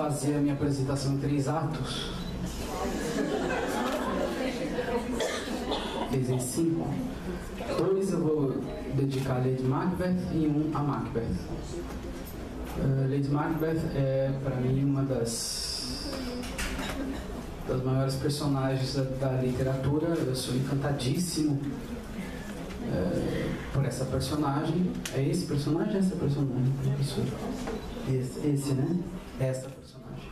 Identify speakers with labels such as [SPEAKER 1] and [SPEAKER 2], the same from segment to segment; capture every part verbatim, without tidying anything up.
[SPEAKER 1] fazer a minha apresentação em três atos. Fiz em cinco. Dois eu vou dedicar a Lady Macbeth e um a Macbeth. Uh, Lady Macbeth é, para mim, uma das, das maiores personagens da, da literatura. Eu sou encantadíssimo uh, por essa personagem. É esse personagem? Essa personagem? Esse, esse, né? Essa personagem.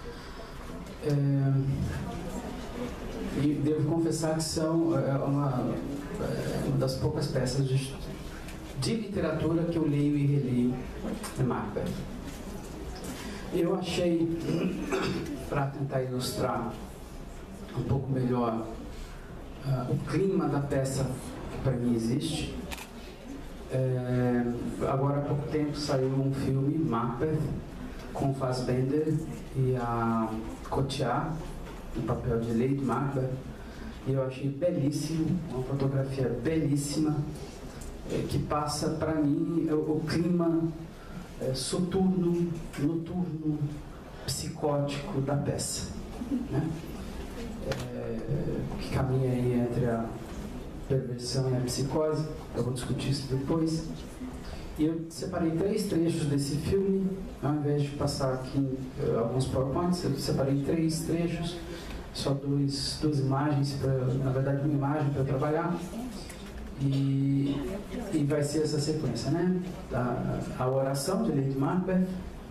[SPEAKER 1] É, e devo confessar que são é, uma, é, uma das poucas peças de, de literatura que eu leio e releio é Macbeth. Eu achei, para tentar ilustrar um pouco melhor uh, o clima da peça que para mim existe, é, agora há pouco tempo saiu um filme, Macbeth, com Fassbender e a Cotillard no papel de Lady Macbeth, e eu achei belíssimo, uma fotografia belíssima, é, que passa para mim o, o clima é, soturno, noturno, psicótico da peça, né? É, que caminha aí entre a perversão e a psicose. Eu vou discutir isso depois. E eu separei três trechos desse filme, ao invés de passar aqui uh, alguns PowerPoints, eu separei três trechos, só dois, duas imagens, pra, na verdade uma imagem para trabalhar, e, e vai ser essa sequência, né? A, a oração de Lady Macbeth.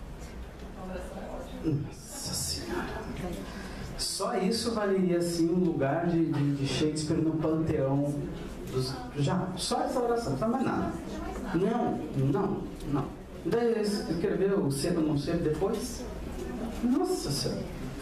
[SPEAKER 1] Nossa Senhora! Só isso valeria assim um lugar de, de, de Shakespeare no panteão dos, já, só essa oração, não faz mais nada. Não, não, não. Daí escreveu cedo ou não cedo depois? Nossa Senhora!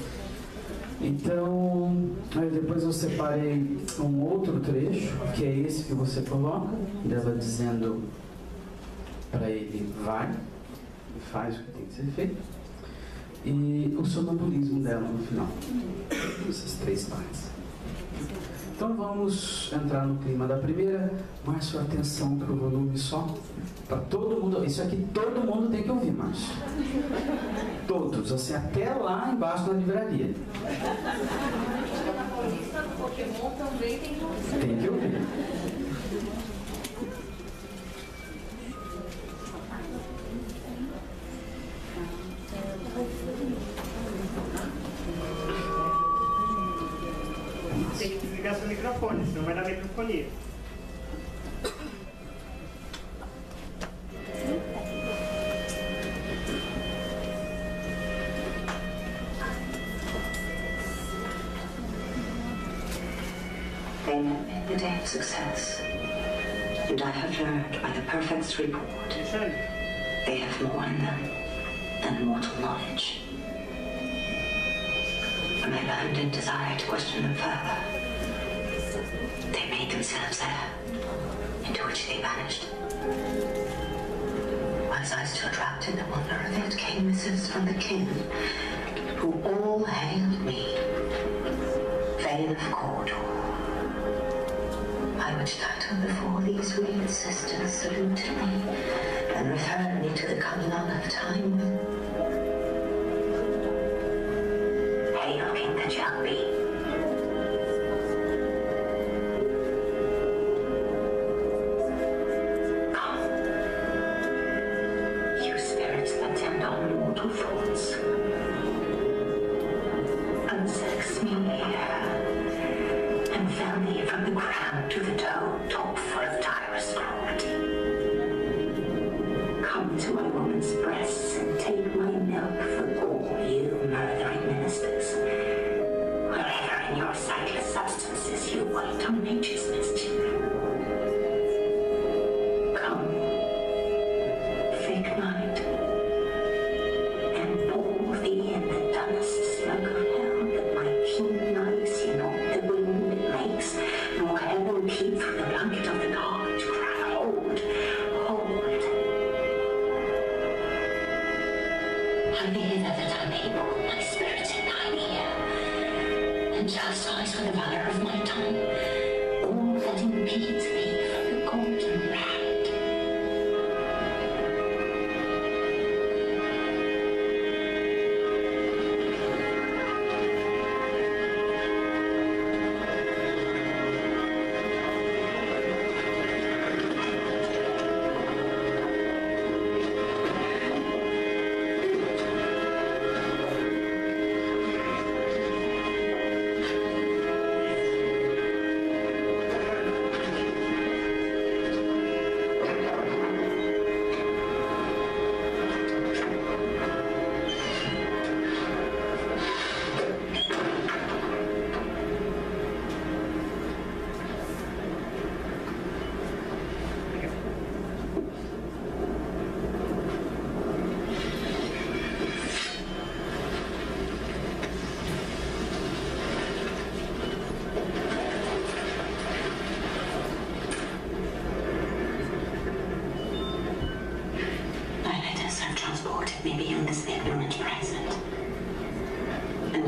[SPEAKER 1] Então, aí depois eu separei um outro trecho, que é esse que você coloca, dela dizendo para ele, vai, e faz o que tem que ser feito, e o sonambulismo dela no final. Essas três partes. Então vamos entrar no clima da primeira. Márcio, atenção para o volume só. Para todo mundo. Isso aqui todo mundo tem que ouvir, Márcio. Todos, assim, até lá embaixo na livraria.
[SPEAKER 2] Pokémon também tem que ouvir.
[SPEAKER 1] Tem que ouvir.
[SPEAKER 3] Tem que desligar seu microfone, senão vai dar microfonia.
[SPEAKER 4] They met me the day of success, and I have learned by the Perfect's report they have more in them than mortal knowledge. When I learned and desired to question them further, they made themselves air, into which they vanished. Whilst I stood wrapped in the wonder of it, came missives from the kin, who all hailed me, Vale of Cawdor. By which title before these weird sisters saluted me, and referred me to the coming on of time. Hail, King Kajabi. Come, you spirits that tend on mortal thoughts. Unsex me here, and fell me from the crown to the toe, top full of Tyrus cruelty. Come to my woman's breasts and take my milk for all you murdering ministers. Wherever in your sightless substances you wait on nature's mischief. Come, fake night, and bore thee in the dullest smoke of hell, that my keen eyes see not the wind it makes, nor heaven peep through the blanket of the dark to cry, hold, hold. Have thee hither that I may pour my spirit in thine ear, and chastise with the valour of my tongue all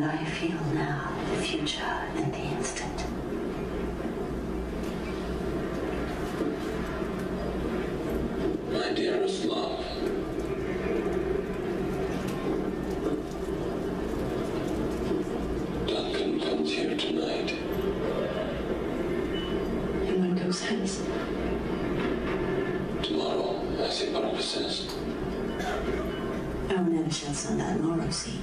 [SPEAKER 4] And I feel now the future in the instant.
[SPEAKER 5] My dearest love, Duncan comes here tonight.
[SPEAKER 4] And when goes hence?
[SPEAKER 5] Tomorrow, as he promises.
[SPEAKER 4] Oh, never shall sun that morrow see.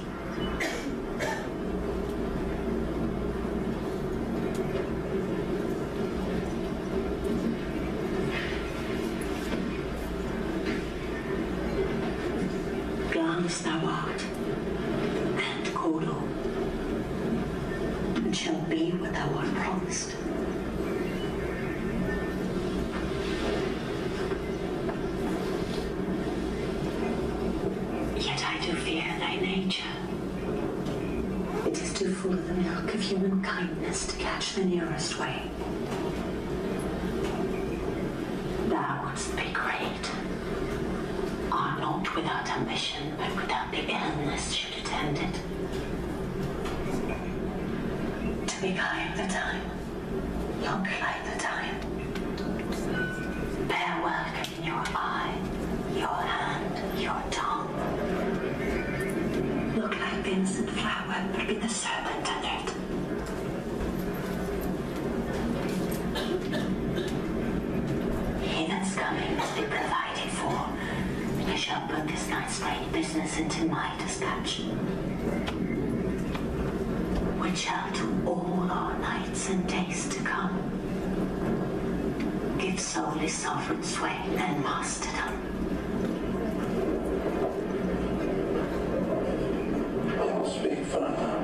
[SPEAKER 4] Glance thou art, and Cordo, and shall be what thou art promised. Yet I do fear thy nature. It is too full of the milk of human kindness to catch the nearest way. Thou wouldst be great, are not without ambition, but without the illness should attend it. To be kind the time, look like the time. Bear welcome in your eye, your hand, your tongue. Look like the innocent flower, but with the serpent under it. He that's coming must be provided for. I shall put this night's great business into my dispatch, which shall to all our nights and days to come give solely sovereign sway and masterdom.
[SPEAKER 5] I will speak further.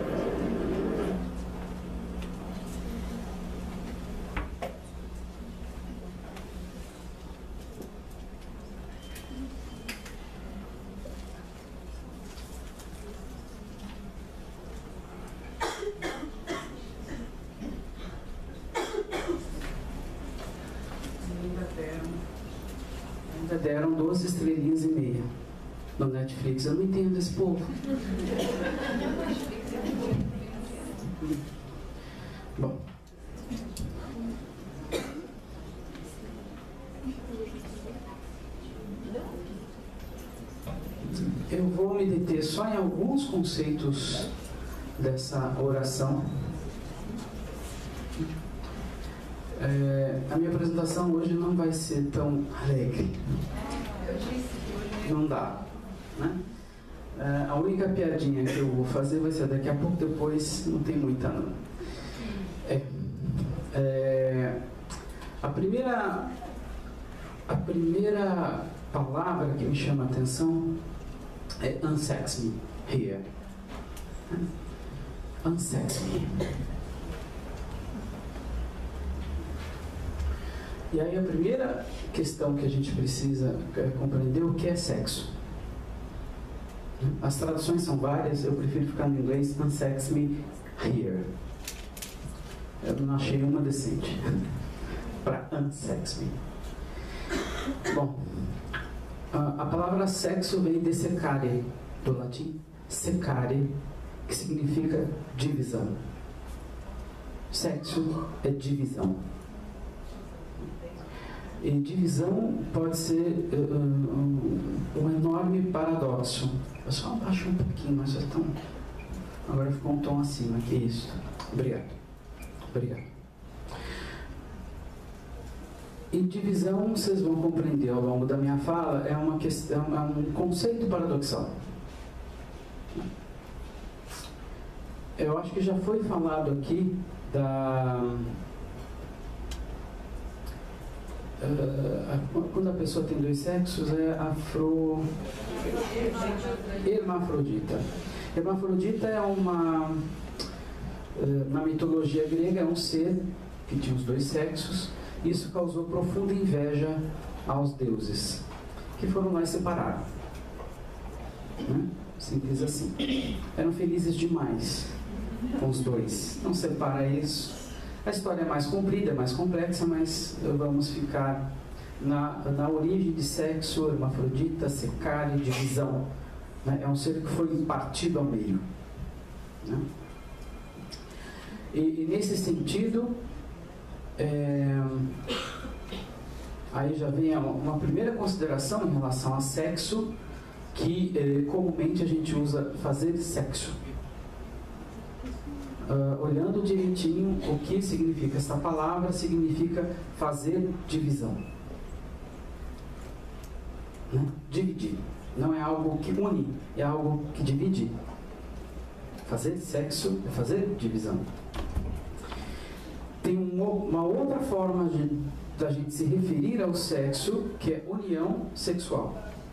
[SPEAKER 1] Ainda deram doze estrelinhas e meia no Netflix. Eu não entendo esse povo. Bom. Eu vou me deter só em alguns conceitos dessa oração. É, a minha apresentação hoje não vai ser tão alegre. Não dá, né? É, a única piadinha que eu vou fazer vai ser daqui a pouco, depois não tem muita não. É, é, a primeira a primeira palavra que me chama a atenção é unsex me here. Unsex me. E aí a primeira questão que a gente precisa é, compreender o que é sexo. As traduções são várias, eu prefiro ficar no inglês, unsex me here. Eu não achei uma decente para unsex me. Bom, a, a palavra sexo vem de secare, do latim secare, que significa divisão. Sexo é divisão. E divisão pode ser uh, um, um enorme paradoxo. Eu só abaixo um pouquinho, mas já estão... Agora ficou um tom acima. Que isso. Obrigado. Obrigado. E divisão, vocês vão compreender ao longo da minha fala, é, uma questão, é um conceito paradoxal. Eu acho que já foi falado aqui da... Uh, quando a pessoa tem dois sexos é afro... hermafrodita. Hermafrodita é uma... Uh, na mitologia grega é um ser que tinha os dois sexos. Isso causou profunda inveja aos deuses, que foram lá e separaram. Né? Simples assim. Eram felizes demais com os dois. Não separa isso. A história é mais comprida, é mais complexa, mas vamos ficar na, na origem de sexo, hermafrodita, secare, divisão. Né? É um ser que foi partido ao meio. Né? E, e nesse sentido, é, aí já vem uma, uma primeira consideração em relação a sexo, que é, comumente a gente usa fazer sexo. Uh, olhando direitinho o que significa essa palavra, significa fazer divisão. Né? Dividir. Não é algo que une, é algo que divide. Fazer sexo é fazer divisão. Tem um, uma outra forma de, da gente se referir ao sexo, que é união sexual.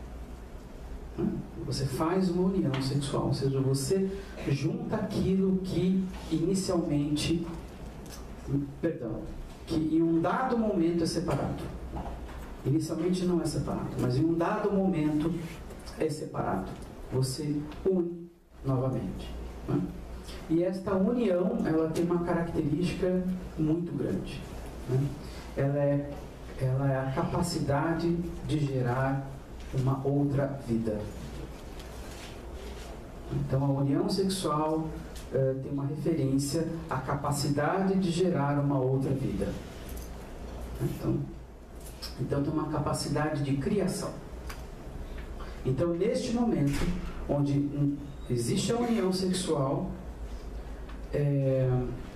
[SPEAKER 1] Você faz uma união sexual, ou seja, você junta aquilo que inicialmente, perdão, que em um dado momento é separado. Inicialmente não é separado, mas em um dado momento é separado. Você une novamente. Né? E esta união, ela tem uma característica muito grande. Né? Ela é, ela é a capacidade de gerar uma outra vida. Então a união sexual uh, tem uma referência à capacidade de gerar uma outra vida. Então, então tem uma capacidade de criação. Então neste momento, onde um, existe a união sexual, é,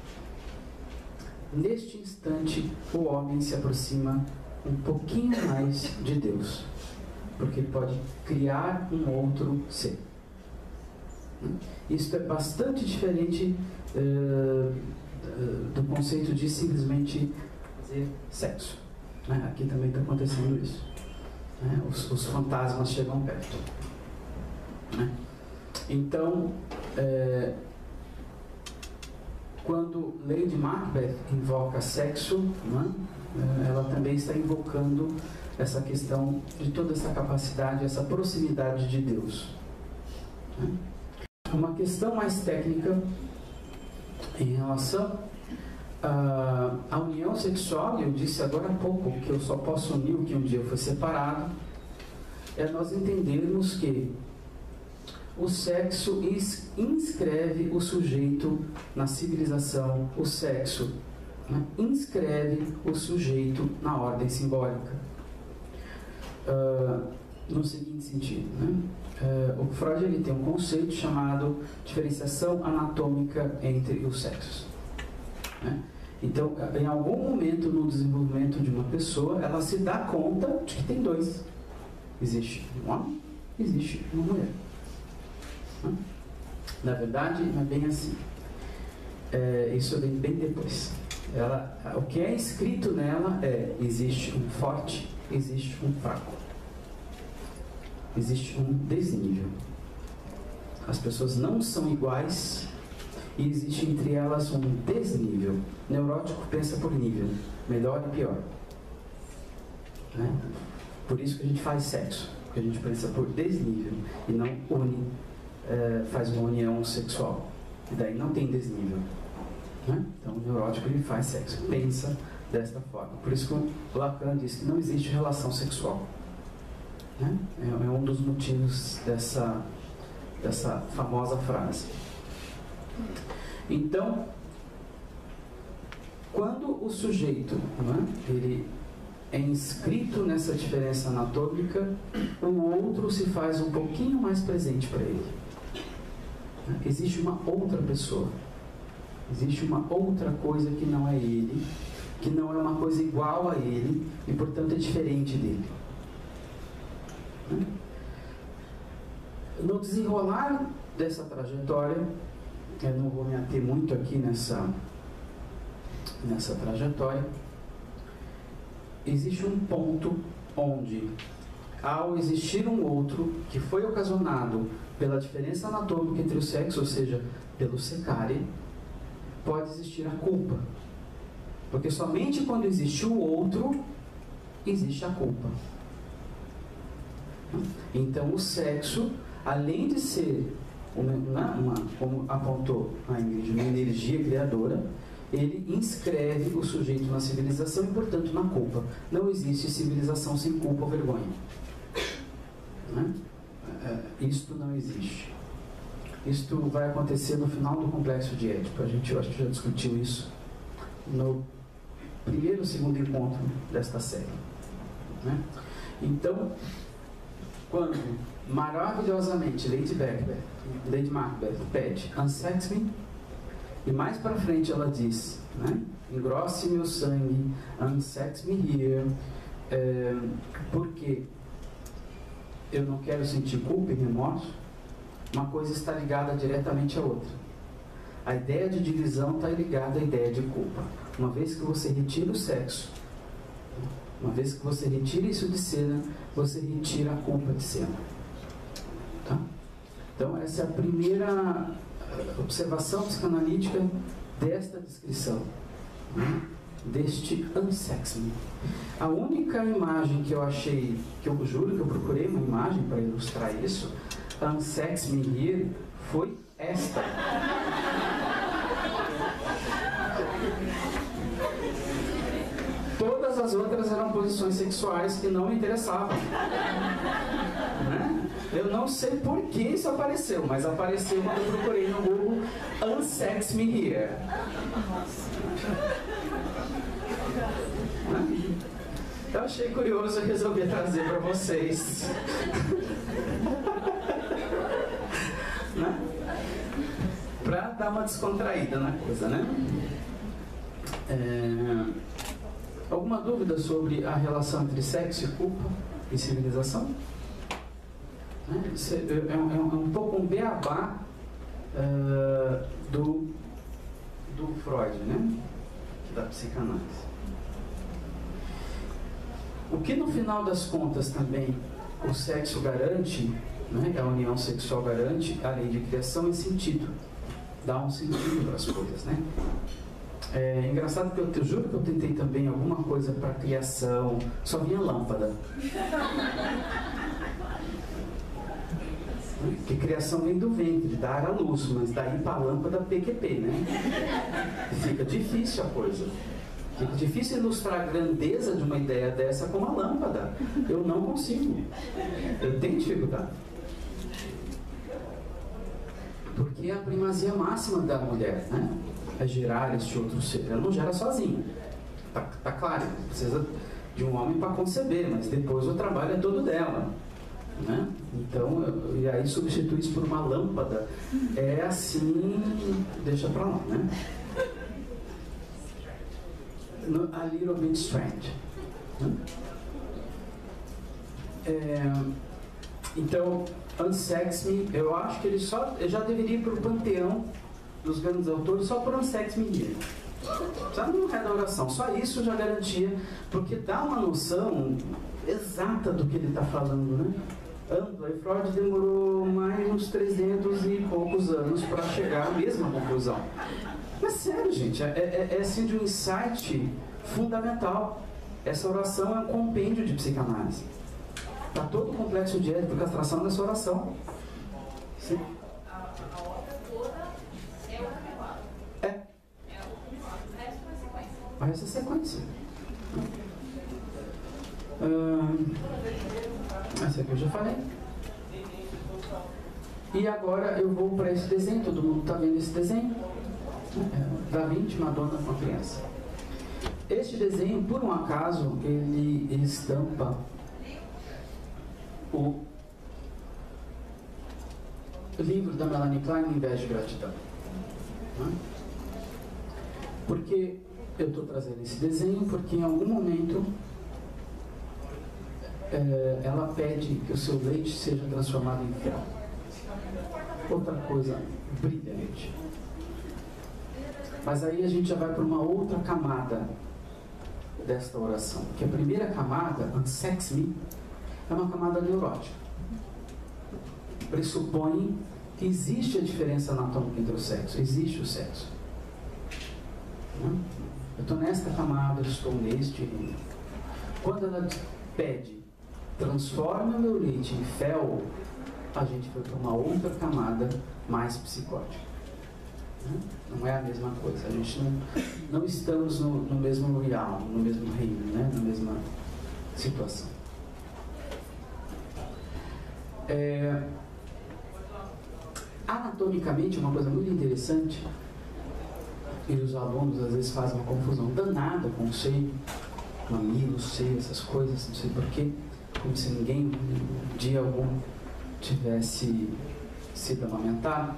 [SPEAKER 1] neste instante o homem se aproxima um pouquinho mais de Deus, porque ele pode criar um outro ser. Isso é bastante diferente uh, do conceito de simplesmente fazer sexo. Né? Aqui também está acontecendo isso. Né? Os, os fantasmas chegam perto. Né? Então, é, quando Lady Macbeth invoca sexo, né? Ela também está invocando essa questão de toda essa capacidade, essa proximidade de Deus. Né? Uma questão mais técnica em relação à, à união sexual, eu disse agora há pouco que eu só posso unir o que um dia foi separado, é nós entendermos que o sexo inscreve o sujeito na civilização, o sexo, né, inscreve o sujeito na ordem simbólica. Uh, no seguinte sentido, né? Uh, o Freud ele tem um conceito chamado diferenciação anatômica entre os sexos. Né? Então, em algum momento no desenvolvimento de uma pessoa, ela se dá conta de que tem dois. Existe um homem, existe uma mulher. Né? Na verdade, não é bem assim. É, isso vem bem depois. Ela, o que é escrito nela é: existe um forte, existe um fraco. Existe um desnível. As pessoas não são iguais e existe entre elas um desnível. Neurótico pensa por nível, melhor e pior. Né? Por isso que a gente faz sexo, porque a gente pensa por desnível e não une, é, faz uma união sexual. E daí não tem desnível. Né? Então o neurótico ele faz sexo, pensa desta forma. Por isso que Lacan diz que não existe relação sexual. Né? É, é um dos motivos dessa, dessa famosa frase. Então, quando o sujeito, né, ele é inscrito nessa diferença anatômica, o outro se faz um pouquinho mais presente para ele. Né? Existe uma outra pessoa. Existe uma outra coisa que não é ele, que não é uma coisa igual a ele e, portanto, é diferente dele. No desenrolar dessa trajetória, eu não vou me ater muito aqui nessa, nessa trajetória, existe um ponto onde, ao existir um outro que foi ocasionado pela diferença anatômica entre o sexo, ou seja, pelo secare, pode existir a culpa. Porque somente quando existe o outro, existe a culpa. Então o sexo, além de ser uma, uma, como apontou a Ingrid, uma energia criadora, ele inscreve o sujeito na civilização e, portanto, na culpa. Não existe civilização sem culpa ou vergonha. Né? Isto não existe. Isto vai acontecer no final do complexo de Édipo. A gente, eu acho que já discutiu isso no primeiro ou segundo encontro desta série, né? Então, quando maravilhosamente Lady Macbeth, Lady Macbeth pede "unsex me", e mais para frente ela diz, né, "engrosse meu sangue, unsex me here", é, porque eu não quero sentir culpa e remorso. Uma coisa está ligada diretamente à outra. A ideia de divisão está ligada à ideia de culpa. Uma vez que você retira o sexo, uma vez que você retira isso de cena, você retira a culpa de cena. Tá? Então, essa é a primeira observação psicanalítica desta descrição, né? Deste "unsex me". A única imagem que eu achei, que eu juro que eu procurei uma imagem para ilustrar isso, "unsex me here", foi esta. Todas as outras eram posições sexuais que não me interessavam, né? Eu não sei por que isso apareceu, mas apareceu quando eu procurei no Google "unsex me here". Eu achei curioso e resolvi trazer para vocês. Né? Para dar uma descontraída na coisa, né? É... Alguma dúvida sobre a relação entre sexo e culpa e civilização? É, é, um, é um pouco um beabá uh, do, do Freud, né? Da psicanálise. O que no final das contas também o sexo garante, né, a união sexual garante, a lei de criação, é sentido. Dá um sentido para as coisas, né? É engraçado que eu, eu juro que eu tentei também alguma coisa para criação, só vinha lâmpada. Porque criação vem do ventre, dar à luz, mas daí para a lâmpada P Q P, né? Fica difícil a coisa. Fica difícil ilustrar a grandeza de uma ideia dessa com uma lâmpada. Eu não consigo. Eu tenho dificuldade. Porque é a primazia máxima da mulher, né? É gerar este outro ser. Ela não gera sozinha. Tá, tá claro, precisa de um homem para conceber, mas depois o trabalho é todo dela. Né? Então, eu, e aí substituir isso por uma lâmpada é assim, deixa pra lá, né? No, a little bit strange. Né? É, então, "unsex me", eu acho que ele só ele já deveria ir para o panteão dos grandes autores só por "unsex me here". Já não é da oração, só isso já garantia, porque dá uma noção exata do que ele está falando, né? Ampla, e Freud demorou mais uns trezentos e poucos anos para chegar à mesma conclusão. Mas sério, gente, é, é, é assim de um insight fundamental. Essa oração é um compêndio de psicanálise. Está todo o complexo de Édipo e castração nessa oração. Sim.
[SPEAKER 2] A, a obra toda é o revelado.
[SPEAKER 1] É.
[SPEAKER 2] É o resto da sequência.
[SPEAKER 1] O resto é sequência. Hum, essa aqui eu já falei. E agora eu vou para esse desenho. Todo mundo está vendo esse desenho? É, Da Vinci, Madonna com a criança. Este desenho, por um acaso, ele estampa o livro da Melanie Klein, Inveja e Gratidão. Por que eu estou trazendo esse desenho? Porque em algum momento é, ela pede que o seu leite seja transformado em fel. Outra coisa brilhante. Mas aí a gente já vai para uma outra camada desta oração. Que a primeira camada, "unsex me", é uma camada neurótica. Pressupõe que existe a diferença anatômica entre o sexo. Existe o sexo. Eu estou nesta camada, eu estou neste nível. Quando ela pede, transforma meu leite em fel, a gente foi para uma outra camada mais psicótica. Não é a mesma coisa. A gente não, não estamos no, no mesmo real, no mesmo reino, né? Na mesma situação. É, anatomicamente, uma coisa muito interessante, e os alunos às vezes fazem uma confusão danada com o seio, mamilo, seio, essas coisas, não sei porquê, como se ninguém, um dia algum, tivesse sido amamentado.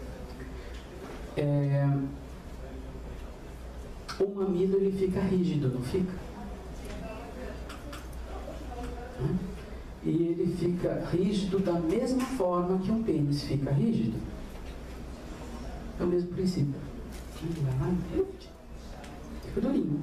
[SPEAKER 1] É, o mamilo ele fica rígido, não fica? E ele fica rígido da mesma forma que um pênis fica rígido. É o mesmo princípio. Fica durinho.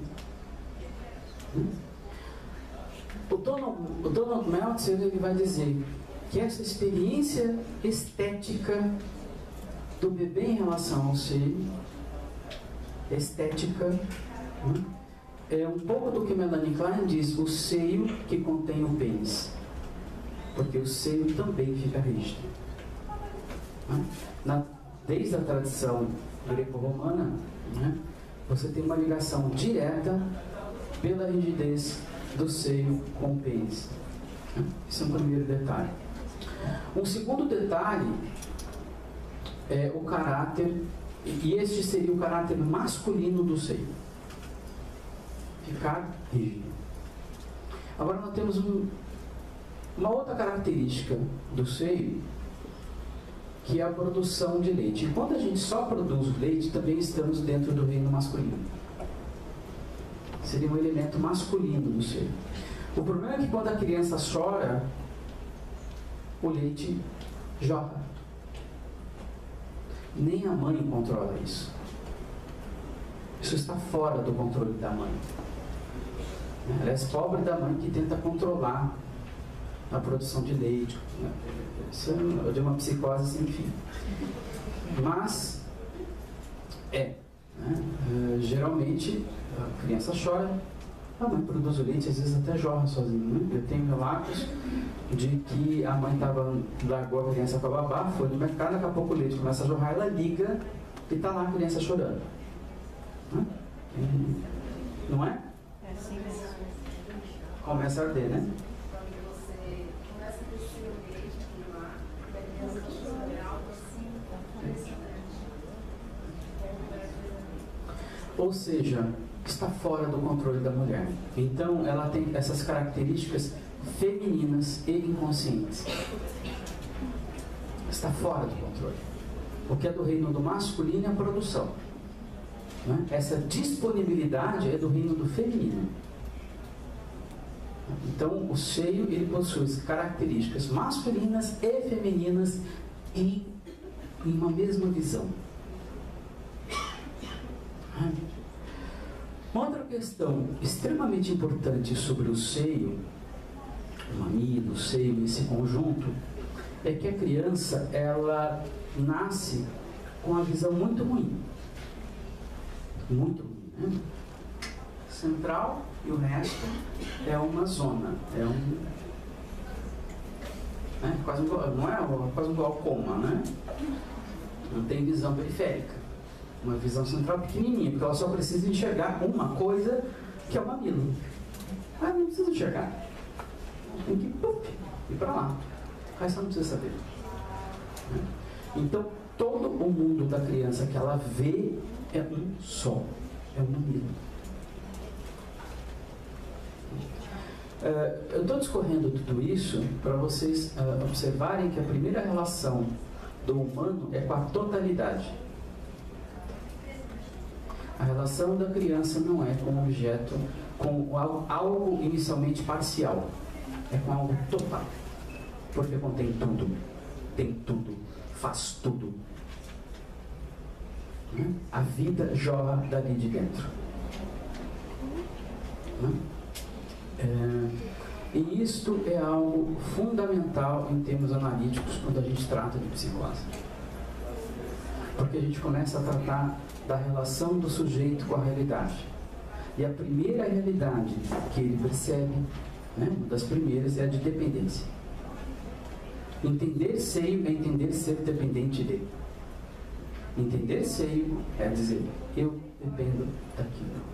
[SPEAKER 1] O Donald, o Donald Meltzer ele vai dizer que essa experiência estética do bebê em relação ao seio, estética, né, é um pouco do que Melanie Klein diz, o seio que contém o pênis, porque o seio também fica rígido. Né? Na, desde a tradição greco-romana, né, você tem uma ligação direta pela rigidez do seio com o pênis. Né? Esse é um primeiro detalhe. Um segundo detalhe é o caráter, e este seria o caráter masculino do seio. Ficar rígido. Agora nós temos um, uma outra característica do seio, que é a produção de leite. E quando a gente só produz leite, também estamos dentro do reino masculino. Seria um elemento masculino do seio. O problema é que quando a criança chora, o leite jorra. Nem a mãe controla isso. Isso está fora do controle da mãe. Aliás, pobre da mãe que tenta controlar a produção de leite. Isso é de uma psicose sem fim. Mas, é. Né? Geralmente, a criança chora, a mãe produz o leite, às vezes até jorra sozinha. Né? Eu tenho relatos de que a mãe tava, largou a criança para babar, foi no mercado, daqui a pouco o leite começa a jorrar, ela liga e está lá a criança chorando. Né? E, não é?
[SPEAKER 2] É assim mesmo.
[SPEAKER 1] Começa a arder, né?
[SPEAKER 2] Quando você começa a descer o leite lá, a criança chora algo assim, impressionante.
[SPEAKER 1] Ou seja, está fora do controle da mulher. Então, ela tem essas características femininas e inconscientes. Está fora do controle. O que é do reino do masculino é a produção. Né? Essa disponibilidade é do reino do feminino. Então, o seio ele possui características masculinas e femininas em, em uma mesma visão. Uma outra questão extremamente importante sobre o seio, o mamilo, o seio, esse conjunto, é que a criança ela nasce com a visão muito ruim. Muito ruim, né? Central e o resto é uma zona, é um, né? quase um, não é quase um glaucoma, né? Não tem visão periférica, uma visão central pequenininha, porque ela só precisa enxergar uma coisa que é o mamilo. Ah, não precisa enxergar, tem que puff, ir para lá, o resto não precisa saber. Então todo o mundo da criança que ela vê é um só, é um mamilo. Uh, eu estou discorrendo tudo isso para vocês uh, observarem que a primeira relação do humano é com a totalidade. A relação da criança não é com um objeto, com algo, algo inicialmente parcial, é com algo total, porque contém tudo, tem tudo, faz tudo. Né? A vida jorra dali de dentro. Né? É, e isto é algo fundamental em termos analíticos quando a gente trata de psicose. Porque a gente começa a tratar da relação do sujeito com a realidade. E a primeira realidade que ele percebe, né, uma das primeiras, é a de dependência. Entender seio é entender ser dependente dele. Entender seio é dizer, eu dependo daquilo.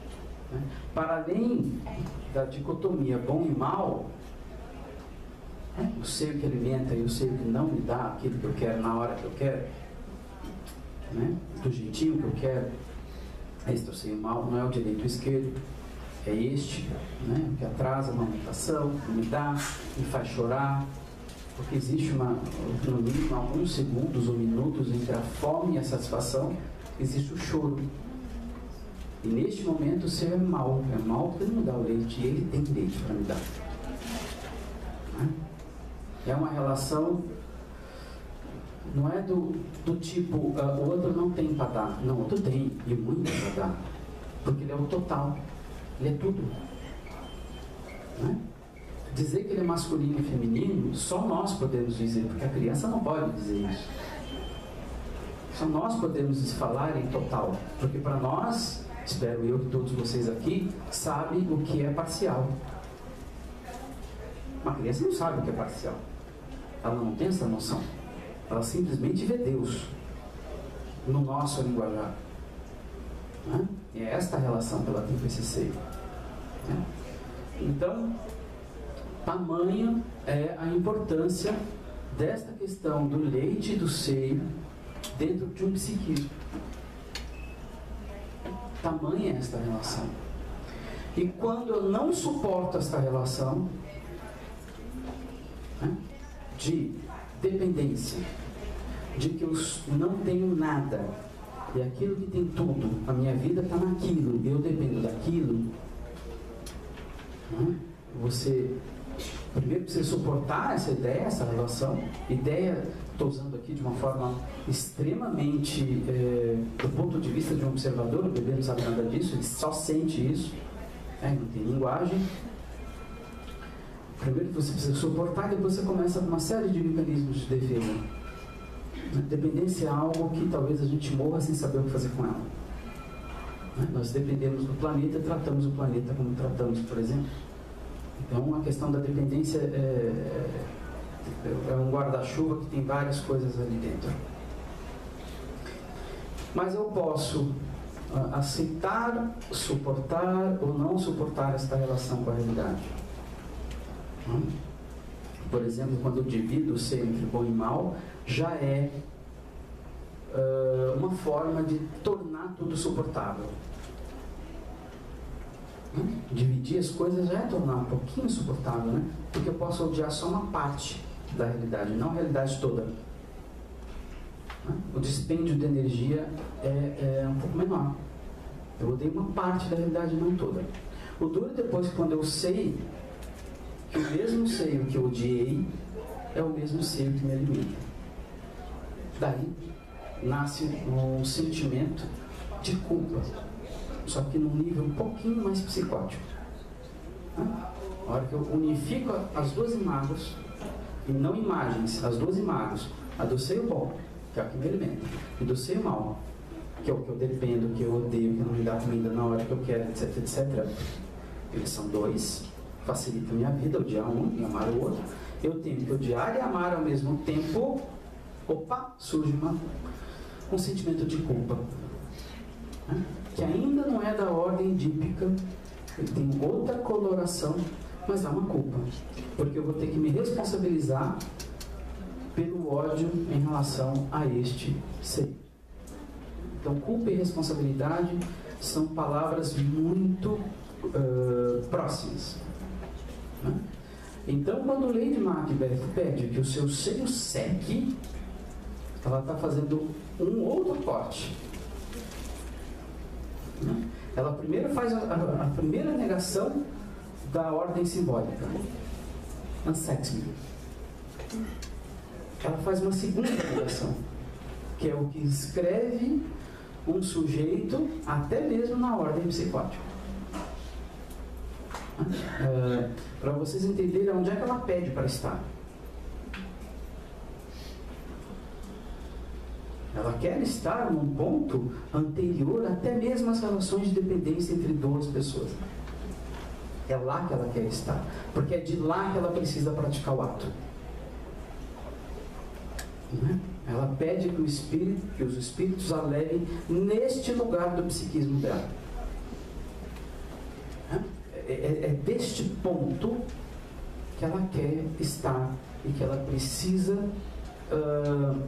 [SPEAKER 1] Para além da dicotomia bom e mal, Eu sei o que alimenta, eu sei o que não me dá aquilo que eu quero na hora que eu quero, né? Do jeitinho que eu quero. Este eu sei o mal, não é o direito ou o esquerdo, é este, né? O que atrasa a amamentação, que me dá, me faz chorar, porque existe uma, no mínimo alguns segundos ou minutos entre a fome e a satisfação, existe o choro. E neste momento o seu é mau, é mau porque ele não dá o leite e ele tem leite para me dar. Né? É uma relação, não é do, do tipo, uh, o outro não tem para dar. Não, o outro tem, e muito para dar. Porque ele é o total, ele é tudo. Né? Dizer que ele é masculino e feminino, só nós podemos dizer, porque a criança não pode dizer isso. Só nós podemos falar em total, porque para nós, espero eu que todos vocês aqui, sabem o que é parcial. Uma criança não sabe o que é parcial. Ela não tem essa noção. Ela simplesmente vê Deus no nosso linguajar. Né? E é esta a relação que ela tem com esse seio. Né? Então, tamanha é a importância desta questão do leite e do seio dentro de um psiquismo. Tamanha é esta relação. E quando eu não suporto esta relação, né, de dependência, de que eu não tenho nada, e aquilo que tem tudo, a minha vida está naquilo, eu dependo daquilo, né, você primeiro precisa suportar essa ideia, essa relação. Ideia, estou usando aqui de uma forma extremamente, é, do ponto de vista de um observador, o bebê não sabe nada disso, ele só sente isso, é, não tem linguagem. Primeiro você precisa suportar, depois você começa com uma série de mecanismos de defesa. Dependência é algo que talvez a gente morra sem saber o que fazer com ela. Nós dependemos do planeta e tratamos o planeta como tratamos, por exemplo. Então a questão da dependência é, é um guarda-chuva que tem várias coisas ali dentro. Mas eu posso aceitar, suportar ou não suportar esta relação com a realidade. Por exemplo, quando eu divido o ser entre bom e mal, já é uh, uma forma de tornar tudo suportável. Hum? Dividir as coisas já é tornar um pouquinho suportável, né? Porque eu posso odiar só uma parte da realidade, não a realidade toda. Hum? O dispêndio de energia é, é um pouco menor. Eu odeio uma parte da realidade, não toda. O duro é depois, quando eu sei que o mesmo seio que eu odiei é o mesmo seio que me alimenta. Daí nasce um sentimento de culpa, só que num nível um pouquinho mais psicótico. A hora que eu unifico as duas imagens, e não imagens, as duas imagens, a do seio bom, que é o que me alimenta, e do seio mal, que é o que eu dependo, que eu odeio, que não me dá comida na hora que eu quero, etc, etcétera. Eles são dois, facilita a minha vida, odiar um e amar o outro. Eu tenho que odiar e amar ao mesmo tempo. Opa, surge uma, um sentimento de culpa, né? Que ainda não é da ordem edípica, ele tem outra coloração, mas há uma culpa, porque eu vou ter que me responsabilizar pelo ódio em relação a este ser. Então, culpa e responsabilidade são palavras muito uh, próximas, né? Então, quando Lady Macbeth pede que o seu seio seque, ela está fazendo um outro corte. Ela primeiro faz a, a, a primeira negação da ordem simbólica. Unsex me. Ela faz uma segunda negação, que é o que escreve um sujeito até mesmo na ordem psicótica. Uh, para vocês entenderem onde é que ela pede para estar. Ela quer estar num ponto anterior até mesmo às relações de dependência entre duas pessoas. É lá que ela quer estar, porque é de lá que ela precisa praticar o ato. Né? Ela pede que, o espírito, que os espíritos a levem neste lugar do psiquismo dela. É, é, é deste ponto que ela quer estar e que ela precisa uh,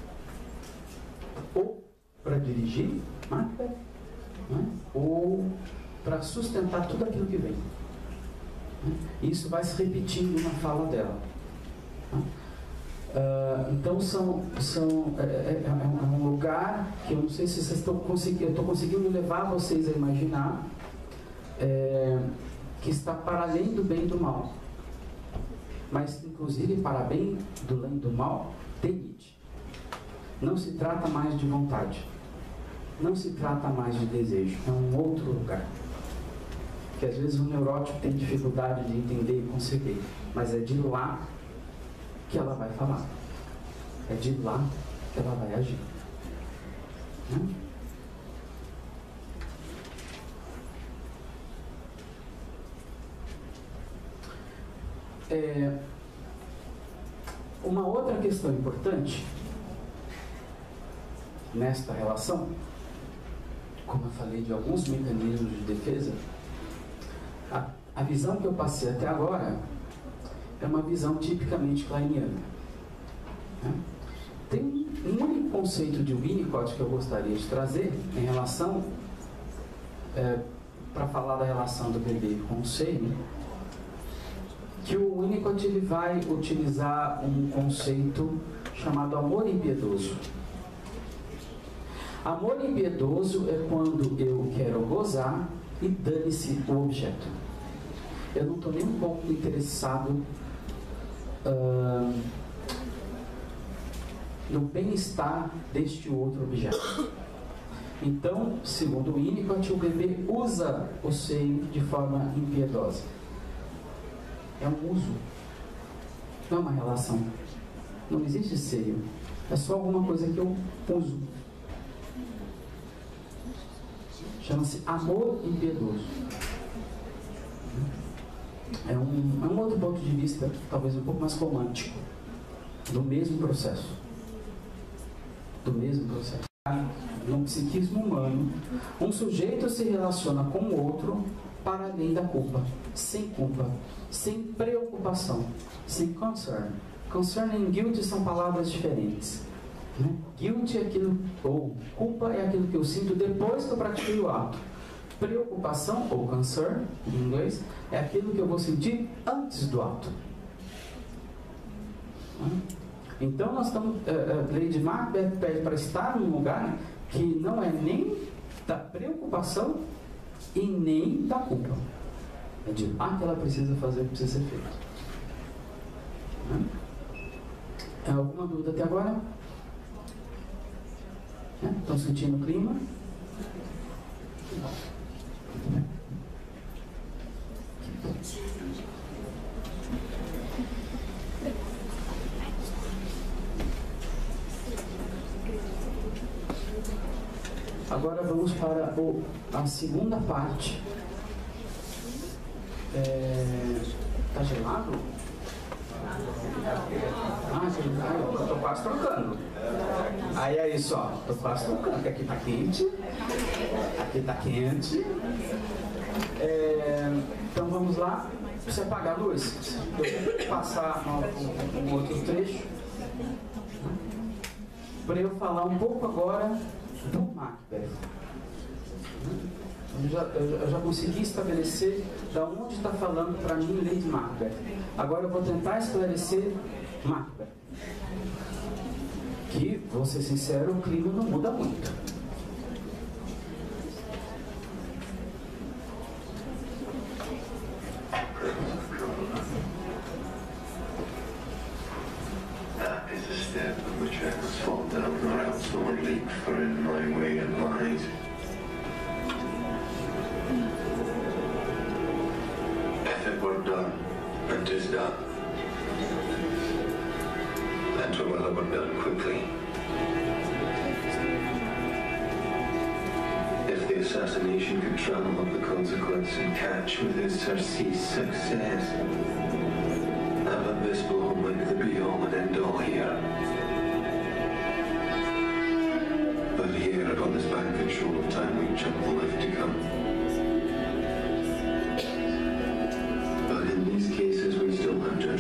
[SPEAKER 1] ou para dirigir, Macbeth, né? Ou para sustentar tudo aquilo que vem. Né? Isso vai se repetindo na fala dela. Né? Uh, então são, são, é, é, é um lugar que eu não sei se vocês estão conseguindo, eu estou conseguindo levar vocês a imaginar, é, que está para além do bem e do mal. Mas inclusive para bem do bem e do mal, tem Nietzsche. Não se trata mais de vontade, não se trata mais de desejo, é um outro lugar. Que às vezes o neurótico tem dificuldade de entender e conceber, mas é de lá que ela vai falar. É de lá que ela vai agir. Né? É, uma outra questão importante nesta relação, como eu falei de alguns mecanismos de defesa, a, a visão que eu passei até agora é uma visão tipicamente kleiniana. Né? Tem um único conceito de Winnicott que eu gostaria de trazer em relação, é, para falar da relação do bebê com o seio, que o Winnicott ele vai utilizar um conceito chamado amor impiedoso. Amor impiedoso é quando eu quero gozar e dane-se o objeto. Eu não estou nem um pouco interessado Uh, no bem-estar deste outro objeto. Então, segundo o Winnicott, o bebê usa o seio de forma impiedosa. É um uso, não é uma relação. Não existe seio, é só alguma coisa que eu uso. Chama-se amor impiedoso. É um, é um outro ponto de vista, talvez um pouco mais romântico, do mesmo processo. Do mesmo processo. No psiquismo humano, um sujeito se relaciona com o outro para além da culpa, sem culpa, sem preocupação, sem concern. Concern e guilt são palavras diferentes. Né? Guilt é aquilo, ou culpa é aquilo que eu sinto depois que eu pratiquei o ato. Preocupação, ou concern, em inglês, é aquilo que eu vou sentir antes do ato. Então, nós estamos, uh, Lady Macbeth pede para estar num lugar que não é nem da preocupação e nem da culpa. É de lá que ela precisa fazer o que precisa ser feito. É? Alguma dúvida até agora? É? Estão sentindo o clima? Agora vamos para o, a segunda parte. É, tá gelado? Ah, eu estou quase trocando. Aí é isso, ó. Estou quase trocando, porque aqui está quente. Aqui está quente. É, então vamos lá. Você apagar a luz. Eu vou passar um, um outro trecho para eu falar um pouco agora do Macbeth. Eu já, eu já consegui estabelecer da onde está falando para mim Lady Macbeth. Agora eu vou tentar esclarecer Macbeth. Que, vou ser sincero, o clima não muda muito.
[SPEAKER 5] That is a step which I must fall down or else someone leap for in my way and lies. If it were done, and 'tis done, then 'twere well it were done quickly. If the assassination could trammel up the consequence and catch with his surcease success, that abyss blow might be the be-all and end-all here. But here, upon this banquet shore of time, we jump the life to come. But in these cases, we still have to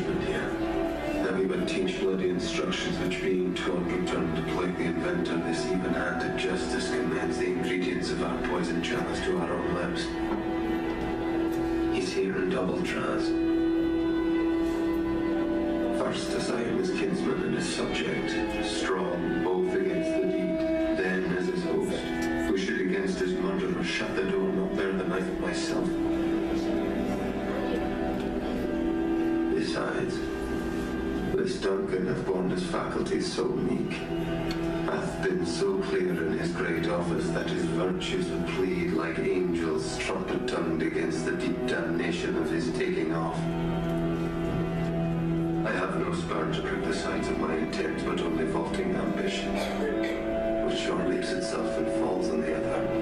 [SPEAKER 5] Dawn returned to plague the inventor, this even-handed justice commands the ingredients of our poison chalice to our own lips. He's here in double trance. First as I am his kinsman and his subject, strong both against the deed, then as his host, who should against his murderer shut the door, not bear the knife myself. Besides, this Duncan hath borne his faculties so meek, hath been so clear in his great office that his virtues would plead like angels trumpet-tongued against the deep damnation of his taking off. I have no spur to prick the sides of my intent, but only vaulting ambition, which sure leaps itself and falls on the other.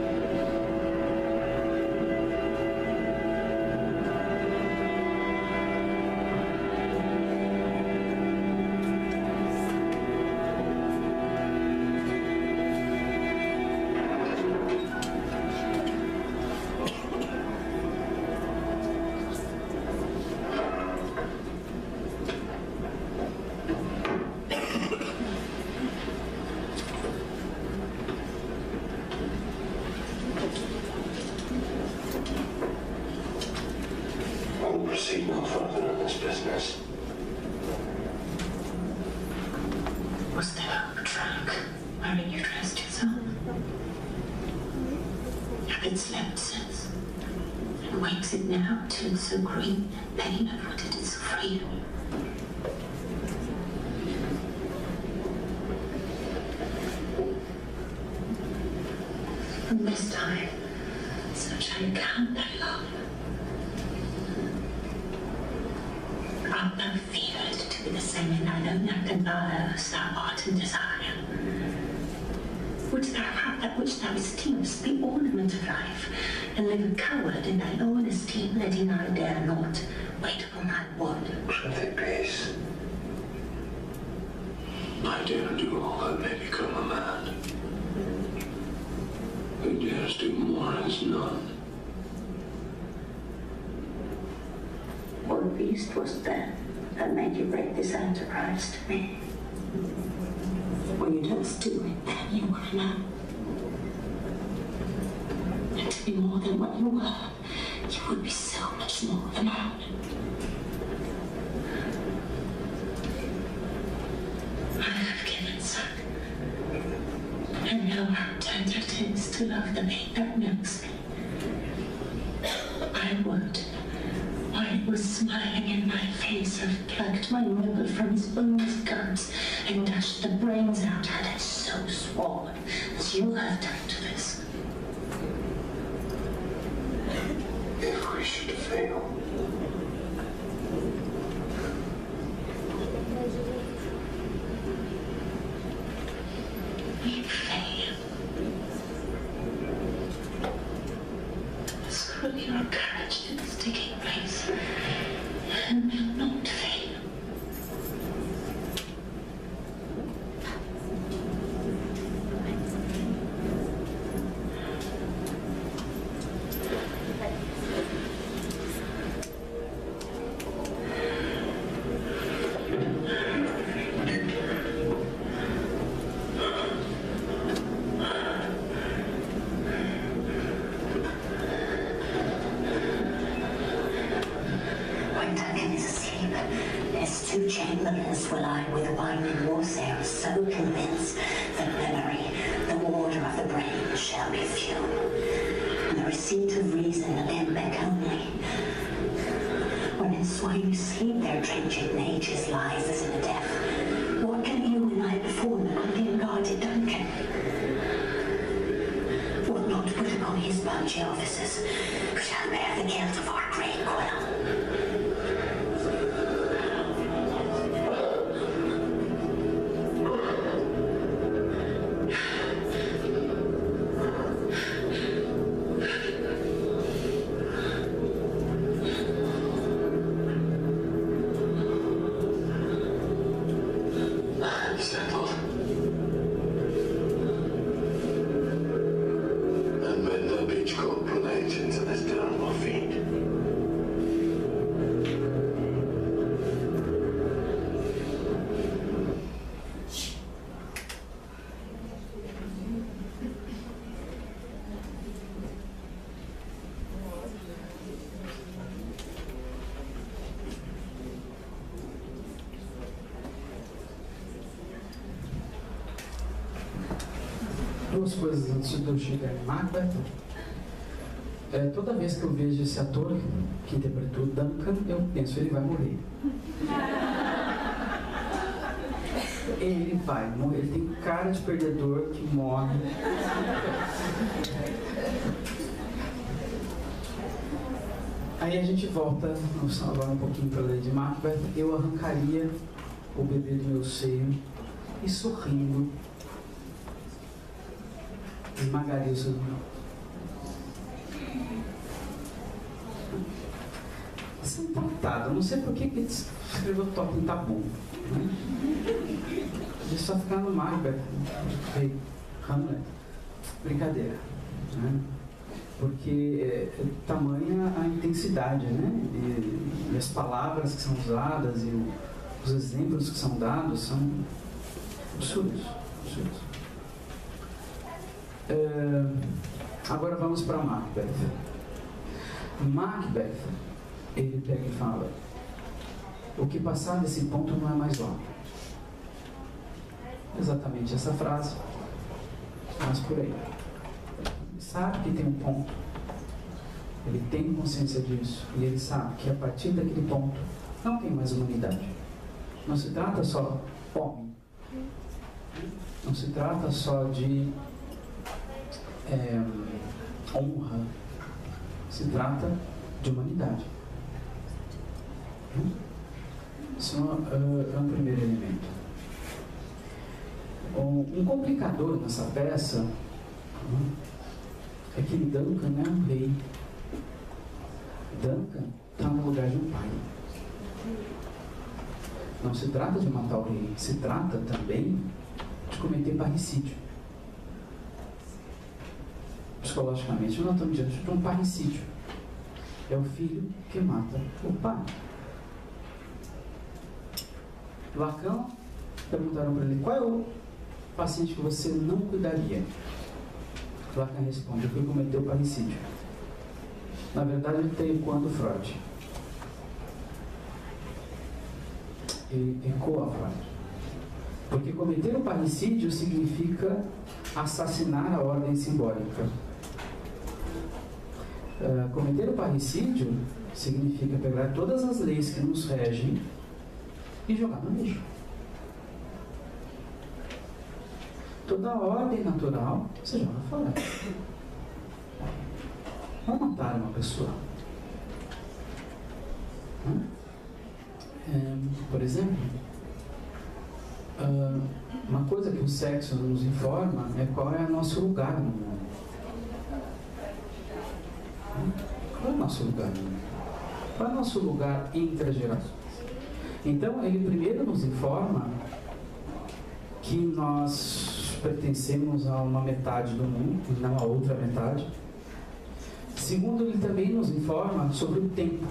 [SPEAKER 5] Proceed no further in this business.
[SPEAKER 4] Was there a track wherein you dressed yourself? Have it slept since? And wakes it now till it's so green and pain of what it is free? From this time, such I can thy love. Art thou feared to be the same in thine own act and power as thou art in desire? Wouldst thou have that which thou esteemest the ornament of life, and live a coward in thine own esteem, letting I dare not wait upon thy word?
[SPEAKER 5] Prithee, peace. I dare do all that may become a man. Who dares do more is none.
[SPEAKER 4] What beast was there that made you break this enterprise to me? When you just do it, then you were a man. And to be more than what you were, you would be so much more than man. I have given, son. And know how tender it is to love the maid that milks me. I would, while it was smiling in my face, have plucked my nibble from his bones guts and dashed the brains out had I so sworn, as you have done to this.
[SPEAKER 5] If we should fail,
[SPEAKER 4] We fail. Screw your courage that is taking place, and will not fail. When Duncan is asleep, his two chamberlains will I with wine and warsail so convince that memory, the water of the brain, shall be few, and the receipt of reason a limbeck only. When in swine sleep their drenched natures lies as in a death, what can you and I perform upon the unguarded Duncan? Will not put upon his punchy officers, who shall bear the guilt of our great quarrel.
[SPEAKER 5] settled. And when the beach cold pronate into this terrible field.
[SPEAKER 1] duas coisas antes de eu chegar em Macbeth. É, toda vez que eu vejo esse ator que interpretou Duncan, eu penso, ele vai morrer. Ele vai morrer, ele tem cara de perdedor que morre. Aí a gente volta, vamos salvar um pouquinho para ler de Macbeth. Eu arrancaria o bebê do meu seio e, sorrindo, esmagaria o seu irmão. Isso é um tratado, eu não sei por que ele escreveu Toque em Tabu. Né? Deixa só ficar no Macbeth, Rei Hamlet. Brincadeira. Né? Porque é, é tamanha a intensidade, né? E, e as palavras que são usadas e o, os exemplos que são dados são absurdos. absurdos. É, agora vamos para Macbeth. Macbeth, ele pega e fala: o que passar desse ponto não é mais óbvio. Exatamente essa frase, mas por aí. Sabe que tem um ponto, ele tem consciência disso, e ele sabe que a partir daquele ponto não tem mais humanidade. Não se trata só de homem, não se trata só de é, honra, se trata de humanidade. Isso é um primeiro elemento. Um complicador nessa peça é que Duncan é um rei. Duncan está no lugar de um pai. Não se trata de matar o rei, se trata também de cometer parricídio. Psicologicamente, nós estamos diante de um parricídio. É o filho que mata o pai. Lacan, perguntaram para ele: qual é o paciente que você não cuidaria? Lacan responde: que cometeu parricídio. Na verdade, ele tem quando Freud. Ele ecoa Freud. Porque cometer o parricídio significa assassinar a ordem simbólica. Uh, cometer o parricídio significa pegar todas as leis que nos regem e jogar no lixo. Toda a ordem natural você joga fora. Não matar uma pessoa. É, por exemplo, uh, uma coisa que o sexo nos informa é qual é o nosso lugar no mundo. Qual é o nosso lugar no mundo? Qual é o nosso lugar entre as gerações? Então, ele primeiro nos informa que nós pertencemos a uma metade do mundo e não a outra metade. Segundo, ele também nos informa sobre o tempo.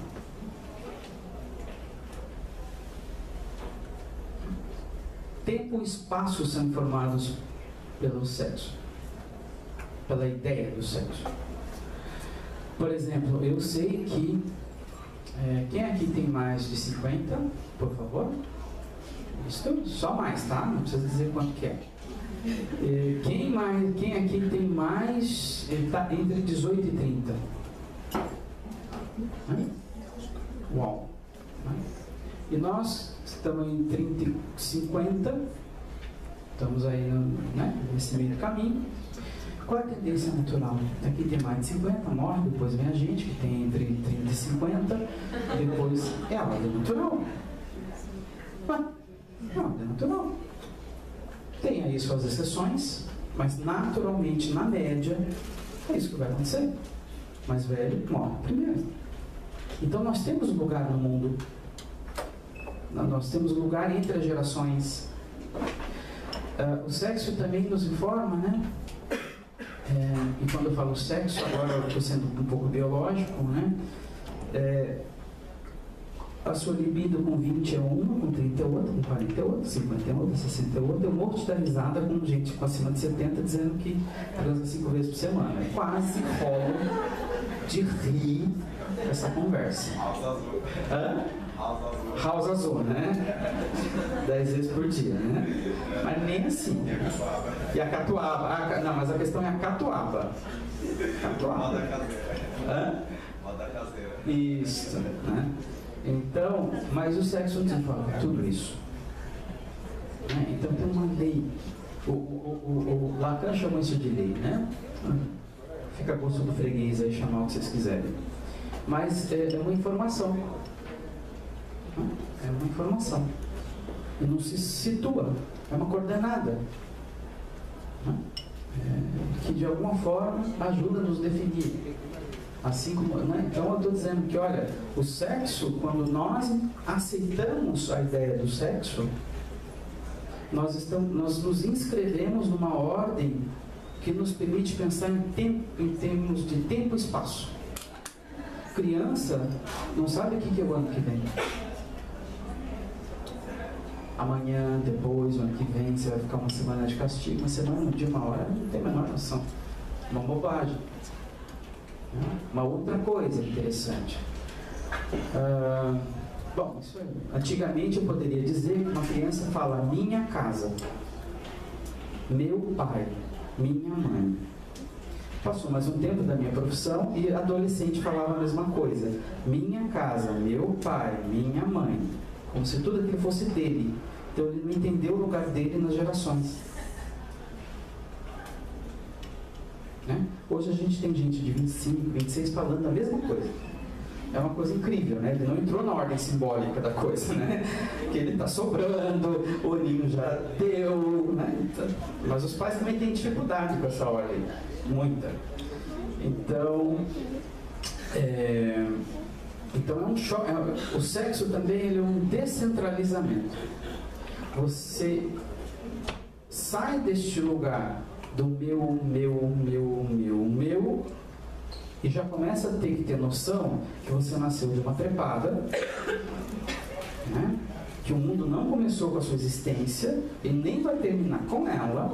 [SPEAKER 1] Tempo e espaço são informados pelo sexo, pela ideia do sexo. Por exemplo, eu sei que é, quem aqui tem mais de cinquenta, por favor? Isso, só mais, tá? Não precisa dizer quanto que é. é quem, mais, quem aqui tem mais, está entre dezoito e trinta? Hã? Uau! E nós estamos em trinta e cinquenta, estamos aí no, né, nesse meio do caminho. Qual é a tendência natural? Aqui tem mais de cinquenta, morre, depois vem a gente, que tem entre trinta e cinquenta, depois é a ordem natural. Ué, é a ordem natural. Tem aí suas exceções, mas naturalmente, na média, é isso que vai acontecer. Mais velho morre primeiro. Então nós temos um lugar no mundo, nós temos um lugar entre as gerações. Uh, o sexo também nos informa, né? É, e quando eu falo sexo, agora eu estou sendo um pouco biológico, né? É, a sua libido com vinte é uma, com trinta é outra, com quarenta é outra, cinquenta é outra, sessenta é outra. Eu morro de dar risada com gente com acima de setenta dizendo que transa cinco vezes por semana. Eu quase rolo de rir essa conversa. Hã? House azul, né? Dez vezes por dia, né? Mas nem assim. E a catuaba. A, não, mas a questão é a catuaba. Catuaba. Hã? Isso, né? Então, mas o sexo não fala tudo isso. Né? Então tem uma lei. O, o, o, o Lacan chamou isso de lei, né? Fica a gosto do freguês aí chamar o que vocês quiserem. Mas é, é uma informação. É uma informação. E não se situa. É uma coordenada. É, que de alguma forma ajuda a nos definir. Assim como, né? Então eu estou dizendo que, olha, o sexo, quando nós aceitamos a ideia do sexo, nós, estamos, nós nos inscrevemos numa ordem que nos permite pensar em, tempo, em termos de tempo e espaço. Criança não sabe o que é o ano que vem. Amanhã, depois, o ano que vem, você vai ficar uma semana de castigo, uma semana, um dia, uma hora, não tem a menor noção. Uma bobagem. Uma outra coisa interessante. Ah, bom, isso aí. Antigamente eu poderia dizer que uma criança fala minha casa, meu pai, minha mãe. Passou mais um tempo da minha profissão e adolescente falava a mesma coisa. Minha casa, meu pai, minha mãe. Como se tudo aquilo fosse dele. Então ele não entendeu o lugar dele nas gerações. Né? Hoje a gente tem gente de vinte e cinco, vinte e seis falando a mesma coisa. É uma coisa incrível, né? Ele não entrou na ordem simbólica da coisa, né? Que ele está sobrando, o ninho já deu, né? Então, mas os pais também têm dificuldade com essa ordem, muita. Então, é, então é um choque. É, o sexo também ele é um descentralizamento. Você sai deste lugar do meu, meu, meu, meu, meu, e já começa a ter que ter noção que você nasceu de uma trepada, né? Que o mundo não começou com a sua existência e nem vai terminar com ela,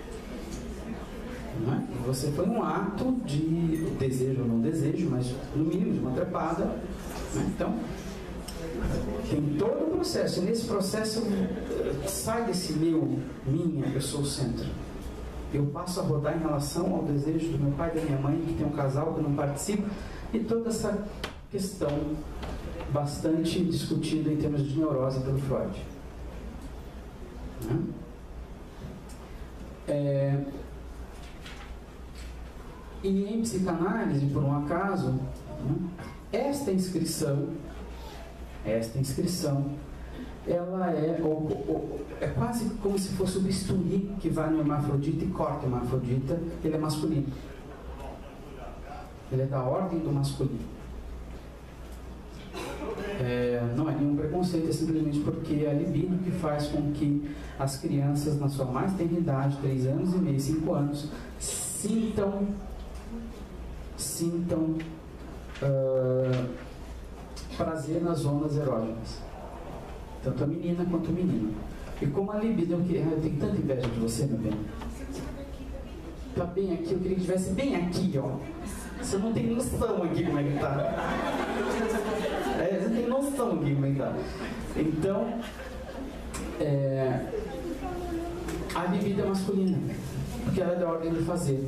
[SPEAKER 1] né? E você foi um ato de desejo ou não desejo, mas no mínimo de uma trepada, né? Então tem todo o processo, e nesse processo sai desse meu, minha, eu sou o centro. Eu passo a rodar em relação ao desejo do meu pai e da minha mãe, que tem um casal que não participa, e toda essa questão bastante discutida em termos de neurose pelo Freud. Né? É... E em psicanálise, por um acaso, né, esta inscrição, esta inscrição, ela é, ou, ou, é quase como se fosse o bisturi que vai no hermafrodita e corta o hermafrodita. Ele é masculino. Ele é da ordem do masculino. É, não é nenhum preconceito, é simplesmente porque é a libido que faz com que as crianças, na sua mais tenra idade, três anos e meio, cinco anos, sintam, sintam uh, prazer nas zonas erógenas. Tanto a menina quanto o menino. E como a libido, eu, eu tenho tanta inveja de você, meu bem. Tá bem aqui, eu queria que estivesse bem aqui, ó. Você não tem noção aqui como é que tá. É, você tem noção aqui como é que tá. Então, é, a libido é masculina, porque ela é da ordem do fazer.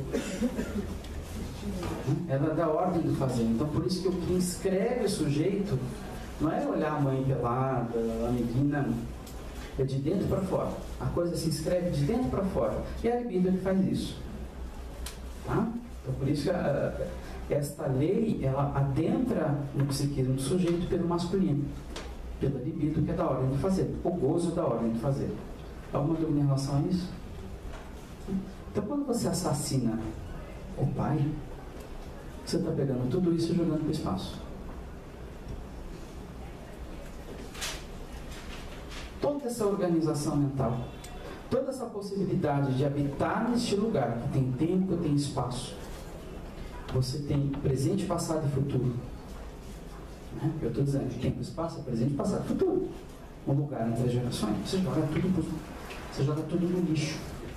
[SPEAKER 1] Ela é da ordem do fazer. Então, por isso que o que inscreve o sujeito não é olhar a mãe pelada, a amiguinha, não. É de dentro para fora. A coisa se inscreve de dentro para fora. E a libido é que faz isso. Tá? Então, por isso que a, esta lei, ela adentra no psiquismo do sujeito pelo masculino. Pela libido, que é da ordem de fazer. O gozo da ordem de fazer. Alguma dúvida em relação a isso? Então, quando você assassina o pai, você está pegando tudo isso e jogando para o espaço. Toda essa organização mental, toda essa possibilidade de habitar neste lugar que tem tempo, tem espaço. Você tem presente, passado e futuro. Né? Eu estou dizendo, tempo, espaço, presente, passado e futuro. Um lugar entre as gerações. Você joga tudo, pro, você joga tudo no lixo.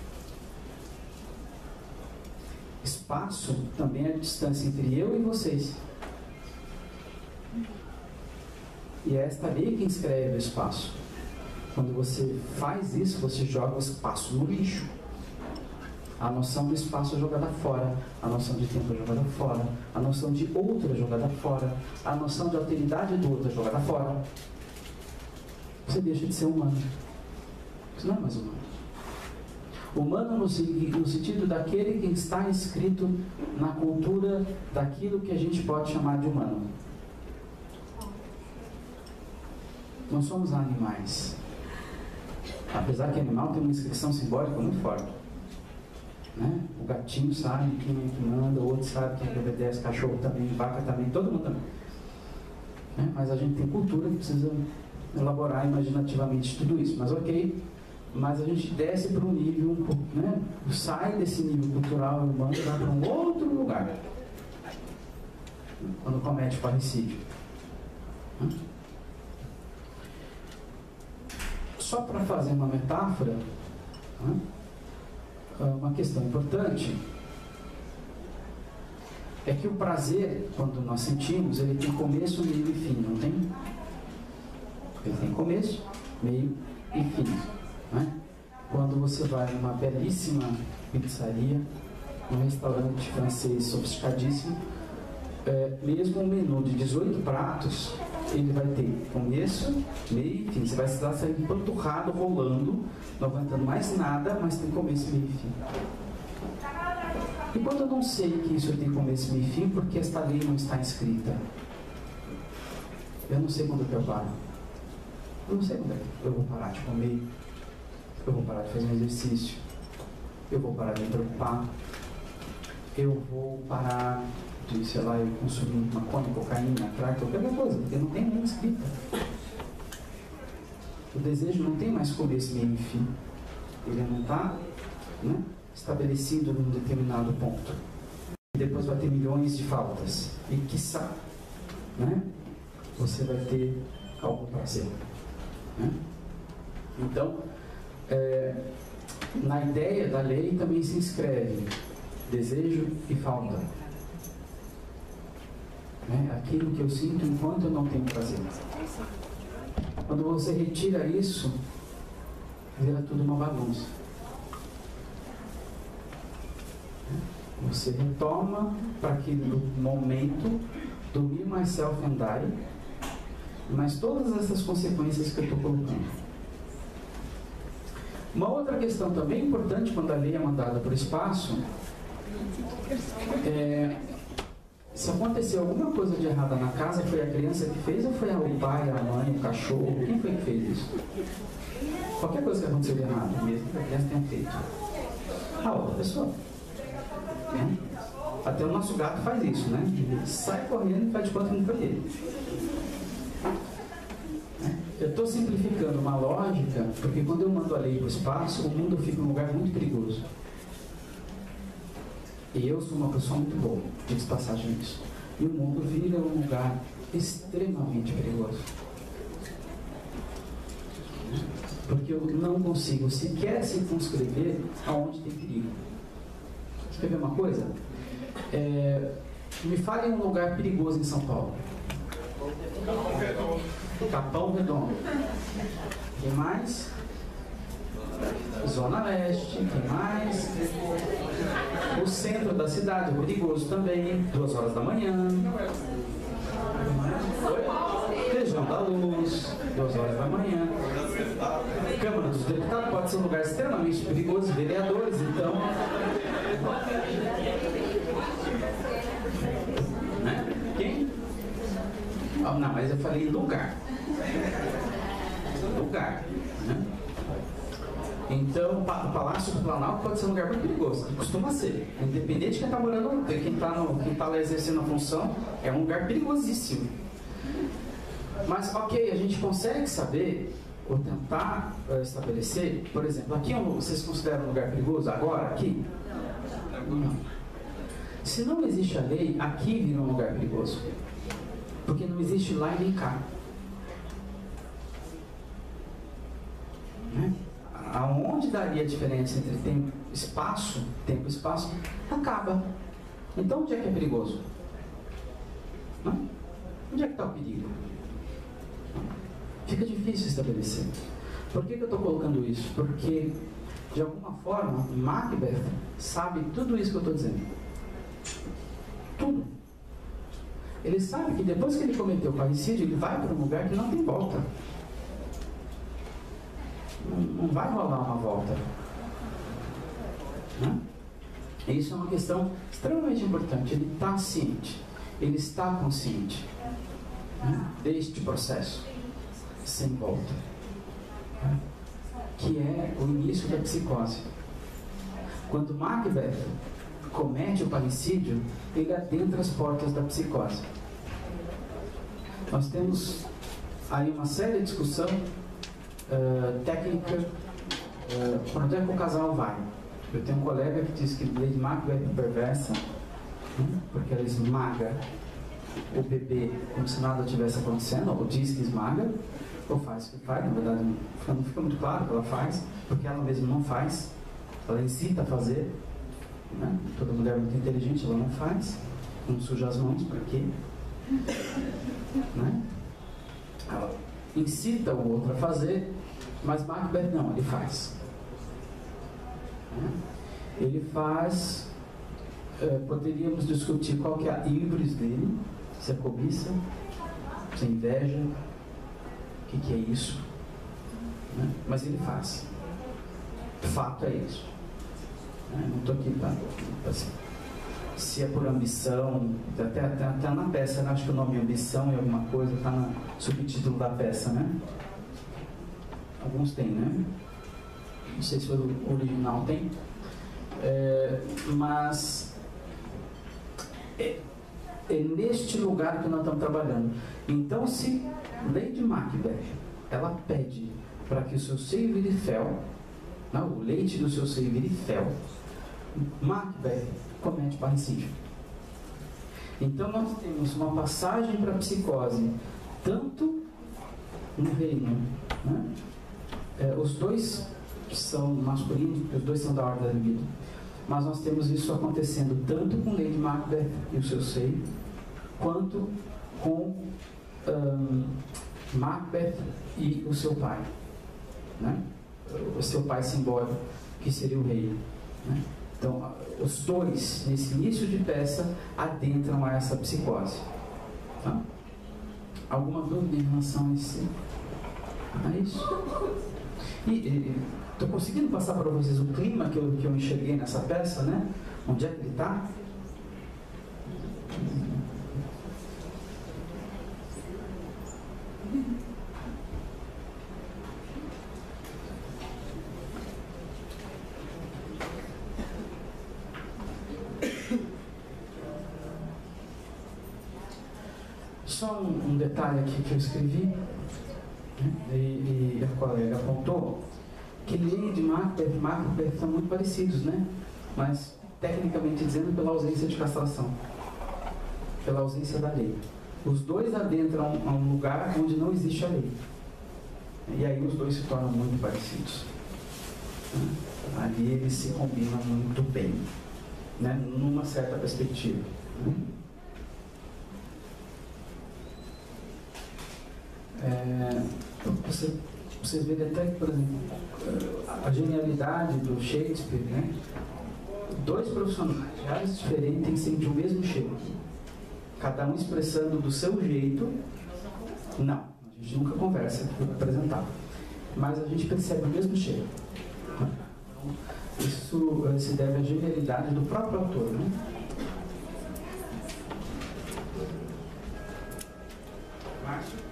[SPEAKER 1] Espaço também é a distância entre eu e vocês. E é esta lei que inscreve o espaço. Quando você faz isso, você joga o espaço no lixo. A noção do espaço é jogada fora, a noção de tempo é jogada fora, a noção de outro é jogada fora, a noção de alteridade do outro é jogada fora. Você deixa de ser humano. Você não é mais humano. Humano no, no sentido daquele que está inscrito na cultura daquilo que a gente pode chamar de humano. Não somos animais. Apesar que animal tem uma inscrição simbólica muito forte. Né? O gatinho sabe quem é que manda, o outro sabe quem é que obedece, cachorro também, vaca também, todo mundo também. Né? Mas a gente tem cultura que precisa elaborar imaginativamente tudo isso. Mas ok, mas a gente desce para um nível, um pouco, né? Sai desse nível cultural humano e vai para um outro lugar. Quando comete parricídio. Né? Só para fazer uma metáfora, né? Uma questão importante é que o prazer, quando nós sentimos, ele tem começo, meio e fim, não tem? Ele tem começo, meio e fim. Né? Quando você vai numa belíssima pizzaria, um restaurante francês sofisticadíssimo, é, mesmo um menu de dezoito pratos, ele vai ter começo, meio e fim. Você vai estar saindo empanturrado, rolando, não aguentando mais nada, mas tem começo, meio e fim. E quando eu não sei que isso tem começo, meio e fim, porque esta lei não está escrita? Eu não sei quando que eu paro. Eu não sei quando é que eu vou parar de comer. Eu vou parar de fazer um exercício. Eu vou parar de me preocupar. Eu vou parar de, sei lá, eu consumir maconha, cocaína, crack, qualquer coisa, porque não tem nem escrita. O desejo não tem mais começo, meio e fim. Ele não está, né, estabelecido num determinado ponto. E depois vai ter milhões de faltas. E quiçá, né, você vai ter algum prazer. Né? Então, é, na ideia da lei também se inscreve desejo e falta. Né? Aquilo que eu sinto enquanto eu não tenho prazer. Quando você retira isso, vira tudo uma bagunça. Você retoma para aquele momento do me, myself and I, mas todas essas consequências que eu estou colocando. Uma outra questão também importante quando a lei é mandada para o espaço é, se acontecer alguma coisa de errada na casa, foi a criança que fez ou foi o pai, a mãe, o cachorro? Quem foi que fez isso? Qualquer coisa que aconteceu de errado, mesmo que a criança tenha feito, a outra pessoa. Né? Até o nosso gato faz isso, né? Ele sai correndo e faz de conta que não foi ele. Eu estou simplificando uma lógica, porque quando eu mando a lei para o espaço, o mundo fica um lugar muito perigoso. E eu sou uma pessoa muito boa, diz passagem isso. E o mundo vira um lugar extremamente perigoso. Porque eu não consigo sequer circunscrever aonde tem perigo. Quer ver uma coisa? É, me fale um lugar perigoso em São Paulo. Capão Redondo. Quem mais? Zona Leste. Quem mais? O centro da cidade, perigoso também. Duas horas da manhã. Região da Luz. Duas horas da manhã. Câmara dos Deputados pode ser um lugar extremamente perigoso. Vereadores, então. Né? Quem? Oh, não, mas eu falei lugar. Lugar. Né? Então, o Palácio do Planalto pode ser um lugar muito perigoso. Costuma ser. Independente de quem está morando, quem está quem tá lá exercendo a função, é um lugar perigosíssimo. Mas, ok, a gente consegue saber, ou tentar uh, estabelecer, por exemplo, aqui é um, vocês consideram um lugar perigoso? Agora, aqui? Não. Se não existe a lei, aqui vira um lugar perigoso. Porque não existe lá e nem cá. Né? Aonde daria a diferença entre tempo e espaço, tempo e espaço, acaba. Então onde é que é perigoso? Não? Onde é que está o perigo? fica difícil estabelecer. Por que, que eu estou colocando isso? Porque, de alguma forma, Macbeth sabe tudo isso que eu estou dizendo. Tudo. Ele sabe que depois que ele cometeu o parricídio, ele vai para um lugar que não tem volta. Não, não vai rolar uma volta. Né? E isso é uma questão extremamente importante. Ele está ciente. Ele está consciente, né, deste processo sem volta, né, que é o início da psicose. Quando Macbeth comete o parricídio, ele adentra as portas da psicose. Nós temos aí uma séria discussão uh, técnica uh, para onde é que o casal vai. Eu tenho um colega que diz que Lady Macbeth é perversa, né, porque ela esmaga o bebê como se nada tivesse acontecendo, ou diz que esmaga, ou faz o que faz. Na verdade, não fica muito claro o que ela faz, porque ela mesma não faz, ela incita a fazer. Né? Toda mulher muito inteligente, ela não faz, não suja as mãos, para quê? Né? Ela incita o outro a fazer, mas Macbeth não, ele faz. Né? Ele faz, eh, poderíamos discutir qual que é a híbris dele, se é cobiça, se é inveja, o que, que é isso, né? Mas ele faz. Fato é isso. Né? Não estou aqui para... Assim, se é por ambição, até, até, até na peça, né? Acho que o nome ambição é alguma coisa, está no subtítulo da peça, né? Alguns tem, né? Não sei se o original tem. É, mas é, é neste lugar que nós estamos trabalhando. Então, se Lady Macbeth, ela pede para que o seu seio vire fel, não, o leite do seu seio vire fel, Macbeth comete parricídio. Então nós temos uma passagem para a psicose, tanto no reino, né? É, os dois são masculinos, porque os dois são da ordem da vida, mas nós temos isso acontecendo tanto com Lady Macbeth e o seu seio, quanto com um, Macbeth e o seu pai, né? O seu pai simbólico, que seria o rei, né? Então, os dois, nesse início de peça, adentram a essa psicose. Tá? Alguma dúvida em relação a isso? A isso? E estou conseguindo passar para vocês o clima que eu, que eu enxerguei nessa peça, né? Onde é que ele está? Só um, um detalhe aqui que eu escrevi, né? e, e a colega apontou, que Lady Macbeth e Macbeth são muito parecidos, né? Mas, tecnicamente dizendo, pela ausência de castração, pela ausência da lei. Os dois adentram a um lugar onde não existe a lei. E aí os dois se tornam muito parecidos. Ali eles se combinam muito bem, né? Numa certa perspectiva. Né? É, você, vocês verem até que, por exemplo, a genialidade do Shakespeare, né? Dois profissionais de áreas diferentes têm sempre o mesmo cheiro, cada um expressando do seu jeito. Não, a gente nunca conversa para apresentar, mas a gente percebe o mesmo cheiro. Isso se deve à genialidade do próprio autor, né? Márcio?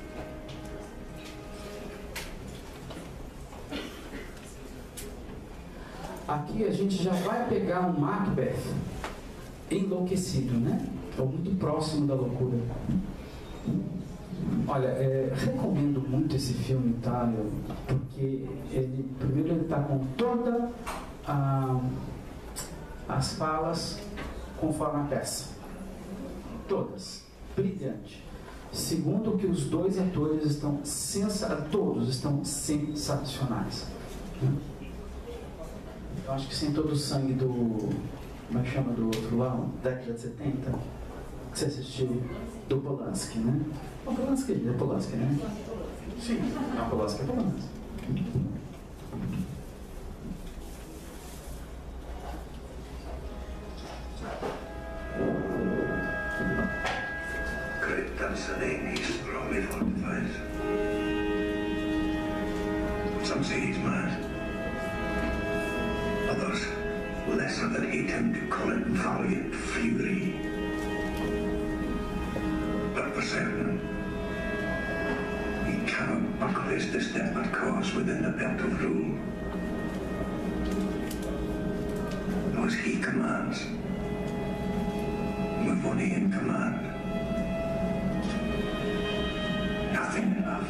[SPEAKER 1] Aqui a gente já vai pegar um Macbeth enlouquecido, né? Ou muito próximo da loucura. Olha, é, recomendo muito esse filme, tá? Porque ele, primeiro ele está com todas as falas conforme a peça. Todas. Brilhante. Segundo, que os dois atores estão sensacionais, todos estão sensacionais. Eu acho que sem todo o sangue do... Como é que chama do outro lá? Década de setenta. que você assistiu do Polanski, né? O Polanski é Polanski, né? Sim, a Polanski é Polanski.
[SPEAKER 6] Great Tanzania is probably fortified. Some say he's mad. Others, lesser than hate him, to call it valiant fury. But for certain, he cannot buckle his distempered cause within the belt of rule. Those he commands, move only in command. Nothing enough.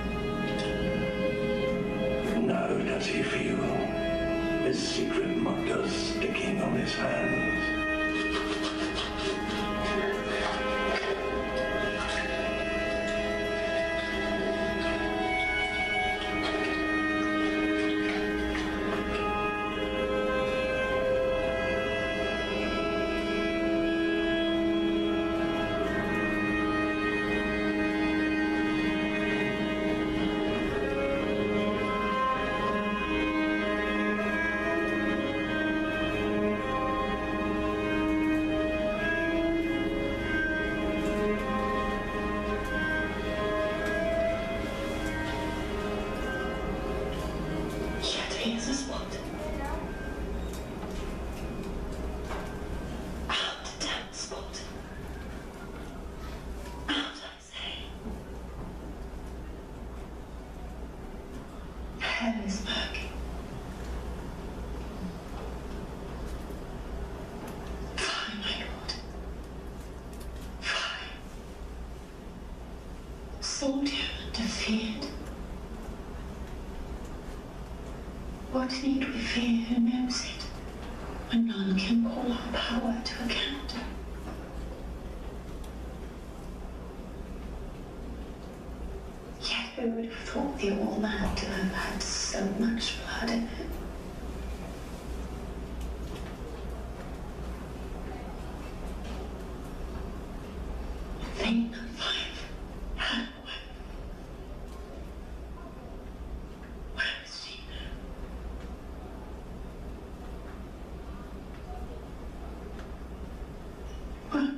[SPEAKER 6] Now does he feel his secret mutters sticking on his hands.
[SPEAKER 4] Soldier defeared. What need we fear who knows it, when none can call our power to account? Yet who would have thought the All-Man to have had so much blood in it? Thane of Fife had a wife. Where is she now? What?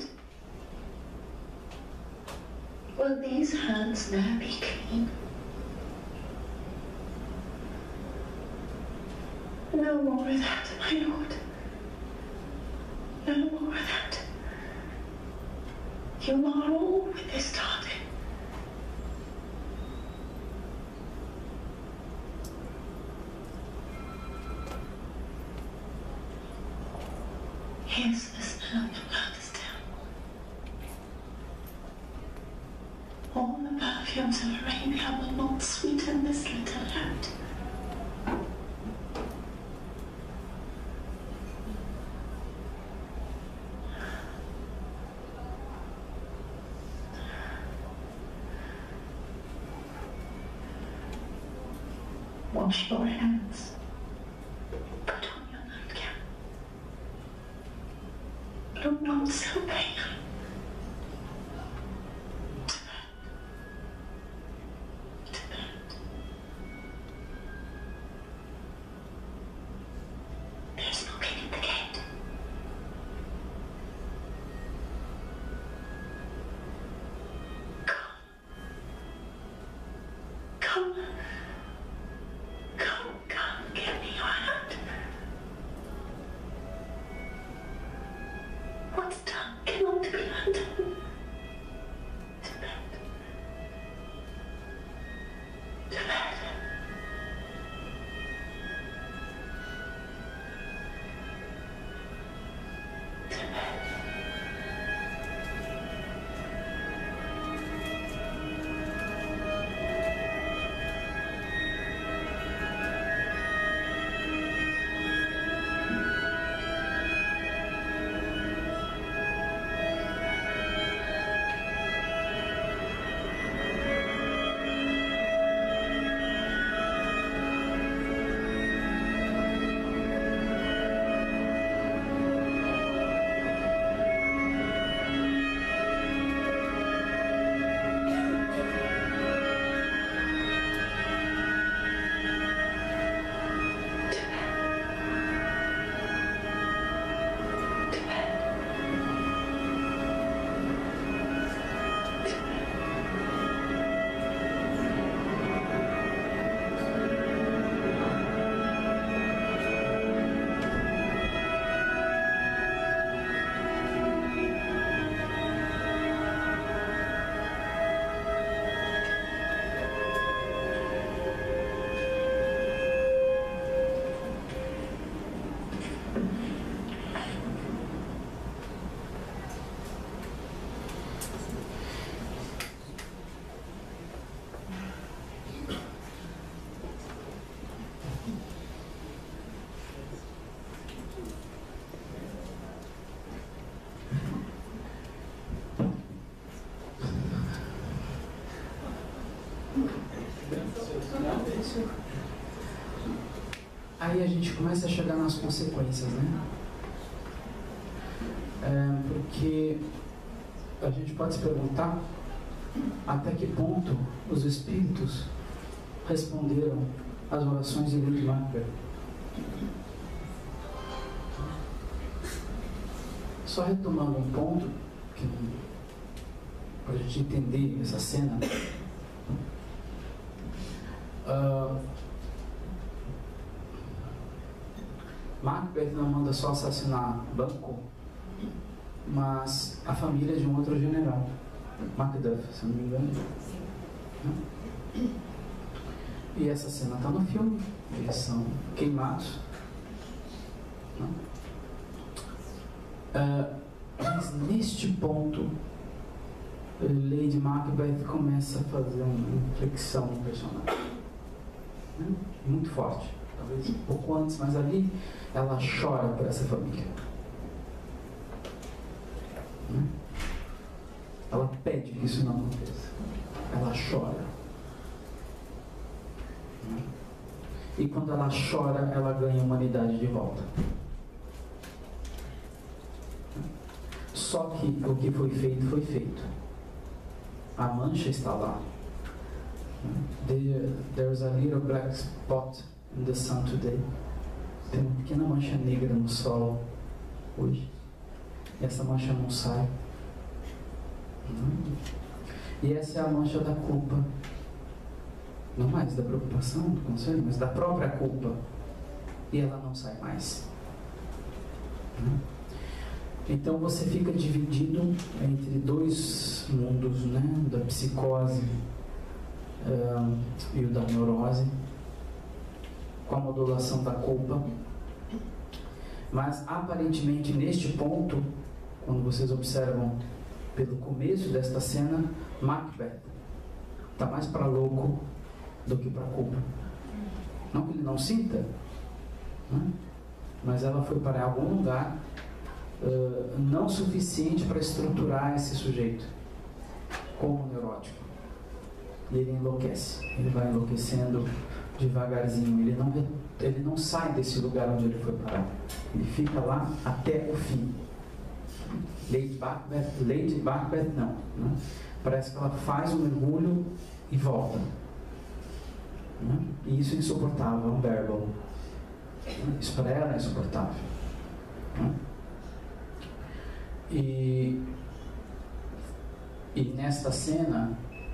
[SPEAKER 4] Will these hands now be clean? No more of that, my lord. No more of that. You are all with this target. Here's the smell of your blood is down. All the perfumes of Arabia will not sweeten this little hand. Wash your hands. Put on your nightcap. Look not so pale. To bed. To bed. There's knocking at the gate. Come. Come. Come, come, give me your hand. What's done cannot be undone. To bed. To bed. To bed.
[SPEAKER 1] isso. Aí a gente começa a chegar nas consequências, né? É, porque a gente pode se perguntar até que ponto os espíritos responderam às orações de Lady Macbeth. Só retomando um ponto para a gente entender essa cena. Uh, Macbeth não manda só assassinar Banquo, mas a família de um outro general, Macduff, se não me engano. E essa cena está no filme, eles são queimados. Uh, mas neste ponto, Lady Macbeth começa a fazer uma inflexão no personagem, né? Muito forte, talvez um pouco antes, mas ali ela chora por essa família, né? Ela pede que isso não aconteça, ela chora, né? E quando ela chora, ela ganha a humanidade de volta. Só que o que foi feito, foi feito. A mancha está lá. There, there's a little black spot in the sun today. Tem uma pequena mancha negra no sol hoje. E essa mancha não sai. E essa é a mancha da culpa. Não mais da preocupação, do conselho, mas da própria culpa. E ela não sai mais. Então você fica dividido entre dois mundos, né? Da psicose uh, e o da neurose, com a modulação da culpa. Mas aparentemente neste ponto, quando vocês observam pelo começo desta cena, Macbeth está mais para louco do que para culpa. Não que ele não sinta, né? Mas ela foi para algum lugar Uh, não suficiente para estruturar esse sujeito como neurótico. E ele enlouquece, ele vai enlouquecendo devagarzinho, ele não, ele não sai desse lugar onde ele foi parar, ele fica lá até o fim. Lady Macbeth, Lady Macbeth não, né? Parece que ela faz um mergulho e volta, né? E isso é insuportável, é um unbearable. Isso para ela é insuportável, né? E, e nesta cena,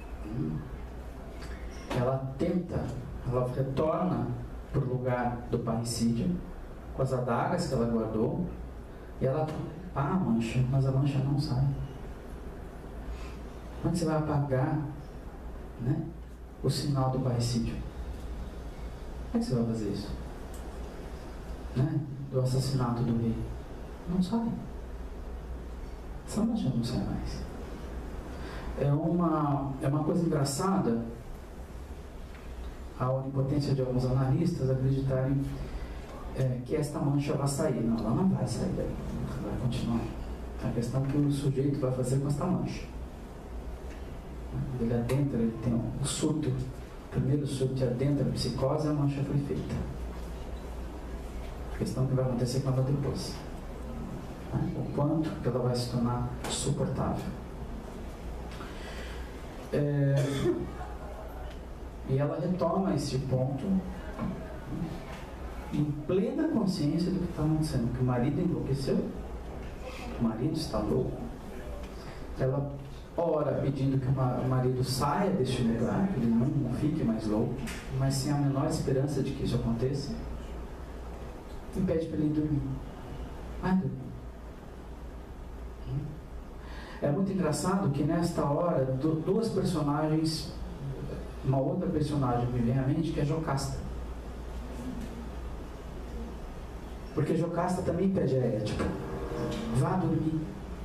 [SPEAKER 1] ela tenta, ela retorna para o lugar do parricídio, com as adagas que ela guardou, e ela pá a mancha, mas a mancha não sai. Como é que você vai apagar, né, o sinal do parricídio? Como é que você vai fazer isso? Né? Do assassinato do rei? Não sai. Essa mancha não sai mais. É uma, é uma coisa engraçada a onipotência de alguns analistas acreditarem é, que esta mancha vai sair. Não, ela não vai sair daí, ela vai continuar. A questão é que o sujeito vai fazer com esta mancha. Ele adentra, ele tem o surto, o primeiro surto adentra a psicose, a mancha foi feita. A questão é que vai acontecer com ela depois. O quanto que ela vai se tornar suportável. É, e ela retoma esse ponto em plena consciência do que está acontecendo, que o marido enlouqueceu, o marido está louco. Ela ora pedindo que o marido saia deste lugar, que ele não fique mais louco, mas sem a menor esperança de que isso aconteça, e pede para ele dormir. Vai dormir. É muito engraçado que nesta hora duas personagens, uma outra personagem me vem à mente, que é Jocasta. Porque Jocasta também pede a ela, tipo, vá dormir,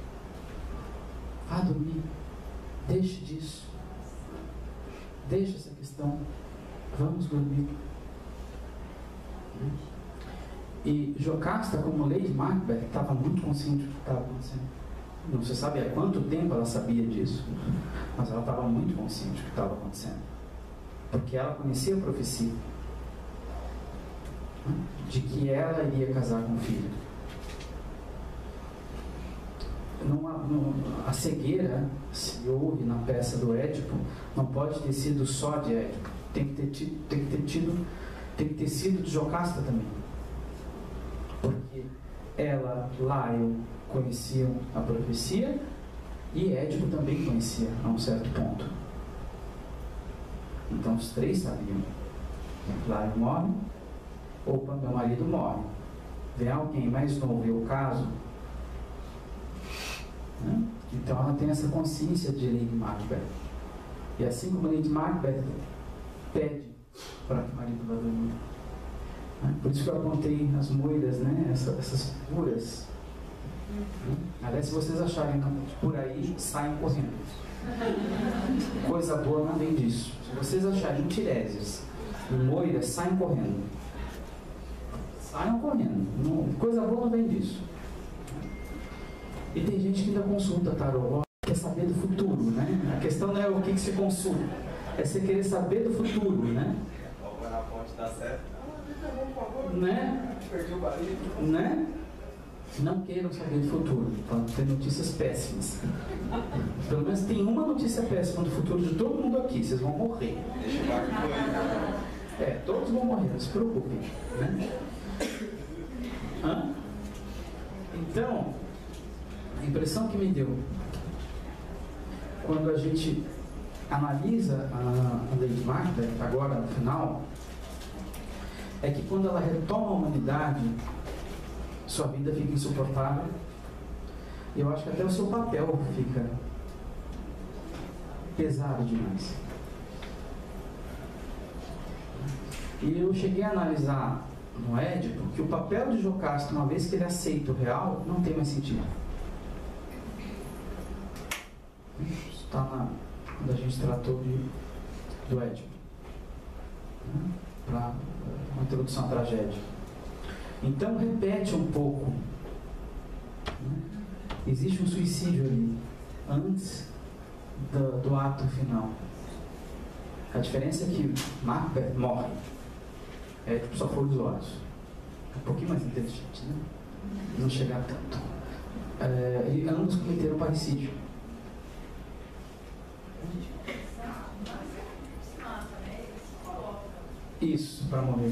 [SPEAKER 1] vá dormir, deixe disso, deixe essa questão, vamos dormir. E Jocasta, como Lady Macbeth, estava muito consciente do que estava acontecendo. Não se sabe há quanto tempo ela sabia disso, mas ela estava muito consciente do que estava acontecendo. porque ela conhecia a profecia de que ela iria casar com o filho. Não, não, a cegueira, se houve na peça do Édipo, não pode ter sido só de Édipo, tem que ter tido, tem que ter tido, tem que ter sido de Jocasta também, porque ela, Laio, conheciam a profecia e Édipo também conhecia a um certo ponto. Então os três sabiam. Laio morre, opa, meu marido morre, vem alguém mais novo e eu caso. Né? Então ela tem essa consciência de Lady Macbeth. E assim como Lady Macbeth pede para que o marido vá dormir. Né? Por isso que eu apontei as moiras, né? Essa, essas figuras. Né? Aliás, se vocês acharem por aí, saem correndo. Coisa boa não vem disso. Se vocês acharem tirésias e moiras, saem correndo. Saiam correndo. Não, coisa boa não vem disso. E tem gente que ainda consulta tarô, quer saber do futuro, né? A questão não é o que, que você consulta, é você querer saber do futuro, né?
[SPEAKER 7] Na ponte dá certo.
[SPEAKER 1] Né?
[SPEAKER 7] Perdi o barulho.
[SPEAKER 1] Né? Não queiram saber do futuro, pode ter notícias péssimas. Pelo menos tem uma notícia péssima do futuro de todo mundo aqui, vocês vão morrer.
[SPEAKER 7] Deixa o barco correr.
[SPEAKER 1] É, todos vão morrer, não se preocupem. Né? Hã? Então, a impressão que me deu quando a gente analisa a, a Lady Macbeth, agora no final, é que quando ela retoma a humanidade, sua vida fica insuportável. E eu acho que até o seu papel fica pesado demais. E eu cheguei a analisar no Édipo que o papel de Jocasta, uma vez que ele aceita o real, não tem mais sentido. Está na, quando a gente tratou de, do Édipo, né? Para uma introdução à tragédia. Então repete um pouco, né? Existe um suicídio ali antes do, do ato final. A diferença é que Macbeth morre, Édipo só foi os olhos, um pouquinho mais inteligente, né? Não chegar tanto. É, e ambos cometeram parricídio. Isso, para morrer.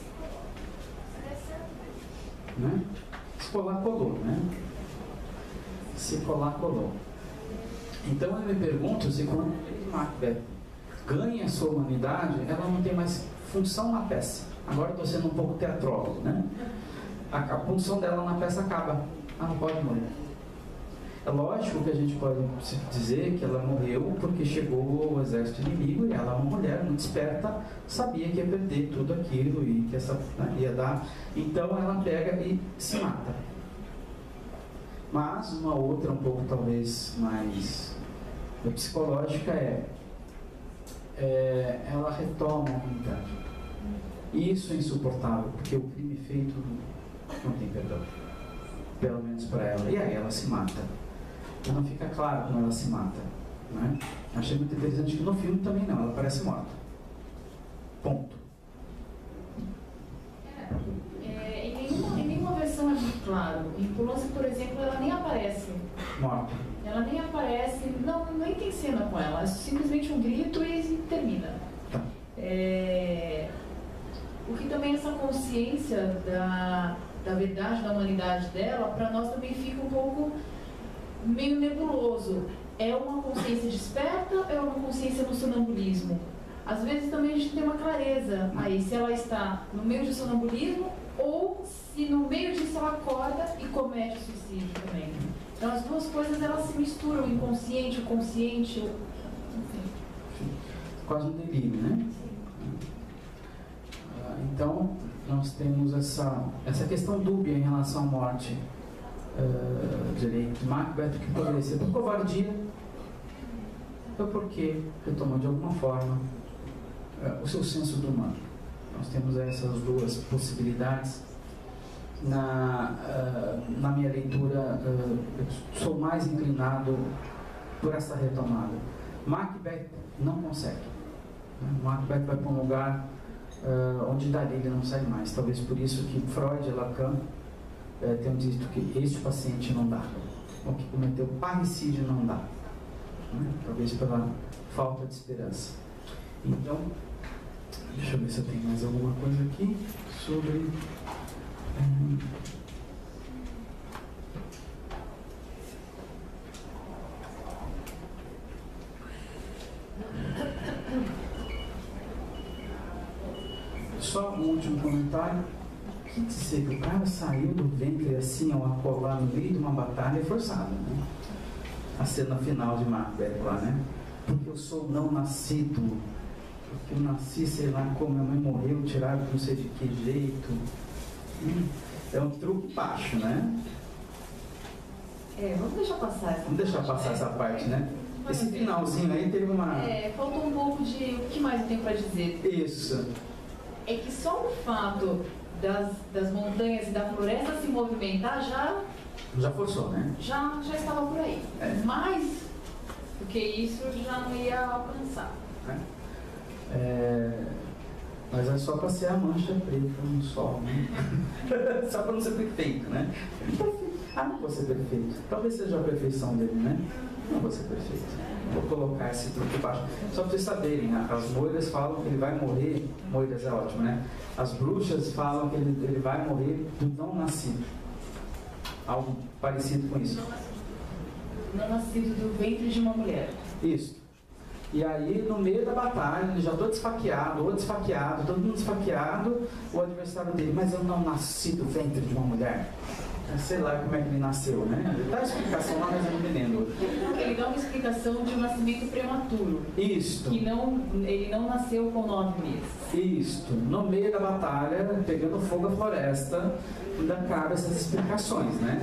[SPEAKER 1] Né? Se colar, colou, né? Se colar, colou. Então eu me pergunto se quando Macbeth ganha a sua humanidade, ela não tem mais função na peça. Agora estou sendo um pouco teatrólogo, né? A, a função dela na peça acaba. Ela não pode morrer. É lógico que a gente pode dizer que ela morreu porque chegou o exército inimigo e ela é uma mulher muito esperta, sabia que ia perder tudo aquilo e que essa, né, ia dar. Então ela pega e se mata. Mas uma outra, um pouco talvez mais psicológica, é, é ela retoma a humanidade. E isso é insuportável, porque o crime feito não tem perdão. Pelo menos para ela. E aí ela se mata. Não fica claro como ela se mata, né? Achei muito interessante que no filme também não, ela parece morta. Ponto.
[SPEAKER 8] É, é, em, nenhuma, em nenhuma versão é muito claro. Em Pulance, por exemplo, ela nem aparece.
[SPEAKER 1] Morta.
[SPEAKER 8] Ela nem aparece, não, nem tem cena com ela, é simplesmente um grito e termina.
[SPEAKER 1] Tá.
[SPEAKER 8] É, o que também essa consciência da, da verdade da humanidade dela, para nós também fica um pouco meio nebuloso. É uma consciência desperta ou é uma consciência no sonambulismo? Às vezes também a gente tem uma clareza aí, se ela está no meio de sonambulismo ou se no meio disso ela acorda e comete suicídio também. Então as duas coisas elas se misturam, o inconsciente, o consciente, enfim.
[SPEAKER 1] Quase um delírio, né? Então nós temos essa, essa questão dúbia em relação à morte. Uh, de Macbeth, que poderia ser por covardia ou porque retomou de alguma forma uh, o seu senso do humano. Nós temos essas duas possibilidades. Na, uh, na minha leitura, uh, eu sou mais inclinado por essa retomada. Macbeth não consegue. O Macbeth vai para um lugar uh, onde dali ele não sai mais. Talvez por isso que Freud e Lacan uh, tenham dito que este paciente não dá. O que cometeu parricídio não dá. Né? Talvez pela falta de esperança. Então, deixa eu ver se eu tenho mais alguma coisa aqui sobre... Um, Só um último comentário. Que dizer que o cara saiu do ventre assim, ao acolá no meio de uma batalha forçada, né? A cena final de Macbeth lá, né? Porque eu sou não nascido, porque eu nasci, sei lá, como minha mãe morreu, tiraram não sei de que jeito. Hum, é um truque baixo, né?
[SPEAKER 8] É, vamos deixar passar essa
[SPEAKER 1] Vamos deixar
[SPEAKER 8] parte,
[SPEAKER 1] passar
[SPEAKER 8] né?
[SPEAKER 1] essa parte, né? Esse finalzinho aí teve uma...
[SPEAKER 8] É, faltou um pouco de... O que mais eu tenho para dizer?
[SPEAKER 1] Isso.
[SPEAKER 8] É que só o fato das, das montanhas e da floresta se movimentar já,
[SPEAKER 1] Já forçou, né?
[SPEAKER 8] já, já estava por aí.
[SPEAKER 1] É.
[SPEAKER 8] Mais do que isso já não ia alcançar.
[SPEAKER 1] Né? É, mas é só para ser a mancha preta no sol, né? Só para não ser perfeito, né? Ah, não vou ser perfeito. Talvez seja a perfeição dele, né? Não vou ser perfeito. Vou colocar esse truque baixo. Só para vocês saberem, as moiras falam que ele vai morrer. Moiras é ótimo, né? As bruxas falam que ele, ele vai morrer do não nascido. Algo parecido com isso.
[SPEAKER 8] Não nascido do ventre de uma mulher.
[SPEAKER 1] Isso. E aí, no meio da batalha, ele já todo desfaqueado, ou desfaqueado, todo mundo desfaqueado, o adversário dele, mas eu não nasci do ventre de uma mulher. Sei lá como é que ele nasceu, né? Ele dá a explicação lá, mas eu não me lembro.
[SPEAKER 8] Ele dá uma explicação de um nascimento prematuro.
[SPEAKER 1] Isto.
[SPEAKER 8] Que não, ele não nasceu com nove meses.
[SPEAKER 1] Isto. No meio da batalha, pegando fogo a floresta, ainda cabe essas explicações, né?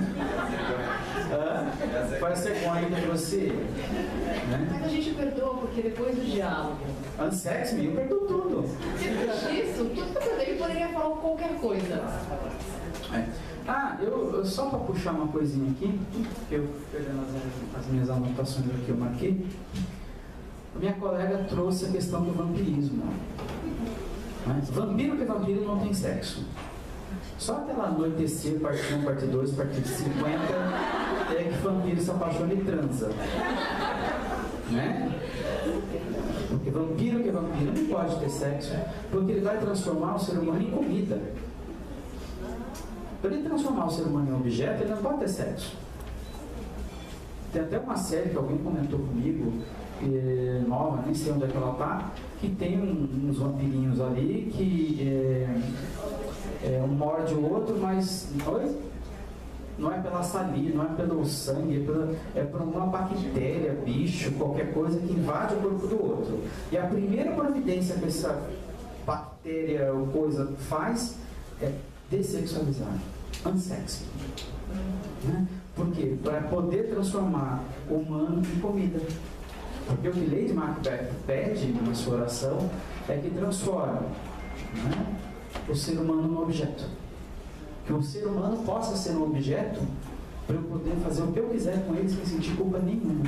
[SPEAKER 1] Ah, foi a cegonha que você, né?
[SPEAKER 8] Mas a gente perdoa porque depois do diálogo.
[SPEAKER 1] Ansex me perdoou tudo.
[SPEAKER 8] Depois disso, tudo que ele poderia falar qualquer coisa.
[SPEAKER 1] É. Ah, eu, eu só para puxar uma coisinha aqui, que eu perdendo as, as minhas anotações aqui, eu marquei. Minha colega trouxe a questão do vampirismo. Mas vampiro que vampiro não tem sexo. Só até lá anoitecer, parte um, parte dois, parte cinquenta, é que vampiro se apaixona e transa. Né? Porque vampiro que vampiro não pode ter sexo, porque ele vai transformar o ser humano em comida. Para ele transformar o ser humano em objeto, ele não pode ter sexo. Tem até uma série que alguém comentou comigo, é, nova, nem sei onde é que ela está, que tem um, uns vampirinhos ali que é, é, um morde o outro, mas oi? Não é pela saliva, não é pelo sangue, é, pela, é por uma bactéria, bicho, qualquer coisa que invade o corpo do outro. E a primeira providência que essa bactéria ou coisa faz é dessexualizar, unsexy. Né? Por quê? Para poder transformar o humano em comida. Porque o que Lady Macbeth pede na sua oração é que transforme, né, o ser humano num objeto. Que o ser humano possa ser um objeto para eu poder fazer o que eu quiser com ele sem sentir culpa nenhuma.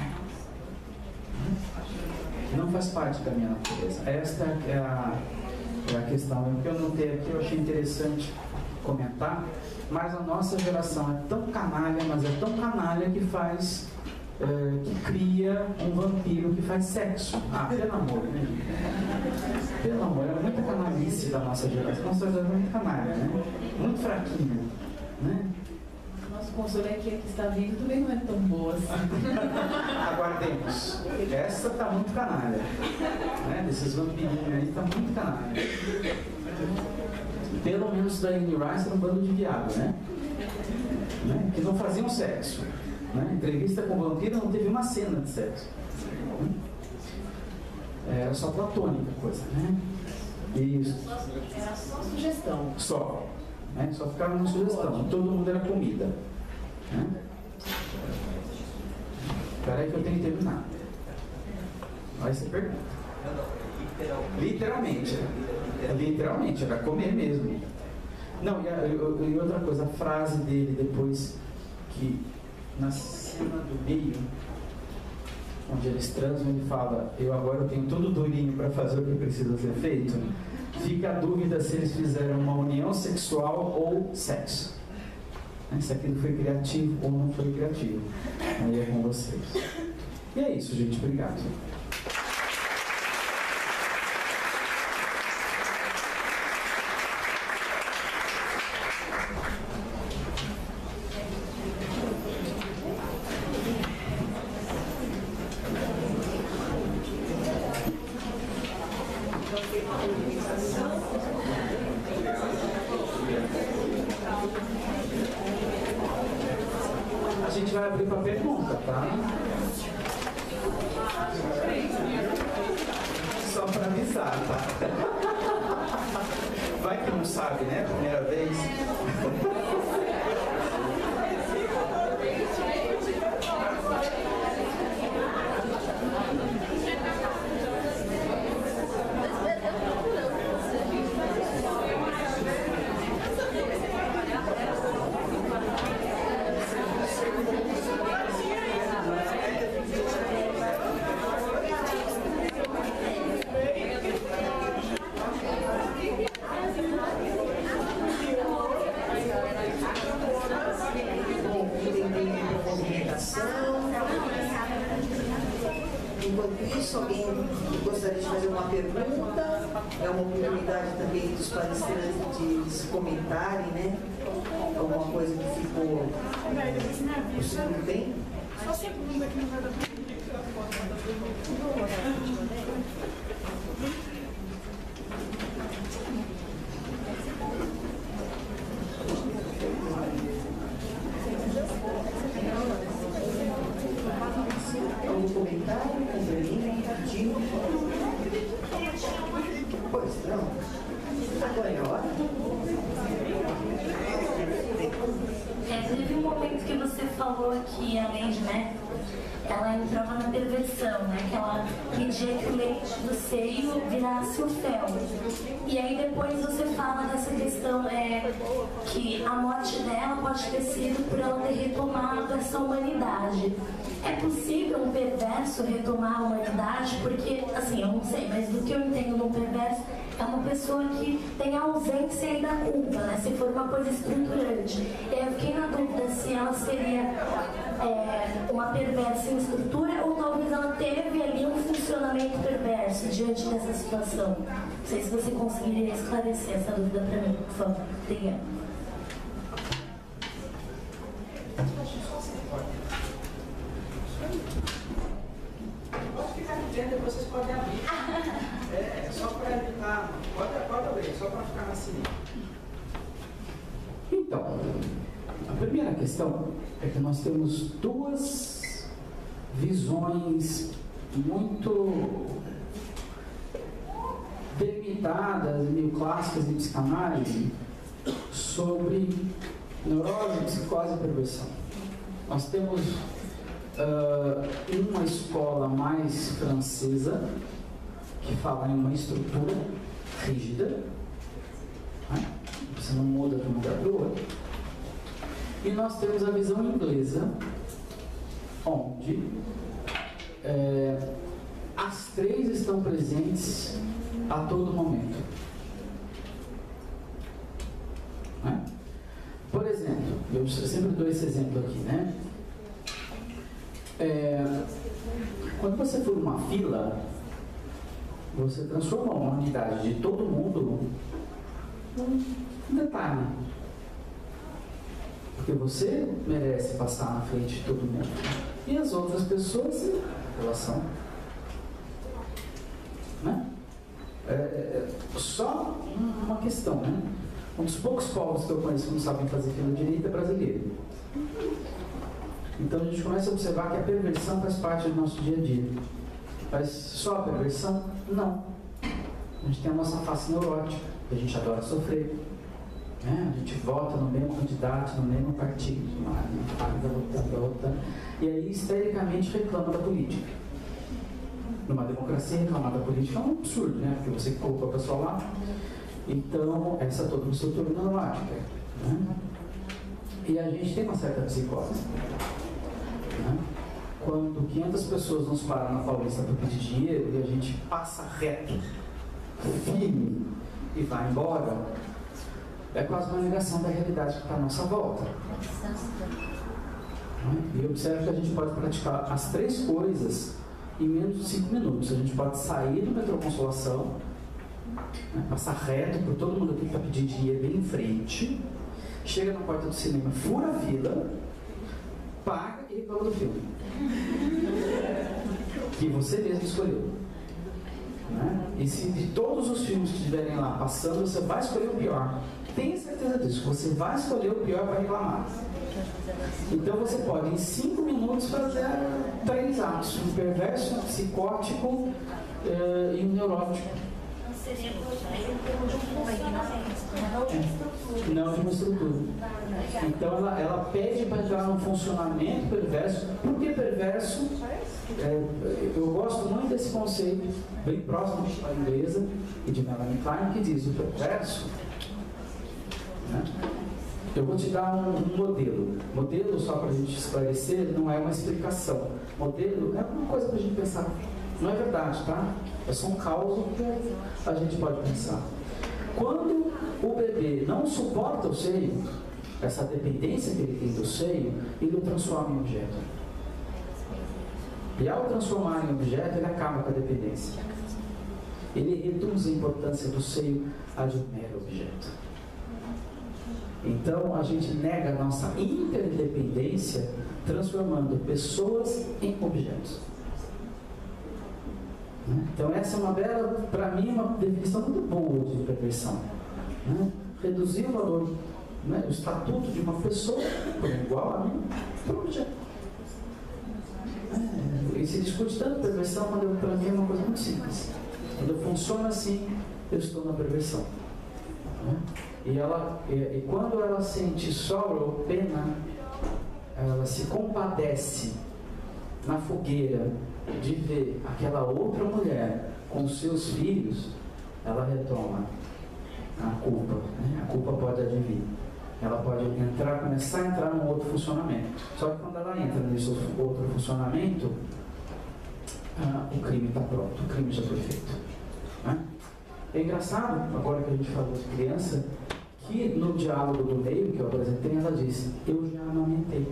[SPEAKER 1] Não faz parte da minha natureza. Esta é a, é a questão. O que eu notei aqui, eu achei interessante comentar, mas a nossa geração é tão canalha, mas é tão canalha que faz, é, que cria um vampiro que faz sexo. Ah, pelo amor, né? Pelo amor, é muita canalice da nossa geração. Nossa geração é muito canalha, né? Muito fraquinha, né?
[SPEAKER 8] Nosso console aqui que está vindo também não é tão boa assim.
[SPEAKER 1] Aguardemos. Essa tá muito canalha, né? Desses vampirinhos aí tá muito canalha. Pelo menos da Anne Rice era um bando de viado, né? né? Que não faziam sexo. Né? Entrevista com o vampiro não teve uma cena de sexo. Era só platônica a coisa, né? Isso.
[SPEAKER 8] Era só sugestão.
[SPEAKER 1] Só. Né? Só ficava na sugestão. Todo mundo era comida. Né? Espera aí que eu tenho que terminar. Aí você pergunta. Literalmente. Literalmente, era comer mesmo. Não, e, a, e outra coisa, a frase dele depois, que na cena do meio, onde eles transam, ele fala, eu agora eu tenho tudo durinho para fazer o que precisa ser feito, fica a dúvida se eles fizeram uma união sexual ou sexo. Se aquilo foi criativo ou não foi criativo. Aí é com vocês. E é isso, gente. Obrigado. A gente vai abrir para pergunta, tá? Só para avisar, tá? Vai que não sabe, né? Primeira vez.
[SPEAKER 9] Enquanto isso, alguém gostaria de fazer uma pergunta? É uma oportunidade também dos palestrantes comentarem, né? Alguma coisa que ficou no segundo tempo?
[SPEAKER 2] Só segunda que não vai dar pra tirar foto da pergunta.
[SPEAKER 9] Algum comentário, complemento, pedido? Pois não. Agora é a hora.
[SPEAKER 10] É, teve um momento que você falou que a Lady, né, ela entrava na perversão, né, que ela pedia que o leite do seio virasse o fel. E aí depois você fala dessa questão é, que a morte dela pode ter sido por ela ter retomado essa humanidade. É possível um perverso retomar a humanidade? Porque, assim, eu não sei, mas do que eu entendo no perverso, é uma pessoa que tem a ausência aí da culpa, né? Se for uma coisa estruturante. E aí eu fiquei na dúvida se ela seria é, uma perversa em estrutura ou talvez ela teve ali um funcionamento perverso diante dessa situação. Não sei se você conseguiria esclarecer essa dúvida para mim, por favor. Obrigada.
[SPEAKER 11] Pode ficar aqui dentro, depois vocês podem abrir. É, só para evitar. Pode, pode abrir, só para ficar na cilinha.
[SPEAKER 1] Então, a primeira questão é que nós temos duas visões muito delimitadas, meio clássicas de psicanálise, sobre neurose, psicose e perversão. Nós temos uh, uma escola mais francesa, que fala em uma estrutura rígida, né? Você não muda de um lugar para o outro. E nós temos a visão inglesa, onde é, as três estão presentes a todo momento. Né? Por exemplo, eu sempre dou esse exemplo aqui, né? É, quando você for numa fila, você transforma uma unidade de todo mundo num detalhe. Porque você merece passar na frente de todo mundo. E as outras pessoas, em relação. Né? É, é, só uma questão, né? Um dos poucos povos que eu conheço que não sabem fazer fila direita é brasileiro. Então a gente começa a observar que a perversão faz parte do nosso dia a dia. Mas só a perversão? Não. A gente tem a nossa face neurótica, que a gente adora sofrer. Né? A gente vota no mesmo candidato, no mesmo partido, está votando, votando, e aí histericamente reclama da política. Numa democracia, reclamar da política é um absurdo, né? Porque você colocou a pessoa lá. Então, essa é toda uma estrutura neurótica. Né? E a gente tem uma certa psicose. Né? quando quinhentas pessoas nos param na Paulista para pedir dinheiro e a gente passa reto, firme e vai embora, é quase uma negação da realidade que está à nossa volta. E observe que a gente pode praticar as três coisas em menos de cinco minutos. A gente pode sair do metrô Consolação, né, passar reto por todo mundo que está pedindo dinheiro bem em frente, chega na porta do cinema, fura a fila, paga e reclama do filme que você mesmo escolheu, né? E se de todos os filmes que estiverem lá passando, você vai escolher o pior. Tenha certeza disso, você vai escolher o pior para reclamar. Então você pode em cinco minutos fazer três atos: um perverso, um psicótico uh, e um neurótico.
[SPEAKER 10] Seria em termos de um funcionamento,
[SPEAKER 1] não de uma estrutura. Então ela, ela pede para entrar num funcionamento perverso. Por que perverso? É, eu gosto muito desse conceito, bem próximo de escola inglesa e de Melanie Klein, que diz: o perverso, né? Eu vou te dar um, um modelo. Modelo, só para a gente esclarecer, não é uma explicação. Modelo é uma coisa para a gente pensar. Não é verdade, tá? É só um caos que a gente pode pensar. Quando o bebê não suporta o seio, essa dependência que ele tem do seio, ele o transforma em objeto. E ao transformar em objeto, ele acaba com a dependência. Ele reduz a importância do seio a de um mero objeto. Então a gente nega a nossa interdependência, transformando pessoas em objetos. Então essa é uma bela, para mim, uma definição muito boa de perversão, né? Reduzir o valor, né, o estatuto de uma pessoa como igual a mim para um objeto. É, e se discute tanto perversão, quando para mim é uma coisa muito simples. Quando funciona assim, eu estou na perversão, né? E, ela, e, e quando ela sente sorrow, pena, ela se compadece na fogueira de ver aquela outra mulher com seus filhos, ela retoma a culpa, né? A culpa pode advir, ela pode entrar, começar a entrar num outro funcionamento. Só que quando ela entra nesse outro funcionamento, ah, o crime está pronto, o crime já foi feito, né? É engraçado, agora que a gente falou de criança, que no diálogo do meio que eu apresentei, ela disse: eu já amamentei.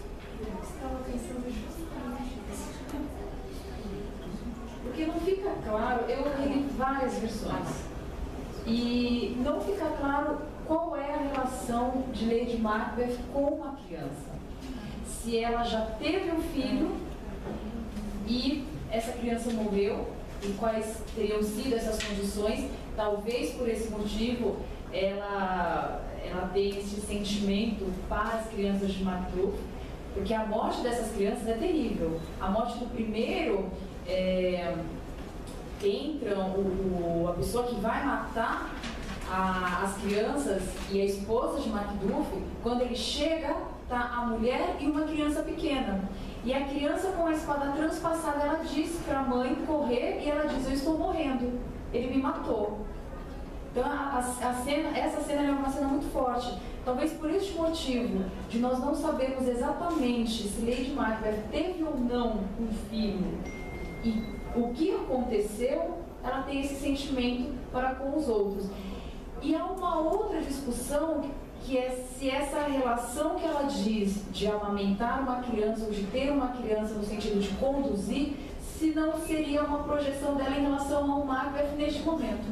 [SPEAKER 8] Porque não fica claro, eu li várias versões, e não fica claro qual é a relação de Lady Macbeth com a criança. Se ela já teve um filho e essa criança morreu, e quais teriam sido essas condições, talvez por esse motivo ela, ela tenha esse sentimento para as crianças de Macduff, porque a morte dessas crianças é terrível. A morte do primeiro, é, entra o, o, a pessoa que vai matar a, as crianças e a esposa de Macduff, quando ele chega, tá a mulher e uma criança pequena. E a criança com a espada transpassada, ela diz para a mãe correr e ela diz: eu estou morrendo, ele me matou. Então a, a cena, essa cena é uma cena muito forte. Talvez por este motivo de nós não sabermos exatamente se Lady Macbeth teve ou não um filho e o que aconteceu, ela tem esse sentimento para com os outros. E há uma outra discussão, que é se essa relação que ela diz de amamentar uma criança ou de ter uma criança no sentido de conduzir, se não seria uma projeção dela em relação ao Macbeth neste momento.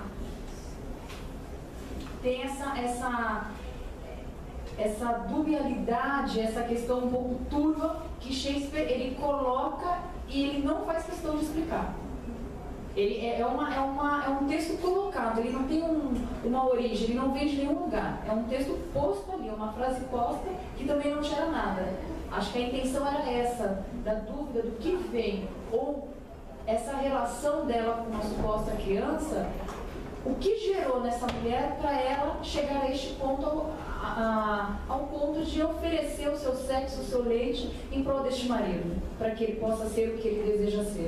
[SPEAKER 8] Tem essa, essa, essa dualidade, essa questão um pouco turva que Shakespeare ele coloca e ele não faz questão de explicar. Ele é, é, uma, é, uma, é um texto colocado, ele não tem um, uma origem, ele não vem de nenhum lugar. É um texto posto ali, é uma frase posta que também não tira nada. Acho que a intenção era essa, da dúvida do que vem, ou essa relação dela com a suposta criança, o que gerou nessa mulher para ela chegar a este ponto, ao, a, ao ponto de oferecer o seu sexo, o seu leite em prol deste marido, para que ele possa ser o que ele deseja ser.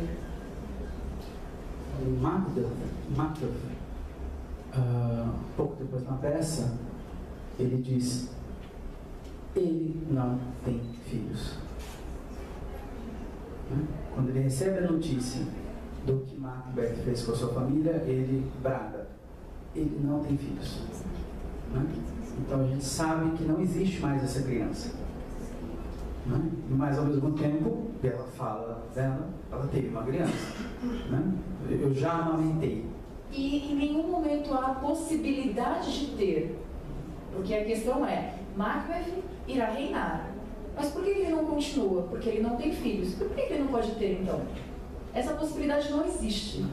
[SPEAKER 1] Macduff, Macduff uh, pouco depois na peça, ele diz: ele não tem filhos. Né? Quando ele recebe a notícia do que Macbeth fez com a sua família, ele brada. Ele não tem filhos. Né? Então a gente sabe que não existe mais essa criança. Né? Mas ao mesmo tempo, pela fala dela, ela teve uma criança. Né? Eu já amamentei.
[SPEAKER 8] E em nenhum momento há possibilidade de ter. Porque a questão é, Macbeth irá reinar. Mas por que ele não continua? Porque ele não tem filhos. Por que ele não pode ter, então? Essa possibilidade não existe.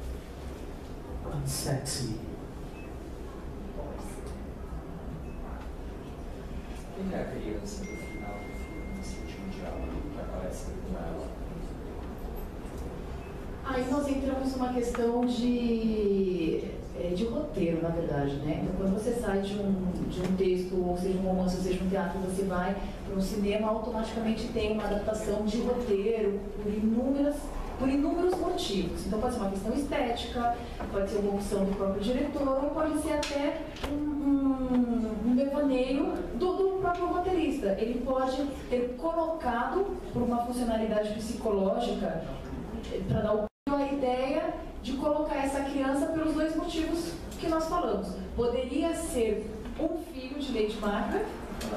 [SPEAKER 1] Unsexy.
[SPEAKER 12] Quem é a criança do final do filme, nesse último diálogo que aparece com ela?
[SPEAKER 8] Aí nós entramos numa questão de, de roteiro, na verdade, né? Então, quando você sai de um, de um texto, ou seja um romance, ou seja um teatro, você vai para um cinema, automaticamente tem uma adaptação de roteiro por inúmeras, por inúmeros motivos. Então pode ser uma questão estética, pode ser uma opção do próprio diretor, ou pode ser até um, um, um devaneio do, do próprio roteirista. Ele pode ter colocado, por uma funcionalidade psicológica, para dar o a ideia de colocar essa criança pelos dois motivos que nós falamos. Poderia ser um filho de Lady Macbeth,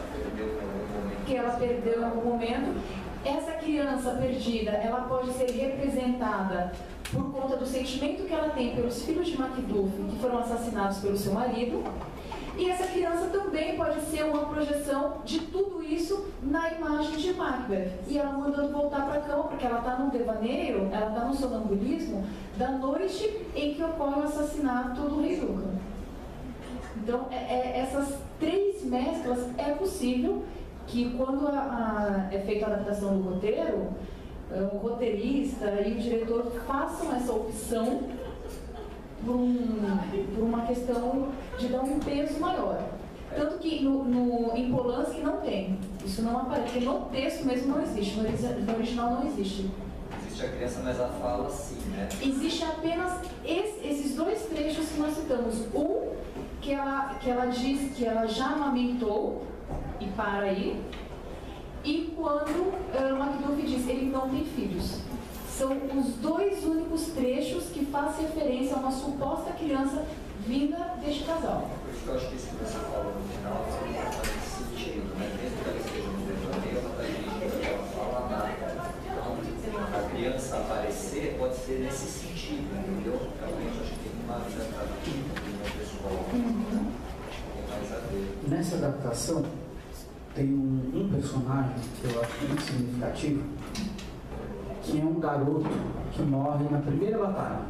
[SPEAKER 8] que ela perdeu em algum momento. Essa criança perdida, ela pode ser representada por conta do sentimento que ela tem pelos filhos de Macduff, que foram assassinados pelo seu marido. E essa criança também pode ser uma projeção de tudo isso na imagem de Macbeth. E ela mandando voltar para a cama, porque ela está num devaneio, ela está num sonambulismo da noite em que ocorre o assassinato do rei Duncan. Então, é, é, essas três mesclas é possível que quando a, a, é feita a adaptação do roteiro, o roteirista e o diretor façam essa opção Por, um, por uma questão de dar um peso maior. Tanto que no, no, em Polanski não tem. Isso não aparece, porque no texto mesmo não existe, no, no original não existe.
[SPEAKER 12] Existe a criança, mas a fala sim, né?
[SPEAKER 8] Existe apenas esse, esses dois trechos que nós citamos. Um, que ela, que ela diz que ela já amamentou, e para aí. E quando uh, Macduff diz ele não tem filhos. São os dois únicos trechos que fazem referência a uma suposta criança vinda deste casal.
[SPEAKER 12] Por isso que eu acho que isso que você falou no final faz sentido, né? Mesmo que ela esteja no devaneio, ela está dirigida, ela fala nada. Então, a criança aparecer pode ser nesse sentido, entendeu? Realmente acho que tem uma adaptativa de uma pessoa.
[SPEAKER 8] Uhum.
[SPEAKER 12] Tem mais a ver.
[SPEAKER 1] Nessa adaptação, tem um, um personagem que eu acho muito significativo, que é um garoto que morre na primeira batalha.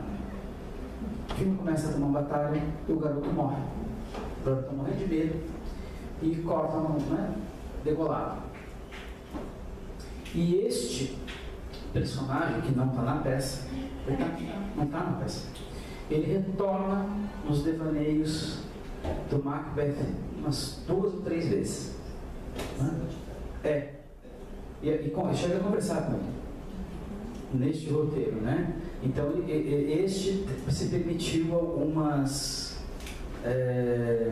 [SPEAKER 1] O filme começa a ter uma batalha e o garoto morre. O garoto está morrendo de medo e corta a mão, né? Degolado. E este personagem, que não está na peça, ele tá, não está na peça, ele retorna nos devaneios do Macbeth umas duas ou três vezes. Né? É. E, e, e chega a conversar com ele neste roteiro, né? Então este se permitiu algumas é,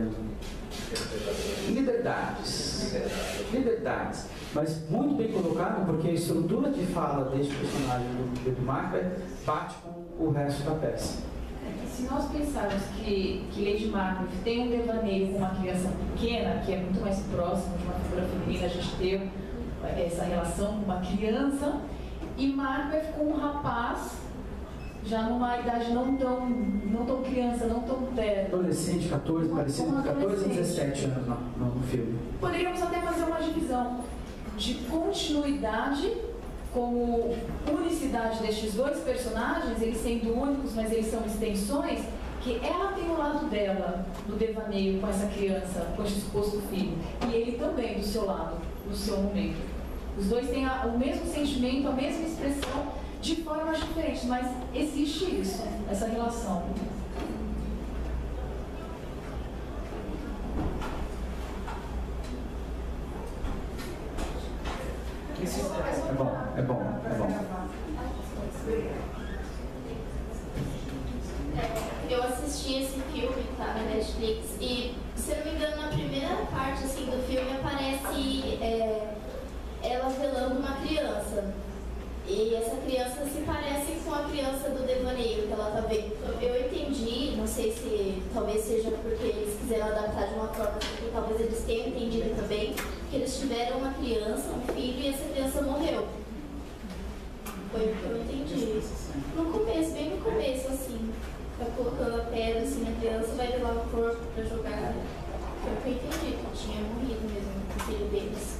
[SPEAKER 1] liberdades, liberdades, mas muito bem colocado, porque a estrutura de fala deste personagem do, do Macbeth bate com o resto da peça.
[SPEAKER 8] Se nós pensarmos que, que Lady Macbeth tem um devaneio com uma criança pequena, que é muito mais próximo de uma figura feminina, a gente ter essa relação com uma criança, e Macbeth com um rapaz, já numa idade não tão, não tão criança, não tão terna.
[SPEAKER 1] Adolescente, catorze, parecido com catorze a dezessete anos no, no filme.
[SPEAKER 8] Poderíamos até fazer uma divisão de continuidade, como unicidade destes dois personagens, eles sendo únicos, mas eles são extensões, que ela tem o lado dela, no devaneio com essa criança, com esse suposto filho, e ele também do seu lado, no seu momento. Os dois têm a, o mesmo sentimento, a mesma expressão, de formas diferentes, mas existe isso, essa relação.
[SPEAKER 1] É bom, é bom, é bom.
[SPEAKER 13] Eu assisti esse filme, tá, na Netflix, e, se eu não me engano, na primeira parte assim, do filme aparece é, ela velando uma criança. E essa criança se parece com a criança do devaneio que ela tá vendo. Eu entendi, não sei se talvez seja porque eles quiseram adaptar de uma forma que talvez eles tenham entendido também, que eles tiveram uma criança, um filho, e essa criança morreu. Foi o que eu entendi. No começo, bem no começo, assim, tá colocando a pedra assim na criança, vai levar o corpo pra jogar. Foi o que eu entendi, que tinha morrido mesmo o filho deles.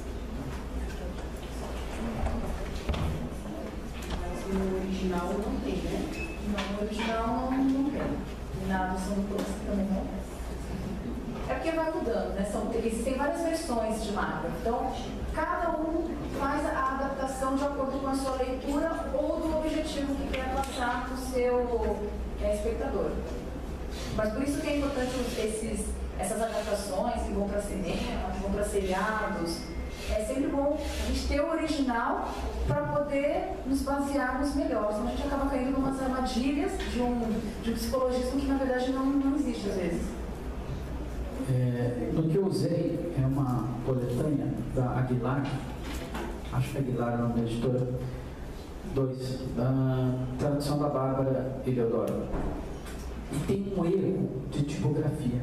[SPEAKER 9] No original não tem, né?
[SPEAKER 8] Não, no original não, não tem. E na versão do Tolkien também não tem. É porque vai mudando, né? São, existem várias versões de Macbeth. Então, cada um faz a adaptação de acordo com a sua leitura ou do objetivo que quer passar para o seu é, espectador. Mas por isso que é importante esses, essas adaptações que vão para cinema, que vão para seriados. É sempre bom a gente ter o original para poder nos basearmos melhor, senão a gente acaba caindo em umas armadilhas de um, de um psicologismo que na verdade não, não existe às vezes.
[SPEAKER 1] É, no que eu usei é uma coletânea da Aguilar, acho que é Aguilar é o nome da editora, dois, da tradução da Bárbara Eleodoro. E tem um erro de tipografia.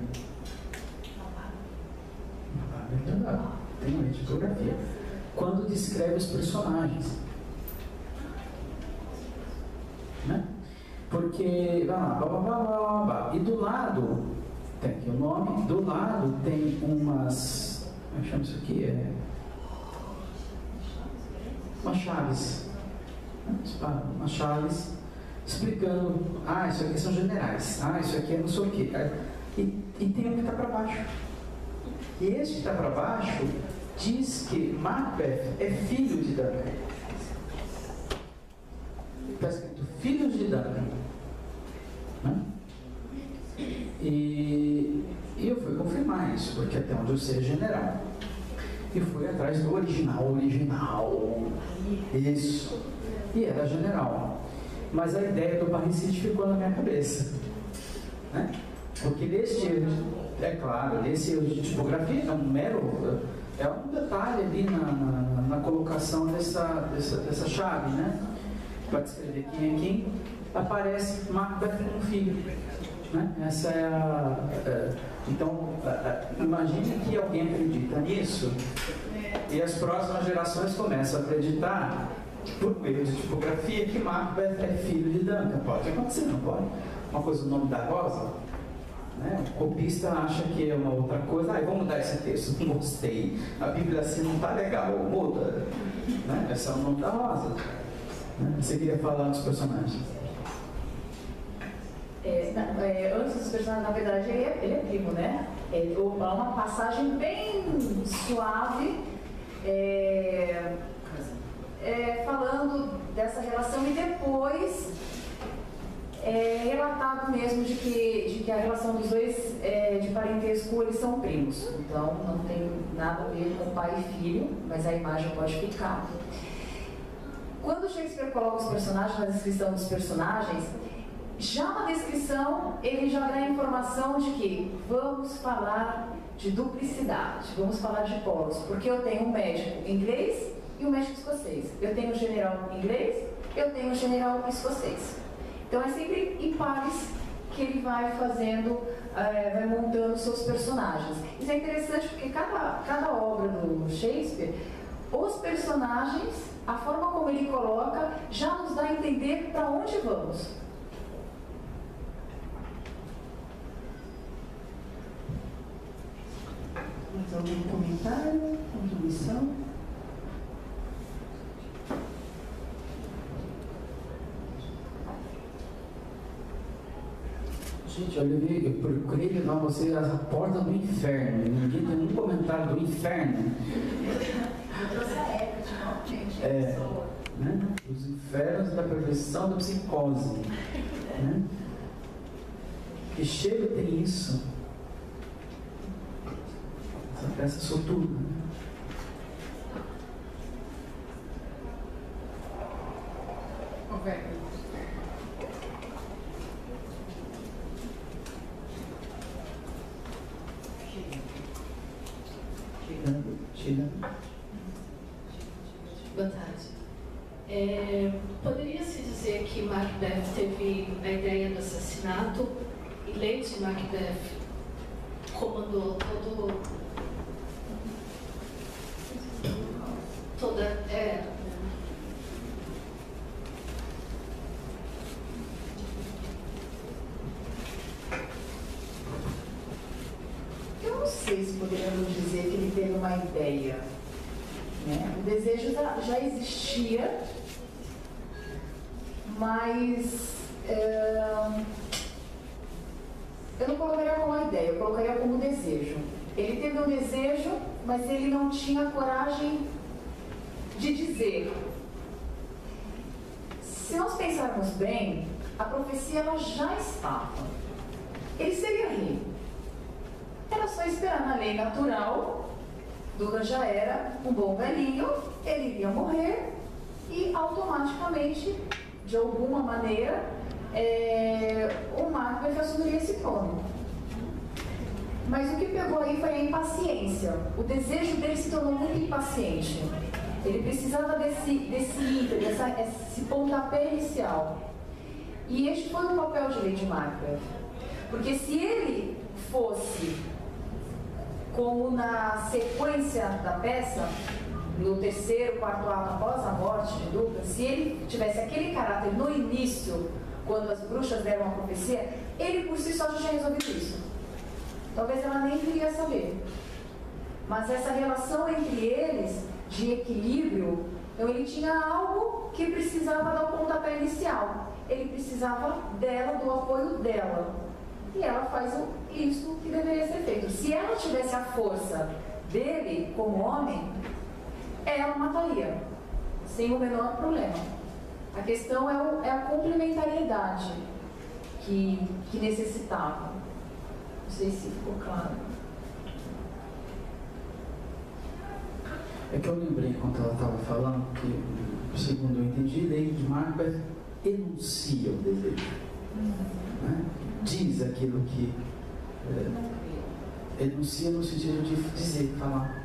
[SPEAKER 1] Tem uma tipografia. Quando descreve os personagens. Né? Porque, vai lá, blá, blá, blá, blá, blá. E do lado, tem aqui o nome, do lado tem umas, como é que chama isso aqui? É, umas chaves. Umas chaves explicando, ah, isso aqui são generais, ah, isso aqui é não sei o quê. E, e tem um que está para baixo. E esse que está para baixo diz que Macbeth é filho de Duncan. Está escrito filhos de Duncan. Né? E, e eu fui confirmar isso, porque até onde eu sei é general. E fui atrás do original, original. Isso. E era general. Mas a ideia do parricide ficou na minha cabeça. Né? Porque nesse erro, é claro, nesse erro de tipografia é um mero, é um detalhe ali na, na, na colocação dessa, dessa, dessa chave, né? Para descrever quem é quem, aparece Macbeth com um filho. Né? Essa é a. É, então, imagine que alguém acredita nisso e as próximas gerações começam a acreditar, por meio de tipografia, que Macbeth é filho de Duncan. Pode acontecer, não pode? Uma coisa, o nome da Rosa. Né? O copista acha que é uma outra coisa, ah, vamos mudar esse texto, não gostei, a Bíblia assim não está legal, muda. Né? Esse é o nome da Rosa. Né? Você queria falar dos personagens?
[SPEAKER 8] É, não, é, antes dos personagens, na verdade, ele é, ele é primo, né? É uma passagem bem suave, é, é, falando dessa relação e depois é relatado mesmo de que, de que a relação dos dois é, de parentesco, eles são primos. Então não tem nada a ver com pai e filho, mas a imagem pode ficar. Quando Shakespeare coloca os personagens, na descrição dos personagens, já na descrição ele já dá a informação de que vamos falar de duplicidade, vamos falar de polos, porque eu tenho um médico inglês e um médico escocês. Eu tenho um general inglês, eu tenho um general escocês. Então é sempre em pares que ele vai fazendo, é, vai montando seus personagens. Isso é interessante porque cada, cada obra do Shakespeare, os personagens, a forma como ele coloca, já nos dá a entender para onde vamos.
[SPEAKER 9] Mais algum comentário, contribuição?
[SPEAKER 1] Gente, olha, eu procurei levar vocês à porta do inferno. Ninguém tem um comentário do inferno. É, né? Os infernos da perversão da psicose. Né? Que cheiro tem isso? Essa peça soturna.
[SPEAKER 8] Ok.
[SPEAKER 1] Chegando, chegando.
[SPEAKER 8] Boa tarde.
[SPEAKER 14] É, poderia-se dizer que Macbeth teve a ideia do assassinato e Lady Macbeth comandou todo, toda... É,
[SPEAKER 8] eu não sei se poderíamos dizer que ele teve uma ideia. Né? O desejo já, já existia, mas é, eu não colocaria como uma ideia, eu colocaria como desejo. Ele teve um desejo, mas ele não tinha coragem de dizer. Se nós pensarmos bem, a profecia ela já estava. Ele seria rei. Era só esperar na lei natural. Dugan já era um bom velhinho, ele iria morrer e automaticamente, de alguma maneira, é, o Macbeth assumiria esse trono. Mas o que pegou aí foi a impaciência. O desejo dele se tornou muito impaciente. Ele precisava desse, desse ímpeto, desse pontapé inicial. E este foi o papel de Lady Macbeth. Porque se ele fosse, como na sequência da peça, no terceiro, quarto ato após a morte de Dugan, se ele tivesse aquele caráter no início, quando as bruxas deram a profecia, ele por si só já tinha resolvido isso. Talvez ela nem queria saber. Mas essa relação entre eles, de equilíbrio, então ele tinha algo que precisava dar o pontapé inicial. Ele precisava dela, do apoio dela. E ela faz isso que deveria ser feito. Se ela tivesse a força dele como homem, ela mataria, sem o menor problema. A questão é, o, é a complementariedade que, que necessitava. Não sei se ficou claro.
[SPEAKER 1] É que eu lembrei, enquanto ela estava falando, que, segundo eu entendi, Lady Macbeth enuncia o desejo. Né? Diz aquilo que é, enuncia no sentido de dizer, falar.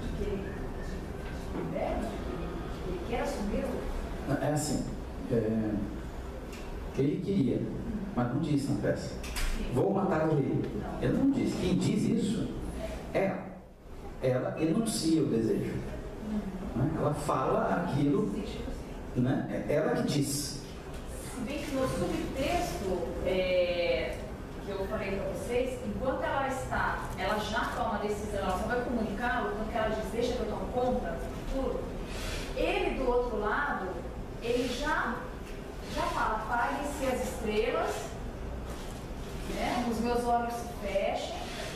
[SPEAKER 8] Ele quer assumir?
[SPEAKER 1] É assim, é, ele queria, mas não disse na peça. Vou matar o rei. Ele não disse. Quem diz isso é ela. Ela enuncia o desejo. Né? Ela fala aquilo, né? É ela que diz.
[SPEAKER 8] Se bem que no subtexto é, que eu falei para vocês, enquanto ela está, ela já toma a decisão, ela só vai comunicá-lo, porque ela diz, deixa que eu tomo conta do futuro. Ele, do outro lado, ele já, já fala, apaguem-se as estrelas, né? Os meus olhos se fechem.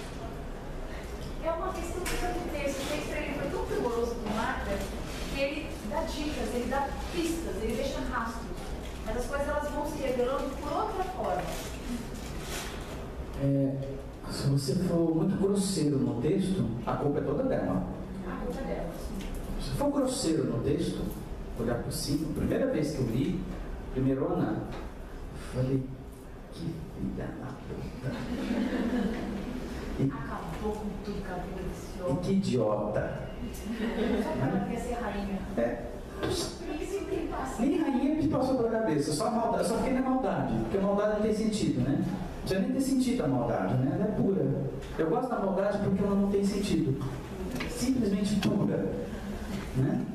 [SPEAKER 8] É uma questão de subtexto. O Shakespeare ele foi tão rigoroso do Macbeth que ele dá dicas, ele dá pistas, ele deixa rastros. Mas as coisas elas vão se revelando por outra forma.
[SPEAKER 1] É, se você for muito grosseiro no texto, a culpa é toda dela.
[SPEAKER 8] A culpa é dela.
[SPEAKER 1] Se for grosseiro no texto, olhar por cima, a primeira vez que eu li, primeirona, falei, que filha da puta. E,
[SPEAKER 8] acabou com tudo, acabou desse homem.
[SPEAKER 1] E que idiota.
[SPEAKER 8] Só para ela quer ser rainha.
[SPEAKER 1] É. Nem rainha me passou pela cabeça, só, maldade, só fiquei na maldade, porque a maldade não tem sentido, né? Não precisa nem ter sentido a maldade, né? Ela é pura. Eu gosto da maldade porque ela não tem sentido. Simplesmente pura. Né?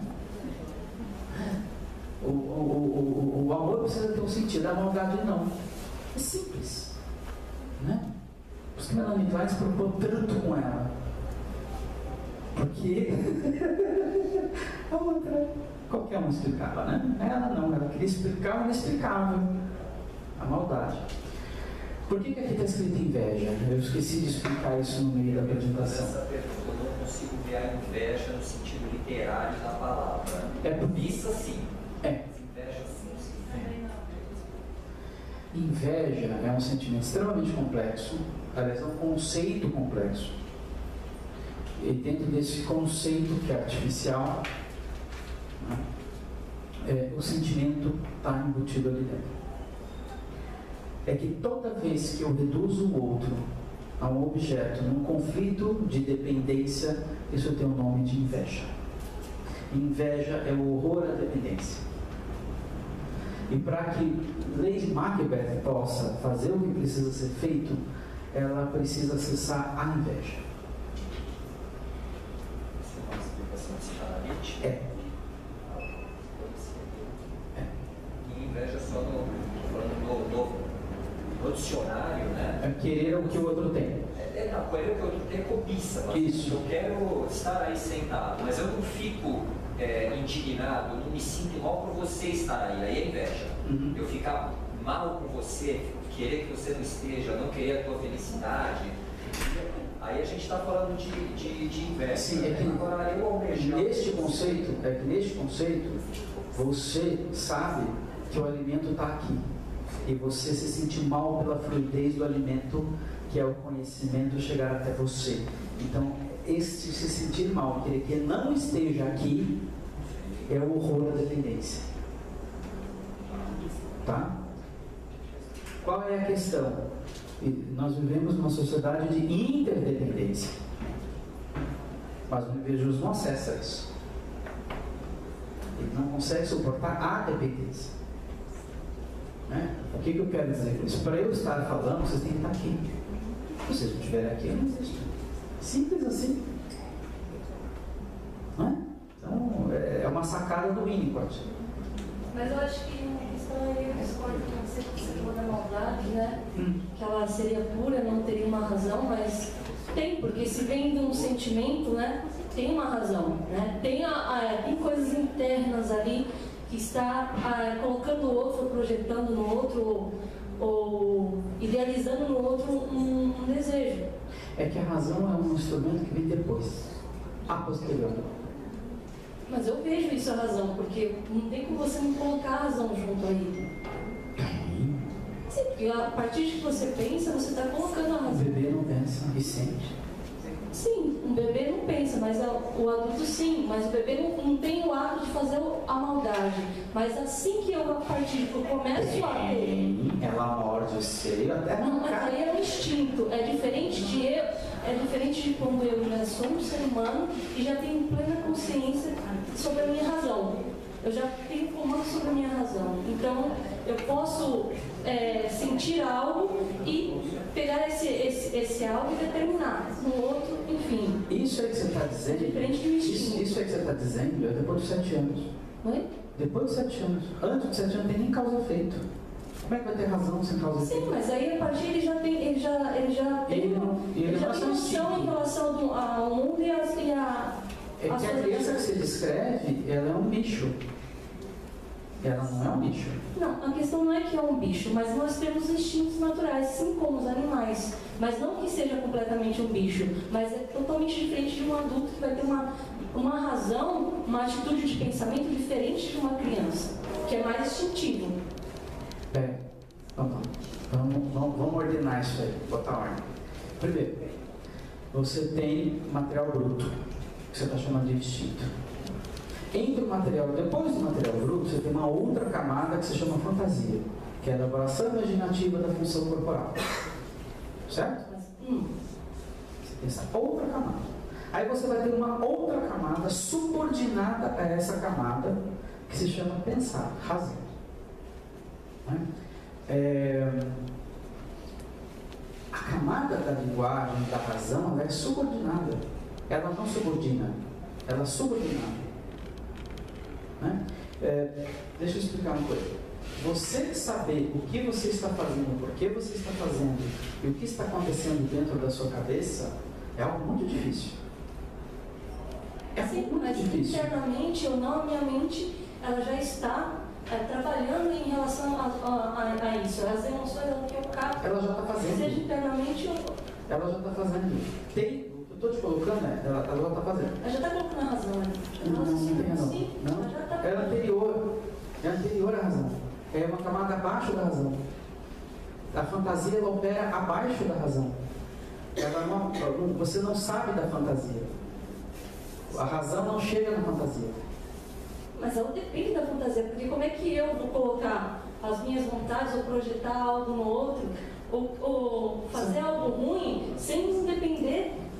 [SPEAKER 1] O, o, o, o amor precisa ter um sentido, a maldade não. É simples. Né? Por isso que Melanie Klein se preocupou tanto com ela. Porque a outra, qualquer um explicava, né? Ela não, ela queria explicar o inexplicável. A maldade. Por que, que aqui está escrito inveja? Eu esqueci de explicar isso no meio da apresentação.
[SPEAKER 12] Essa pergunta, eu não consigo ver a inveja no sentido literário da palavra.
[SPEAKER 1] É por
[SPEAKER 12] isso sim.
[SPEAKER 1] É.
[SPEAKER 12] Inveja sim, sim.
[SPEAKER 1] Inveja é um sentimento extremamente complexo, aliás, é um conceito complexo. E dentro desse conceito que é artificial, né, é, o sentimento está embutido ali dentro. É que toda vez que eu reduzo o outro a um objeto num conflito de dependência, isso tem o nome de inveja. Inveja é o horror à dependência. E para que Lady Macbeth possa fazer o que precisa ser feito, ela precisa acessar a inveja.
[SPEAKER 12] Você tem uma explicação separadamente?
[SPEAKER 1] É.
[SPEAKER 12] É. E inveja só no, no, no, no dicionário, né?
[SPEAKER 1] É querer o que o outro tem.
[SPEAKER 12] É, não, querer o que o outro tem é cobiça. Mas
[SPEAKER 1] Isso.
[SPEAKER 12] Eu quero estar aí sentado, mas eu não fico é, indignado, eu não me sinto mal por você estar aí. Aí é inveja.
[SPEAKER 1] Uhum.
[SPEAKER 12] Eu ficar mal com você, querer que você não esteja, não querer a tua felicidade. Aí a gente está falando de, de, de inveja.
[SPEAKER 1] Sim, é que
[SPEAKER 12] agora eu almejar.
[SPEAKER 1] Neste conceito, é que neste conceito, você sabe que o alimento está aqui. E você se sente mal pela fluidez do alimento, que é o conhecimento chegar até você. Então, esse se sentir mal, querer que não esteja aqui, é o horror da dependência. Tá? Qual é a questão? Nós vivemos numa sociedade de interdependência. Mas o invejoso não acessa isso. Ele não consegue suportar a dependência. Né? O que, que eu quero dizer com isso? Para eu estar falando, vocês têm que estar aqui. Se vocês não estiverem aqui, eu não existo. Simples assim. Não é? Então, é uma sacada do Winnicott.
[SPEAKER 10] Mas eu acho que uma questão aí, eu discordo com você, que você falou da maldade, né? Hum. Que ela seria pura, não teria uma razão, mas tem, porque se vem de um sentimento, né? Tem uma razão, né? Tem, a, a, tem coisas internas ali que está a, colocando o outro, projetando no outro, ou, ou idealizando no outro um, um desejo.
[SPEAKER 1] É que a razão é um instrumento que vem depois, a posteriori.
[SPEAKER 10] Mas eu vejo isso a razão, porque não tem como você não colocar a razão junto aí. Sim, porque a partir de que você pensa, você está colocando a razão.
[SPEAKER 1] O bebê não pensa e sente.
[SPEAKER 10] Sim, um bebê não pensa, mas o adulto sim, mas o bebê não, não tem o hábito de fazer a maldade. Mas assim que eu, a partir que eu começo a ter...
[SPEAKER 1] Ela morde o seio até
[SPEAKER 10] não, mas aí é um instinto, é diferente de eu, é diferente de quando eu já sou um ser humano e já tenho plena consciência sobre a minha razão. Eu já tenho comando sobre a minha razão. Então, eu posso é, sentir algo e pegar esse, esse, esse algo e determinar no outro, enfim.
[SPEAKER 1] Isso é que você está dizendo?
[SPEAKER 10] Diferente do instinto.
[SPEAKER 1] Isso, isso é que você está dizendo é depois dos sete anos.
[SPEAKER 10] Oi?
[SPEAKER 1] Depois dos sete anos. Antes dos sete anos não tem nem causa efeito. Como é que vai ter razão sem causa efeito?
[SPEAKER 10] Sim, mas aí a partir ele já tem, ele já, ele já tem,
[SPEAKER 1] ele,
[SPEAKER 10] ele
[SPEAKER 1] ele
[SPEAKER 10] já tem noção em relação do, ao mundo e a... E a
[SPEAKER 1] é que a criança que se descreve, ela é um bicho. Ela não é um bicho.
[SPEAKER 10] Não, a questão não é que é um bicho, mas nós temos instintos naturais, sim como os animais. Mas não que seja completamente um bicho, mas é totalmente diferente de um adulto que vai ter uma, uma razão, uma atitude de pensamento diferente de uma criança, que é mais instintivo.
[SPEAKER 1] É, vamos, vamos, vamos, vamos ordenar isso aí, botar ordem. Primeiro, você tem material bruto, que você está chamando de instinto. Entre o material, depois do material bruto, você tem uma outra camada que se chama fantasia, que é a elaboração imaginativa da função corporal. Certo?
[SPEAKER 10] Hum.
[SPEAKER 1] Você tem essa outra camada. Aí você vai ter uma outra camada subordinada a essa camada, que se chama pensar, razão. Né? É... A camada da linguagem, da razão, ela é subordinada. Ela não subordina, ela é subordinada. Né? É, deixa eu explicar uma coisa. Você saber o que você está fazendo, por que você está fazendo e o que está acontecendo dentro da sua cabeça é algo muito difícil. É
[SPEAKER 10] Sim,
[SPEAKER 1] muito
[SPEAKER 10] mas
[SPEAKER 1] difícil.
[SPEAKER 10] internamente ou não, a minha mente ela já está é, trabalhando em relação a, a, a isso. As emoções ela que eu capto,
[SPEAKER 1] ela já está fazendo.
[SPEAKER 10] Seja internamente ou...
[SPEAKER 1] Ela já está fazendo. Tem, eu estou te colocando, né? ela, ela já está fazendo.
[SPEAKER 10] Ela já está colocando a razão. Né?
[SPEAKER 1] Não, não, não tem razão.
[SPEAKER 10] Sim,
[SPEAKER 1] não.
[SPEAKER 10] ela já tá...
[SPEAKER 1] É anterior. É anterior à razão. É uma camada abaixo da razão. A fantasia ela opera abaixo da razão. Ela não, você não sabe da fantasia. A razão não chega na fantasia.
[SPEAKER 10] Mas ela depende da fantasia, porque como é que eu vou colocar as minhas vontades ou projetar algo no outro, ou, ou fazer Sim. algo ruim, sem depender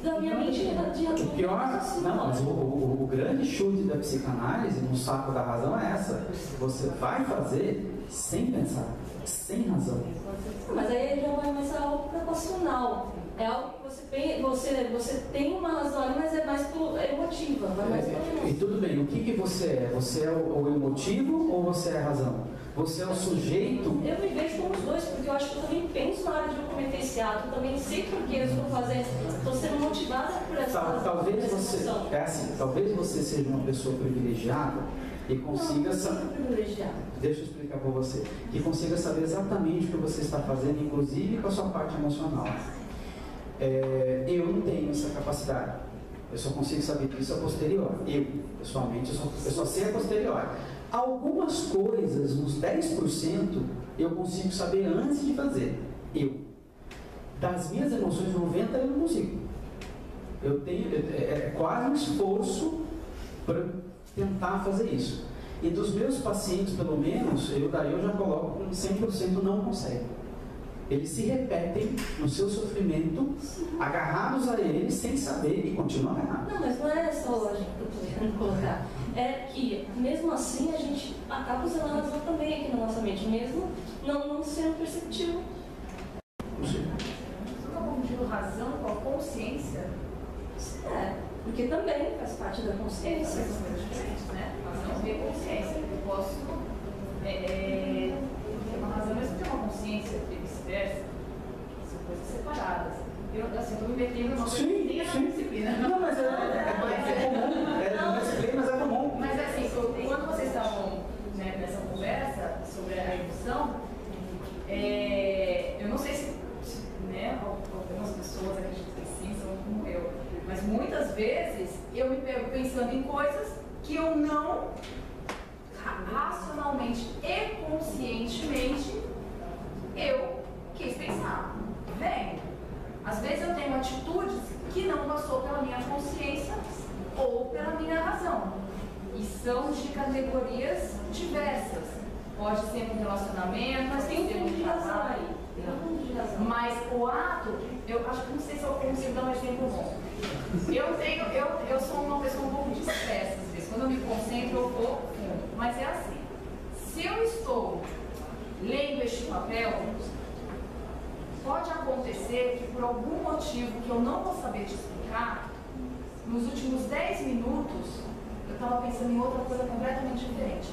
[SPEAKER 10] da minha mente de
[SPEAKER 1] O pior, não, mas o, o, o grande chute da psicanálise no saco da razão é essa. Você vai fazer sem pensar, sem razão.
[SPEAKER 10] Mas aí já não é mais algo proporcional. É algo que você tem, você, você tem uma razão ali, mas é mais pro, é emotiva. Vai mais
[SPEAKER 1] E, e tudo bem, o que, que você é? Você é o, o emotivo ou você é a razão? Você é o sujeito?
[SPEAKER 10] Eu me vejo como os dois, porque eu acho que eu também penso na hora de eu cometer esse ato, eu também sei por que eu estou fazendo, estou sendo motivada por essa
[SPEAKER 1] Tal, talvez
[SPEAKER 10] por essa
[SPEAKER 1] você,
[SPEAKER 10] emoção.
[SPEAKER 1] é assim, talvez você seja uma pessoa privilegiada e consiga
[SPEAKER 10] não,
[SPEAKER 1] saber.
[SPEAKER 10] Privilegiada.
[SPEAKER 1] Deixa eu explicar para você. Que consiga saber exatamente o que você está fazendo, inclusive com a sua parte emocional. É, eu não tenho essa capacidade. Eu só consigo saber disso a posteriori. Eu, pessoalmente, eu só, eu só sei a posteriori. Algumas coisas, uns dez por cento, eu consigo saber antes de fazer. Eu. Das minhas emoções, noventa por cento eu não consigo. Eu tenho, é, é quase um esforço para tentar fazer isso. E dos meus pacientes, pelo menos, eu daí eu já coloco um cem por cento não consegue. Eles se repetem no seu sofrimento, agarrados a ele, sem saber e continuam agarrados.
[SPEAKER 10] Não, mas não é essa lógica que eu estou querendo colocar. É que, mesmo assim, a gente acaba usando a razão também aqui na nossa mente, mesmo não, não sendo perceptível.
[SPEAKER 8] Você está confundindo razão com a consciência?
[SPEAKER 10] É, porque também faz parte da consciência.
[SPEAKER 8] São coisas diferentes, né? Razão e consciência. Eu posso é, é, ter uma razão, mas ter uma consciência e vice-versa, são coisas separadas. Eu, assim, estou me metendo numa coisa que tem na disciplina.
[SPEAKER 1] Não, mas é, é, é, é comum. É na disciplina, mas é comum.
[SPEAKER 8] Mas assim, quando vocês estavam, né, nessa conversa sobre a emoção, é, eu não sei se, se né, algumas pessoas acreditam que sim, são como eu, mas muitas vezes eu me pego pensando em coisas que eu não racionalmente e conscientemente eu quis pensar. Bem, às vezes eu tenho atitudes que não passou pela minha consciência ou pela minha razão. E são de categorias diversas. Pode ser um relacionamento, mas tem um casal aí. Mas o ato, eu acho que não sei se eu consigo dar um exemplo bom. Eu tenho, eu, eu sou uma pessoa um pouco dispersa, às vezes. Quando eu me concentro, eu vou fundo. Mas é assim. Se eu estou lendo este papel, pode acontecer que por algum motivo que eu não vou saber te explicar, nos últimos dez minutos, eu estava pensando em outra coisa completamente diferente.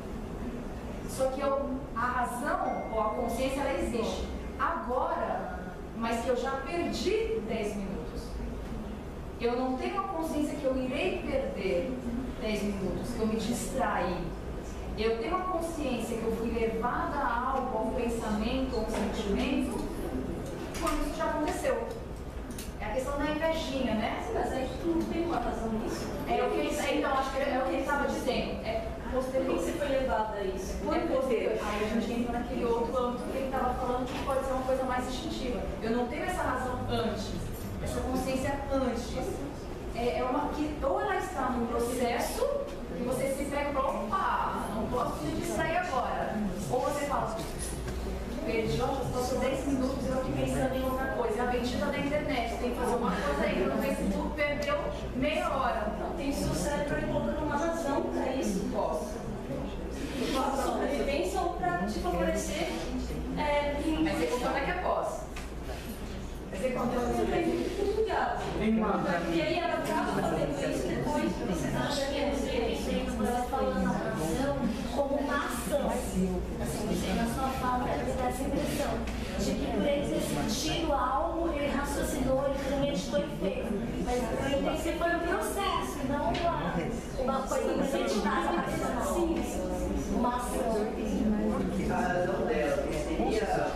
[SPEAKER 8] Só que eu, a razão ou a consciência, ela existe. Agora, mas que eu já perdi dez minutos. Eu não tenho a consciência que eu irei perder dez minutos, que eu me distraí. Eu tenho a consciência que eu fui levada a algo, a um pensamento, a um sentimento, quando isso já aconteceu. É a questão da invejinha, né?
[SPEAKER 10] Mas aí tu não tem uma razão nisso.
[SPEAKER 8] É o que ele, então, acho que é o que ele estava dizendo. É
[SPEAKER 10] Por que você foi levada a isso?
[SPEAKER 8] Por poder. Aí a gente entra naquele outro âmbito que ele estava falando que pode ser uma coisa mais instintiva. Eu não tenho essa razão antes, essa consciência antes. É, é uma que ou ela está num processo e você se pega e fala, opa, não posso me distrair agora. Ou você fala, perdi, ó, já passou dez minutos e eu aqui pensando em outra coisa. A bendita da internet, tem que fazer uma coisa aí no Facebook, perdeu meia hora.
[SPEAKER 10] Não, tem seu cérebro ali colocando uma razão para isso.
[SPEAKER 8] Posso.
[SPEAKER 10] Para sobrevivência ou para te favorecer. É,
[SPEAKER 8] mas você conta que é posso. Você conta que
[SPEAKER 1] Tem uma.
[SPEAKER 10] E aí ela acaba fazendo isso depois. Você acha que é você está falando a razão como uma ação. Assim, você na sua fala dá essa impressão de que por ele ter sentido algo, ele raciocinou, ele premeditou e fez. Mas eu entendi que foi um processo, não uma, uma coisa premeditada, sim, uma ação.
[SPEAKER 11] A razão dela seria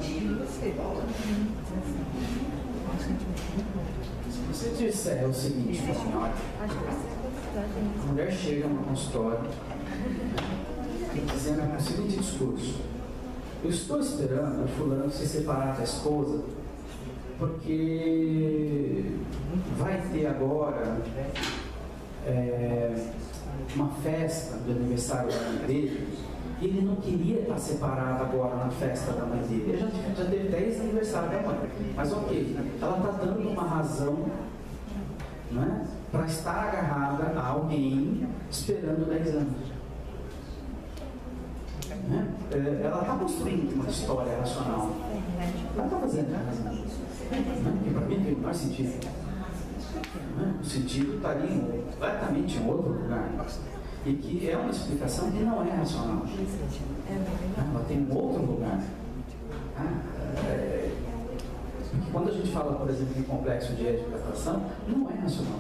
[SPEAKER 1] Se você disser o seguinte para a senhora, a mulher chega no consultório dizendo o seguinte discurso: eu estou esperando o fulano se separar da esposa porque vai ter agora é, uma festa de aniversário da mãe dele e ele não queria estar separado agora na festa da mãe dele. Ele já, já teve dez aniversários da mãe, mas ok, ela está dando uma razão não é? Para estar agarrada a alguém esperando dez anos. Né? Ela está construindo uma história racional. Ela está fazendo né? Que para mim tem o menor sentido. Né? O sentido está ali completamente em outro lugar. E que é uma explicação que não é racional. Ela tem um outro lugar. É, porque quando a gente fala, por exemplo, em complexo de edificação, não é racional.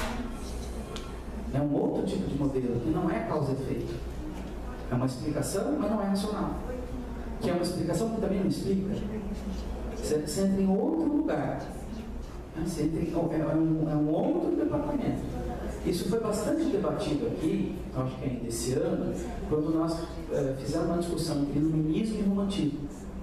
[SPEAKER 1] É um outro tipo de modelo que não é causa e efeito. É uma explicação, mas não é racional. Que é uma explicação que também não explica. Você, você entra em outro lugar. Você entra em, é, é, um, é um outro departamento. Isso foi bastante debatido aqui, acho que ainda esse ano, quando nós é, fizemos uma discussão entre iluminismo e romantismo.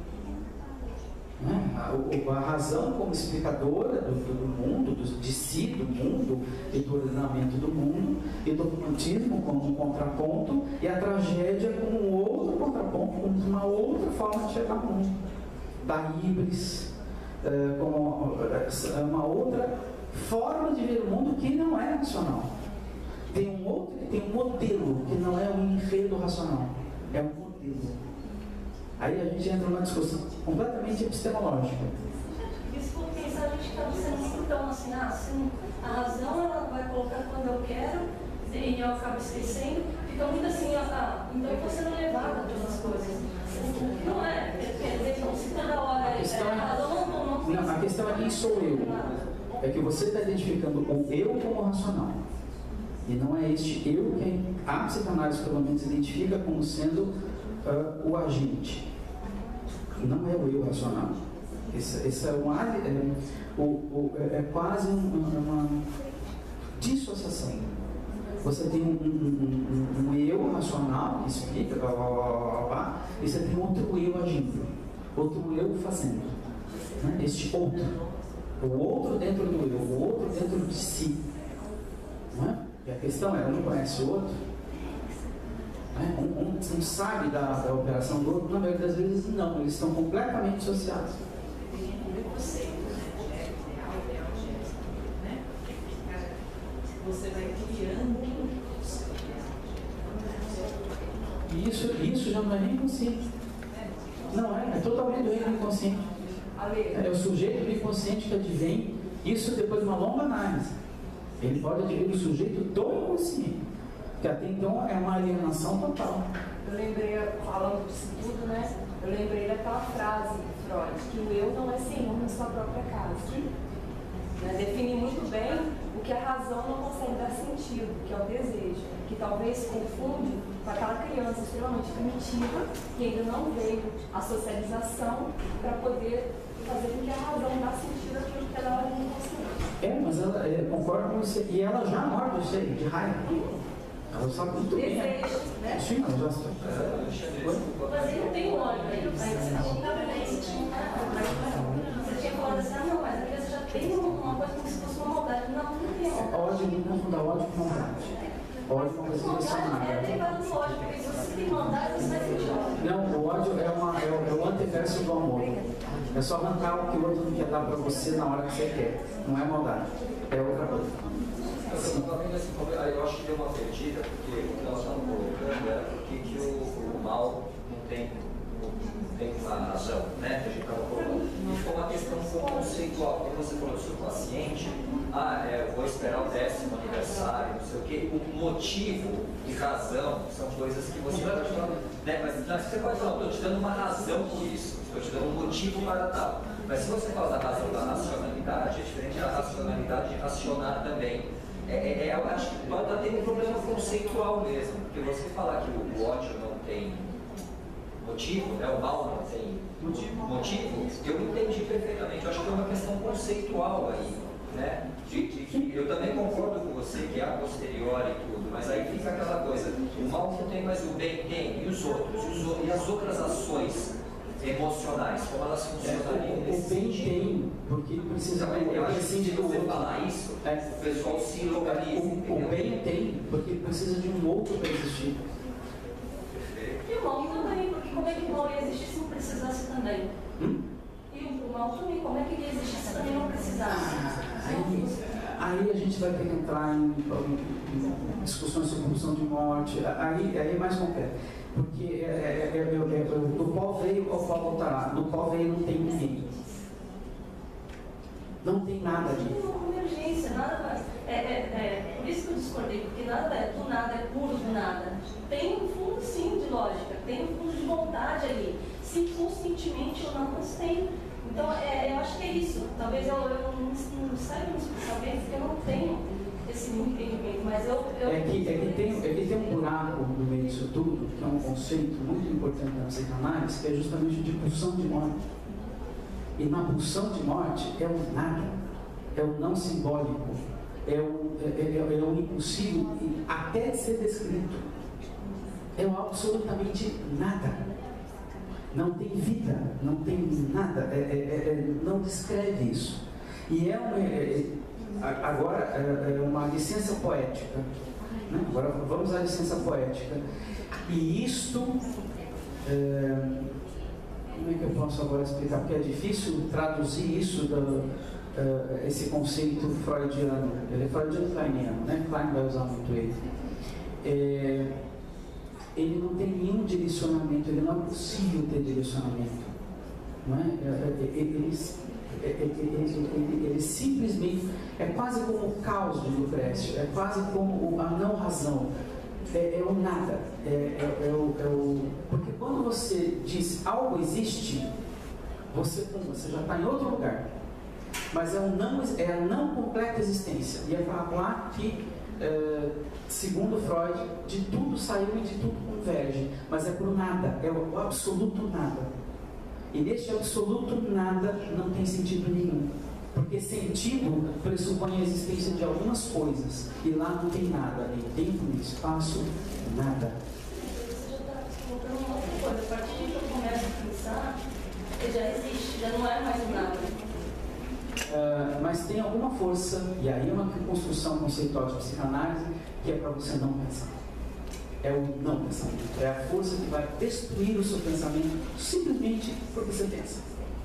[SPEAKER 1] Né? A, a razão como explicadora do, do mundo, do, de si, do mundo e do ordenamento do mundo, e do romantismo como um contraponto, e a tragédia como um outro contraponto, como uma outra forma de chegar ao mundo. Da híbris, é, como uma outra forma de ver o mundo que não é racional. Tem um outro, tem um modelo que não é um enredo racional, é um modelo. Aí a gente entra numa discussão completamente epistemológica.
[SPEAKER 10] E se for pensar, a gente está sendo muito tão assim, ah, assim, a razão ela vai colocar quando eu quero e eu acabo esquecendo, fica muito assim, ah, então eu estou sendo levada a todas as coisas. Não é, quer dizer, não, se toda hora
[SPEAKER 1] a questão
[SPEAKER 10] é
[SPEAKER 1] é,
[SPEAKER 10] a razão, não, não, não,
[SPEAKER 1] não, a questão é quem sou eu. É que você está identificando o eu como racional. E não é este eu que a psicanálise pelo menos identifica como sendo uh, o agente. Não é o eu racional. Esse, esse é, um, é, o, o, é quase uma, uma dissociação. Você tem um, um, um, um eu racional que explica, blá, blá, blá, blá, blá, e você tem outro eu agindo, outro eu fazendo. Né? Este outro. O outro dentro do eu, o outro dentro de si. Não é? E a questão é, um não conhece o outro. Né? Um, um, um sabe da, da operação do outro, na maioria das vezes não, eles estão completamente dissociados.
[SPEAKER 14] Você vai criando.
[SPEAKER 1] E isso, isso já não é nem consciente. Não é, é totalmente do reino inconsciente. É o sujeito do inconsciente que advém isso depois de uma longa análise. Ele pode advir o sujeito do inconsciente, que até então é uma alienação total.
[SPEAKER 2] Eu lembrei, falando disso tudo, né? Eu lembrei daquela frase de Freud, que o eu não é senhor na sua própria casa. Né? Define muito bem o que a razão não consegue dar sentido, que é o desejo, que talvez se confunde com aquela criança extremamente primitiva, que ainda não veio a socialização para poder fazer com que a razão dá sentido àquilo que ela não consegue.
[SPEAKER 1] É, mas ela é, concorda com você, e ela já morde você de raiva. Ela sabe muito bem.
[SPEAKER 2] Desejo, né?
[SPEAKER 1] Sim, ela já está.
[SPEAKER 10] Mas ele não tem ódio, aí você não está vendo. Você tinha falado assim, ah não, mas a criança já tem uma coisa como se fosse uma maldade. Não, não tem ódio.
[SPEAKER 1] Ódio não confunda ódio com maldade. Ódio é uma coisa direcionada.
[SPEAKER 10] É derivado do ódio, porque se você tem maldade, você vai sentir ódio.
[SPEAKER 1] Não, o ódio é, uma, é, o, é o anteverso do amor. É só arrancar o que o outro não quer dar para você na hora que você quer. Não é maldade. É outra coisa.
[SPEAKER 12] Assim, eu acho que deu uma perdida, porque o que nós estamos colocando era porque que o, o mal não tem, não tem uma razão, né? Que a gente estava colocando. E ficou uma questão um pouco conceitual. Quando você falou do seu paciente, ah, é, eu vou esperar o décimo aniversário, não sei o quê. O motivo e razão são coisas que você pode falar, né? Mas não, você pode falar, estou te dando uma razão por isso, estou te dando um motivo para tal. Mas se você fala da razão da racionalidade, é diferente da racionalidade de racionar também. É, é, eu acho que pode ter um problema conceitual mesmo, porque você falar que o, o ódio não tem motivo, né, o mal não tem motivo, motivo, eu entendi perfeitamente. Eu acho que é uma questão conceitual aí, né? De, de, de, eu também concordo com você que é a posteriori e tudo, mas aí fica aquela coisa, o mal não tem, mas o bem tem, e os outros, e, os, e as outras ações emocionais, como elas funcionariam
[SPEAKER 1] é, o,
[SPEAKER 12] nesse
[SPEAKER 1] o bem
[SPEAKER 12] sentido.
[SPEAKER 1] Tem, porque precisa
[SPEAKER 12] então, eu acho que se você
[SPEAKER 1] outro.
[SPEAKER 12] falar isso,
[SPEAKER 1] é,
[SPEAKER 12] o pessoal se localiza.
[SPEAKER 1] O, o bem tem, porque precisa de um outro para existir.
[SPEAKER 10] E o mal também, porque como é que o mal ia existir se não precisasse também?
[SPEAKER 1] Hum?
[SPEAKER 10] E o mal também, como é que ele ia existir se também não precisasse?
[SPEAKER 1] Ah, aí, aí a gente vai ter que entrar em, em discussões sobre pulsão de morte, aí, aí é mais concreto. Porque é, é, é, é, é, do qual veio ao qual voltará, do qual veio não tem ninguém. Não tem nada ali.
[SPEAKER 15] Tem uma convergência, nada mais. É, é, é, por isso que eu discordei, porque nada é do nada, é puro do nada. Tem um fundo sim de lógica, tem um fundo de vontade ali. Se conscientemente ou não, mas tem. Então, é, eu acho que é isso. Talvez eu, eu não, não saiba nos pensamentos que eu não tenho esse entendimento, mas eu. eu...
[SPEAKER 1] É, que, é, que tem, é que tem um buraco no meio disso tudo, que é um conceito muito importante na psicanálise, que é justamente de pulsão de morte. E na pulsão de morte é o nada, é o não simbólico, é o, é, é, é o impossível até de ser descrito. É o absolutamente nada. Não tem vida, não tem nada, é, é, é, não descreve isso. E é, uma, é, é agora é uma licença poética. Né? Agora vamos à licença poética. E isto, é, como é que eu posso agora explicar? Porque é difícil traduzir isso, do, uh, esse conceito freudiano. Ele é freudiano-kleiniano, né? Klein vai usar muito ele. É, ele não tem nenhum direcionamento, ele não é possível ter direcionamento. Não é? Ele, ele, ele, ele, ele simplesmente é quase como o caos de Lucrécio, é quase como a não razão, é, é o nada. É, é, é, o, é o, porque quando você diz algo existe, você, você já está em outro lugar. Mas é, um não, é a não completa existência. E é para lá que, é, segundo Freud, de tudo saiu e de tudo converge. Mas é por nada, é o, o absoluto nada. E neste absoluto nada não tem sentido nenhum. Porque sentido pressupõe a existência de algumas coisas. E lá não tem nada, nem tempo, nem espaço, nada.
[SPEAKER 15] Você já está colocando uma outra coisa. A partir de que eu começo a pensar, ele já existe, já não é mais um nada.
[SPEAKER 1] Uh, mas tem alguma força, e aí é uma construção conceitual de psicanálise, que é para você não pensar. É o não pensamento. É a força que vai destruir o seu pensamento simplesmente porque você pensa.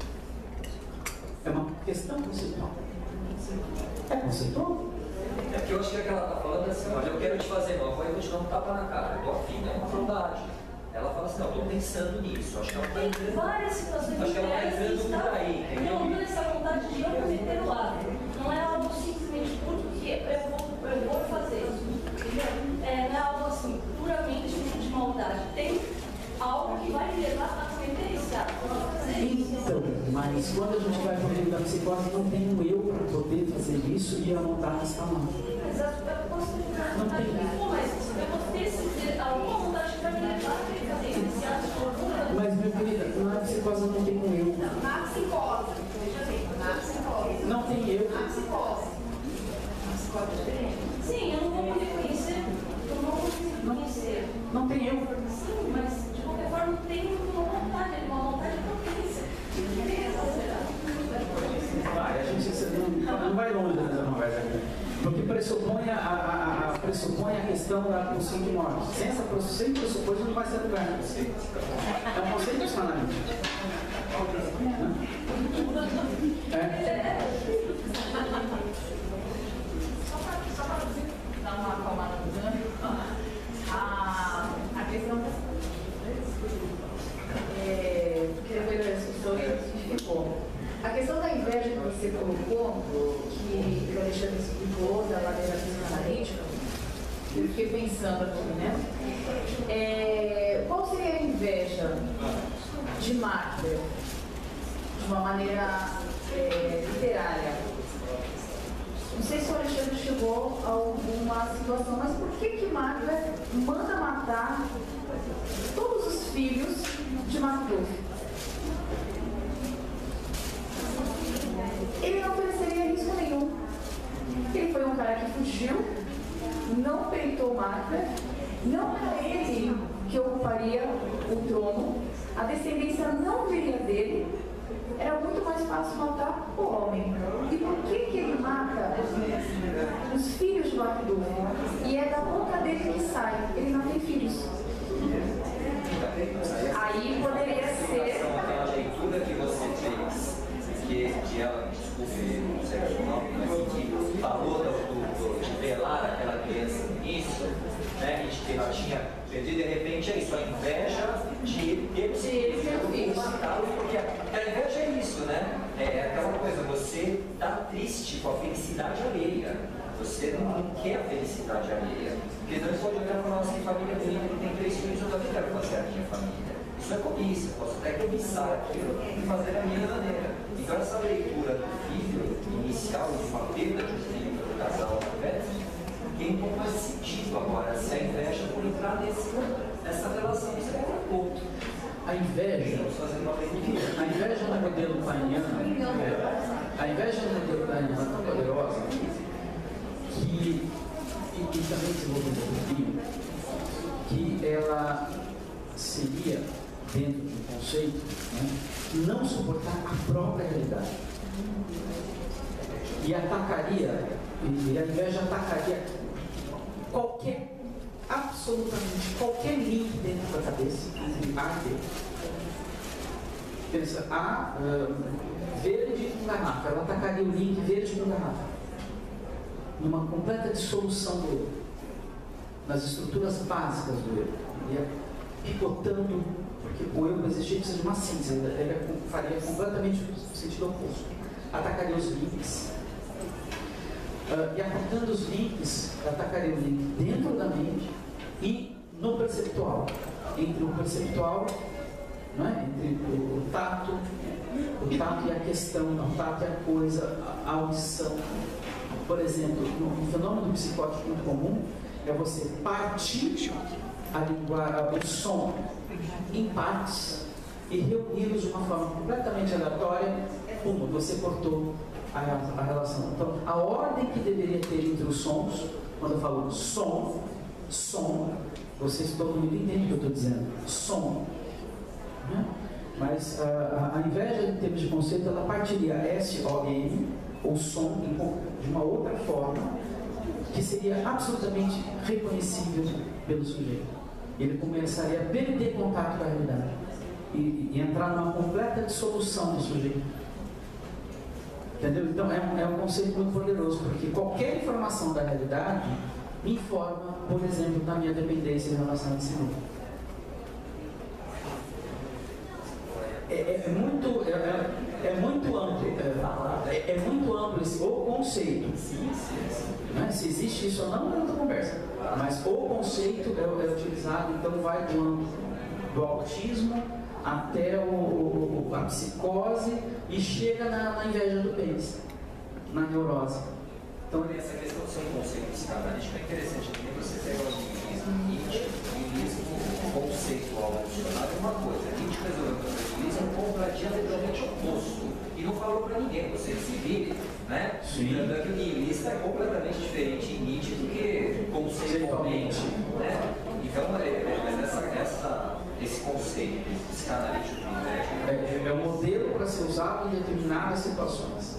[SPEAKER 1] É uma questão conceitual. É conceitual?
[SPEAKER 12] É porque eu acho que é que ela está falando assim, olha, eu quero te fazer mal, eu vou te dar um tapa na cara, eu tô afim, é uma maldade. Ela fala assim, não, eu tô pensando nisso, acho que ela está
[SPEAKER 15] Tem
[SPEAKER 12] entrando.
[SPEAKER 15] várias situações
[SPEAKER 12] Acho que ela está
[SPEAKER 15] diferentes
[SPEAKER 12] entrando por aí, entendeu?
[SPEAKER 15] não essa vontade de eu cometer o ato. Não é algo simplesmente porque eu vou, eu vou fazer isso. É, não é algo assim, puramente de maldade. Tem algo que vai me levar a cometer esse ato.
[SPEAKER 1] Então, mas quando a gente vai para o meio da psicose, não tem um eu para poder fazer isso e a vontade está lá.
[SPEAKER 15] Exato, eu posso ter uma vontade de pô, mas eu posso ter esse, alguma vontade que vai me levar a fazer esse ato de loucura.
[SPEAKER 1] Mas, minha querida, na psicose não tem um eu.
[SPEAKER 2] Na psicose, veja bem, na psicose.
[SPEAKER 1] Não tem eu.
[SPEAKER 2] Na psicose. Na psicose é diferente.
[SPEAKER 15] Sim, eu não vou poder conhecer, eu não vou conseguir conhecer.
[SPEAKER 1] Não tem eu.
[SPEAKER 15] Sim, mas de qualquer forma tem uma vontade, uma vontade de potência.
[SPEAKER 1] Vai, a gente não, não vai longe dessa conversa aqui. Porque pressupõe a, a, a, pressupõe a questão da pulsão de morte. Sem essa sem pressupõe, não vai ser lugar. É um conceito psicanalítico. É.
[SPEAKER 8] Só para dar uma acalmada no Dani, a, a questão é, que depois da discussão ficou. A questão da inveja que você colocou, que o Alexandre explicou da maneira psicanalítica, eu fiquei pensando aqui, né? É, qual seria a inveja de Macbeth, de uma maneira é, literária? Não sei se o Alexandre chegou a alguma situação, mas por que que Macbeth manda matar todos os filhos de Macduff? Ele não ofereceria risco nenhum. Ele foi um cara que fugiu, não peitou Macbeth, não era ele que ocuparia o trono, a descendência não viria dele, era muito mais fácil matar o homem. E por que que ele mata os filhos de Macduff? E é da boca dele que sai, ele não tem filhos. Aí poderia ser...
[SPEAKER 12] A leitura que você fez, que que ela, desculpe o sexo não, mas que falou do, do, de velar aquela criança no início, né, e de que ela tinha perdido, de repente é isso, a inveja de ter sido matá-lo, porque a inveja é isso, né? É aquela coisa, você está triste com a felicidade alheia, você não quer a felicidade alheia, porque não pode olhar para nós que família bonita que tem três filhos, eu também quero fazer a minha família. Isso é cobiça, eu posso até cobiçar aquilo e fazer da minha maneira. Então essa leitura do filho inicial, de uma perda de um filho do casal tem um pouco mais sentido agora, se a inveja por entrar nesse, nessa relação, você vai ter outro.
[SPEAKER 1] A inveja, a inveja no modelo painiano, a inveja no modelo painiano é tão poderosa que, e, e também desenvolvida por Pio, que ela seria, dentro do conceito, né, não suportar a própria realidade. E atacaria, e a inveja atacaria qualquer, absolutamente qualquer link dentro da cabeça, entre A e B. Pensa, A, uh, verde com garrafa, ela atacaria o link verde com garrafa. Numa completa dissolução do eu, nas estruturas básicas do eu. Ia picotando, porque o eu para existir precisa de uma síntese, ele faria completamente o sentido oposto. Atacaria os links. Uh, e atacando os links, atacaria o link dentro da mente e no perceptual. Entre o perceptual, não é? Entre o, o tato, o tato e a questão, o tato e a coisa, a, a audição. Por exemplo, um fenômeno psicótico muito comum é você partir a linguagem, o som em partes e reuni-los de uma forma completamente aleatória. Uma, você cortou a, a relação. Então, a ordem que deveria ter entre os sons, quando eu falo som, som, vocês todo mundo entende o que eu estou dizendo, som. Né? Mas a, a inveja, em termos de conceito, ela partiria S O M, ou som, de uma outra forma, que seria absolutamente reconhecível pelo sujeito. Ele começaria a perder contato com a realidade e, e entrar numa completa dissolução do sujeito. Entendeu? Então é um, é um conceito muito poderoso, porque qualquer informação da realidade me informa, por exemplo, da minha dependência em relação a si mesmo. É, é, é, muito, é, é, é muito amplo, é, é, é muito amplo esse, o conceito. Né? Se existe isso ou não, é outra conversa. Mas o conceito é, é utilizado, então vai do âmbito do autismo até o, o, a psicose e chega na, na inveja do pênis, na neurose.
[SPEAKER 12] Então, essa questão do seu conceito psicanalítico é interessante, porque você pega o niilismo Nietzsche, o niilismo conceitual funcional é uma coisa, Nietzsche resolveu que o niilismo é completamente oposto e não falou para ninguém, você se vire, né? Lembrando que o niilista é completamente diferente em Nietzsche do que conceitualmente, né? Então, é, é, essa, essa, esse conceito psicanalítico de inveja
[SPEAKER 1] é, é um modelo para ser usado em determinadas situações.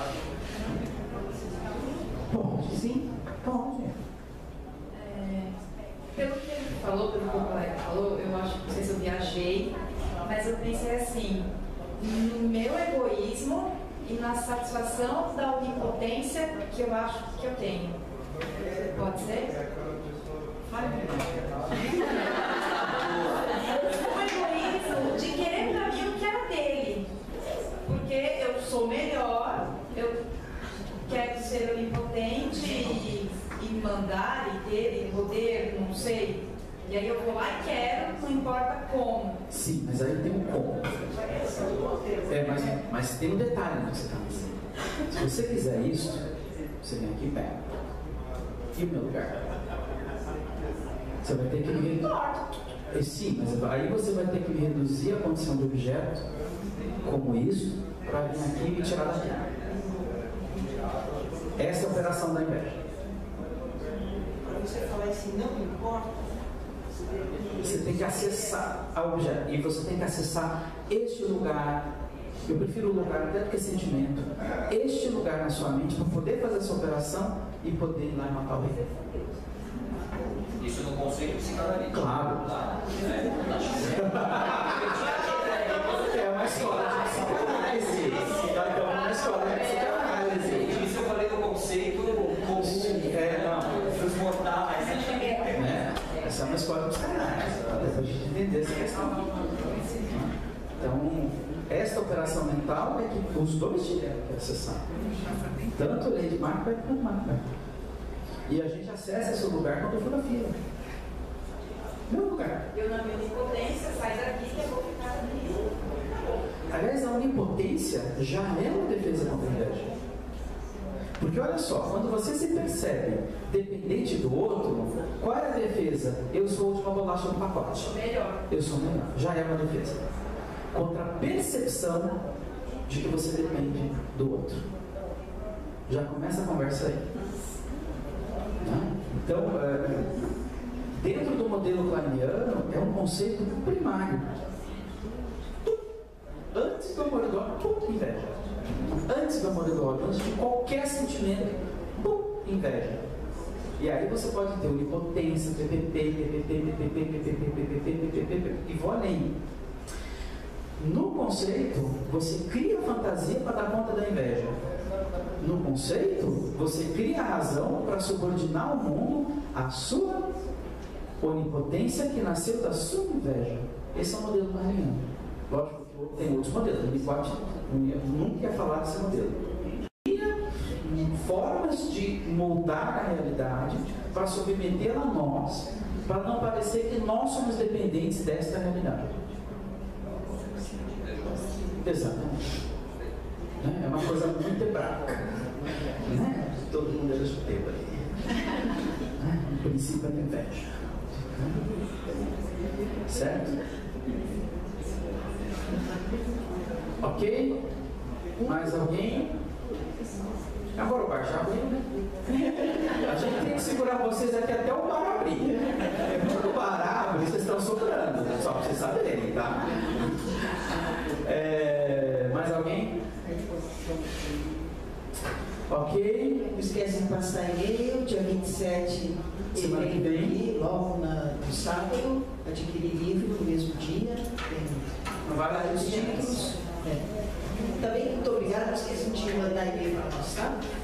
[SPEAKER 1] Pode, sim, pode.
[SPEAKER 8] É, pelo que ele falou, pelo que o colega falou, eu acho que não sei se eu viajei, mas eu pensei assim, no meu egoísmo e na satisfação da onipotência que eu acho que eu tenho. Pode ser? Fale o egoísmo de querer pra mim o que era dele. Porque eu sou melhor, eu quero ser onipotente e, e mandar e ter e poder, não sei. E aí eu vou lá e quero, não importa como.
[SPEAKER 1] Sim, mas aí tem um como. É, mas, mas tem um detalhe no que você está dizendo. Se você quiser isso, você vem aqui e pega. E o meu lugar? Você vai ter que me reduzir. Sim, mas aí você vai ter que me reduzir a condição do objeto, como isso, para vir aqui e me tirar daqui. Essa é a operação da inveja.
[SPEAKER 9] Para você falar assim, não importa.
[SPEAKER 1] Você tem que acessar ao objeto. E você tem que acessar este lugar. Eu prefiro o lugar até do que sentimento. Este lugar na sua mente para poder fazer essa operação e poder ir lá e matar o rei.
[SPEAKER 12] Isso no conceito psicanalítico.
[SPEAKER 1] Claro. É uma escola de psicanálise. Então, é uma escola de psicanálise.
[SPEAKER 12] Isso eu falei do conceito comum.
[SPEAKER 1] É, não.
[SPEAKER 12] Transmodar, mas
[SPEAKER 1] né? Essa é uma escola de psicanálise, para a gente entender essa questão. Então, esta operação mental é que os dois tiveram que acessar. Tanto o Lady Macbeth quanto o Macbeth. E a gente acessa esse lugar com a fotografia. Meu lugar.
[SPEAKER 2] Eu, na minha onipotência, sai daqui que eu vou ficar aqui.
[SPEAKER 1] Aliás, a onipotência já é uma defesa contra a inveja. Porque olha só, quando você se percebe dependente do outro, qual é a defesa? Eu sou a última bolacha do pacote.
[SPEAKER 2] Melhor.
[SPEAKER 1] Eu sou melhor. Já é uma defesa. Contra a percepção de que você depende do outro. Já começa a conversa aí. Né? Então, é, dentro do modelo kleiniano, é um conceito primário. Antes do amor do ódio, inveja. Antes do amor do ódio, antes de qualquer sentimento, pum, inveja. E aí você pode ter onipotência, P P P, P P P, P P P, P P P, P P P, P P P, e vou além. No conceito, você cria a fantasia para dar conta da inveja. No conceito, você cria a razão para subordinar ao mundo a sua onipotência que nasceu da sua inveja. Esse é o modelo kleiniano. Lógico que tem outros modelos. O Winnicott nunca ia falar desse modelo. Cria formas de moldar a realidade para submetê-la a nós, para não parecer que nós somos dependentes desta realidade. Exatamente. É uma coisa muito hebraica. Né? Todo mundo era judeu ali. O princípio é da inveja. Certo? Ok? Mais alguém? Agora o bar já abriu, né? A gente tem que segurar vocês aqui até o bar abrir. Quando o bar abre, vocês estão sobrando, só para vocês saberem, tá? É, mais alguém? Ok?
[SPEAKER 9] Não esquece de passar e-mail, dia vinte e sete,
[SPEAKER 1] semana que vem,
[SPEAKER 9] logo na, no sábado, adquirir livro no mesmo dia. Tem vários títulos. É. Também muito obrigada, não esqueçam de mandar e-mail para nós, tá?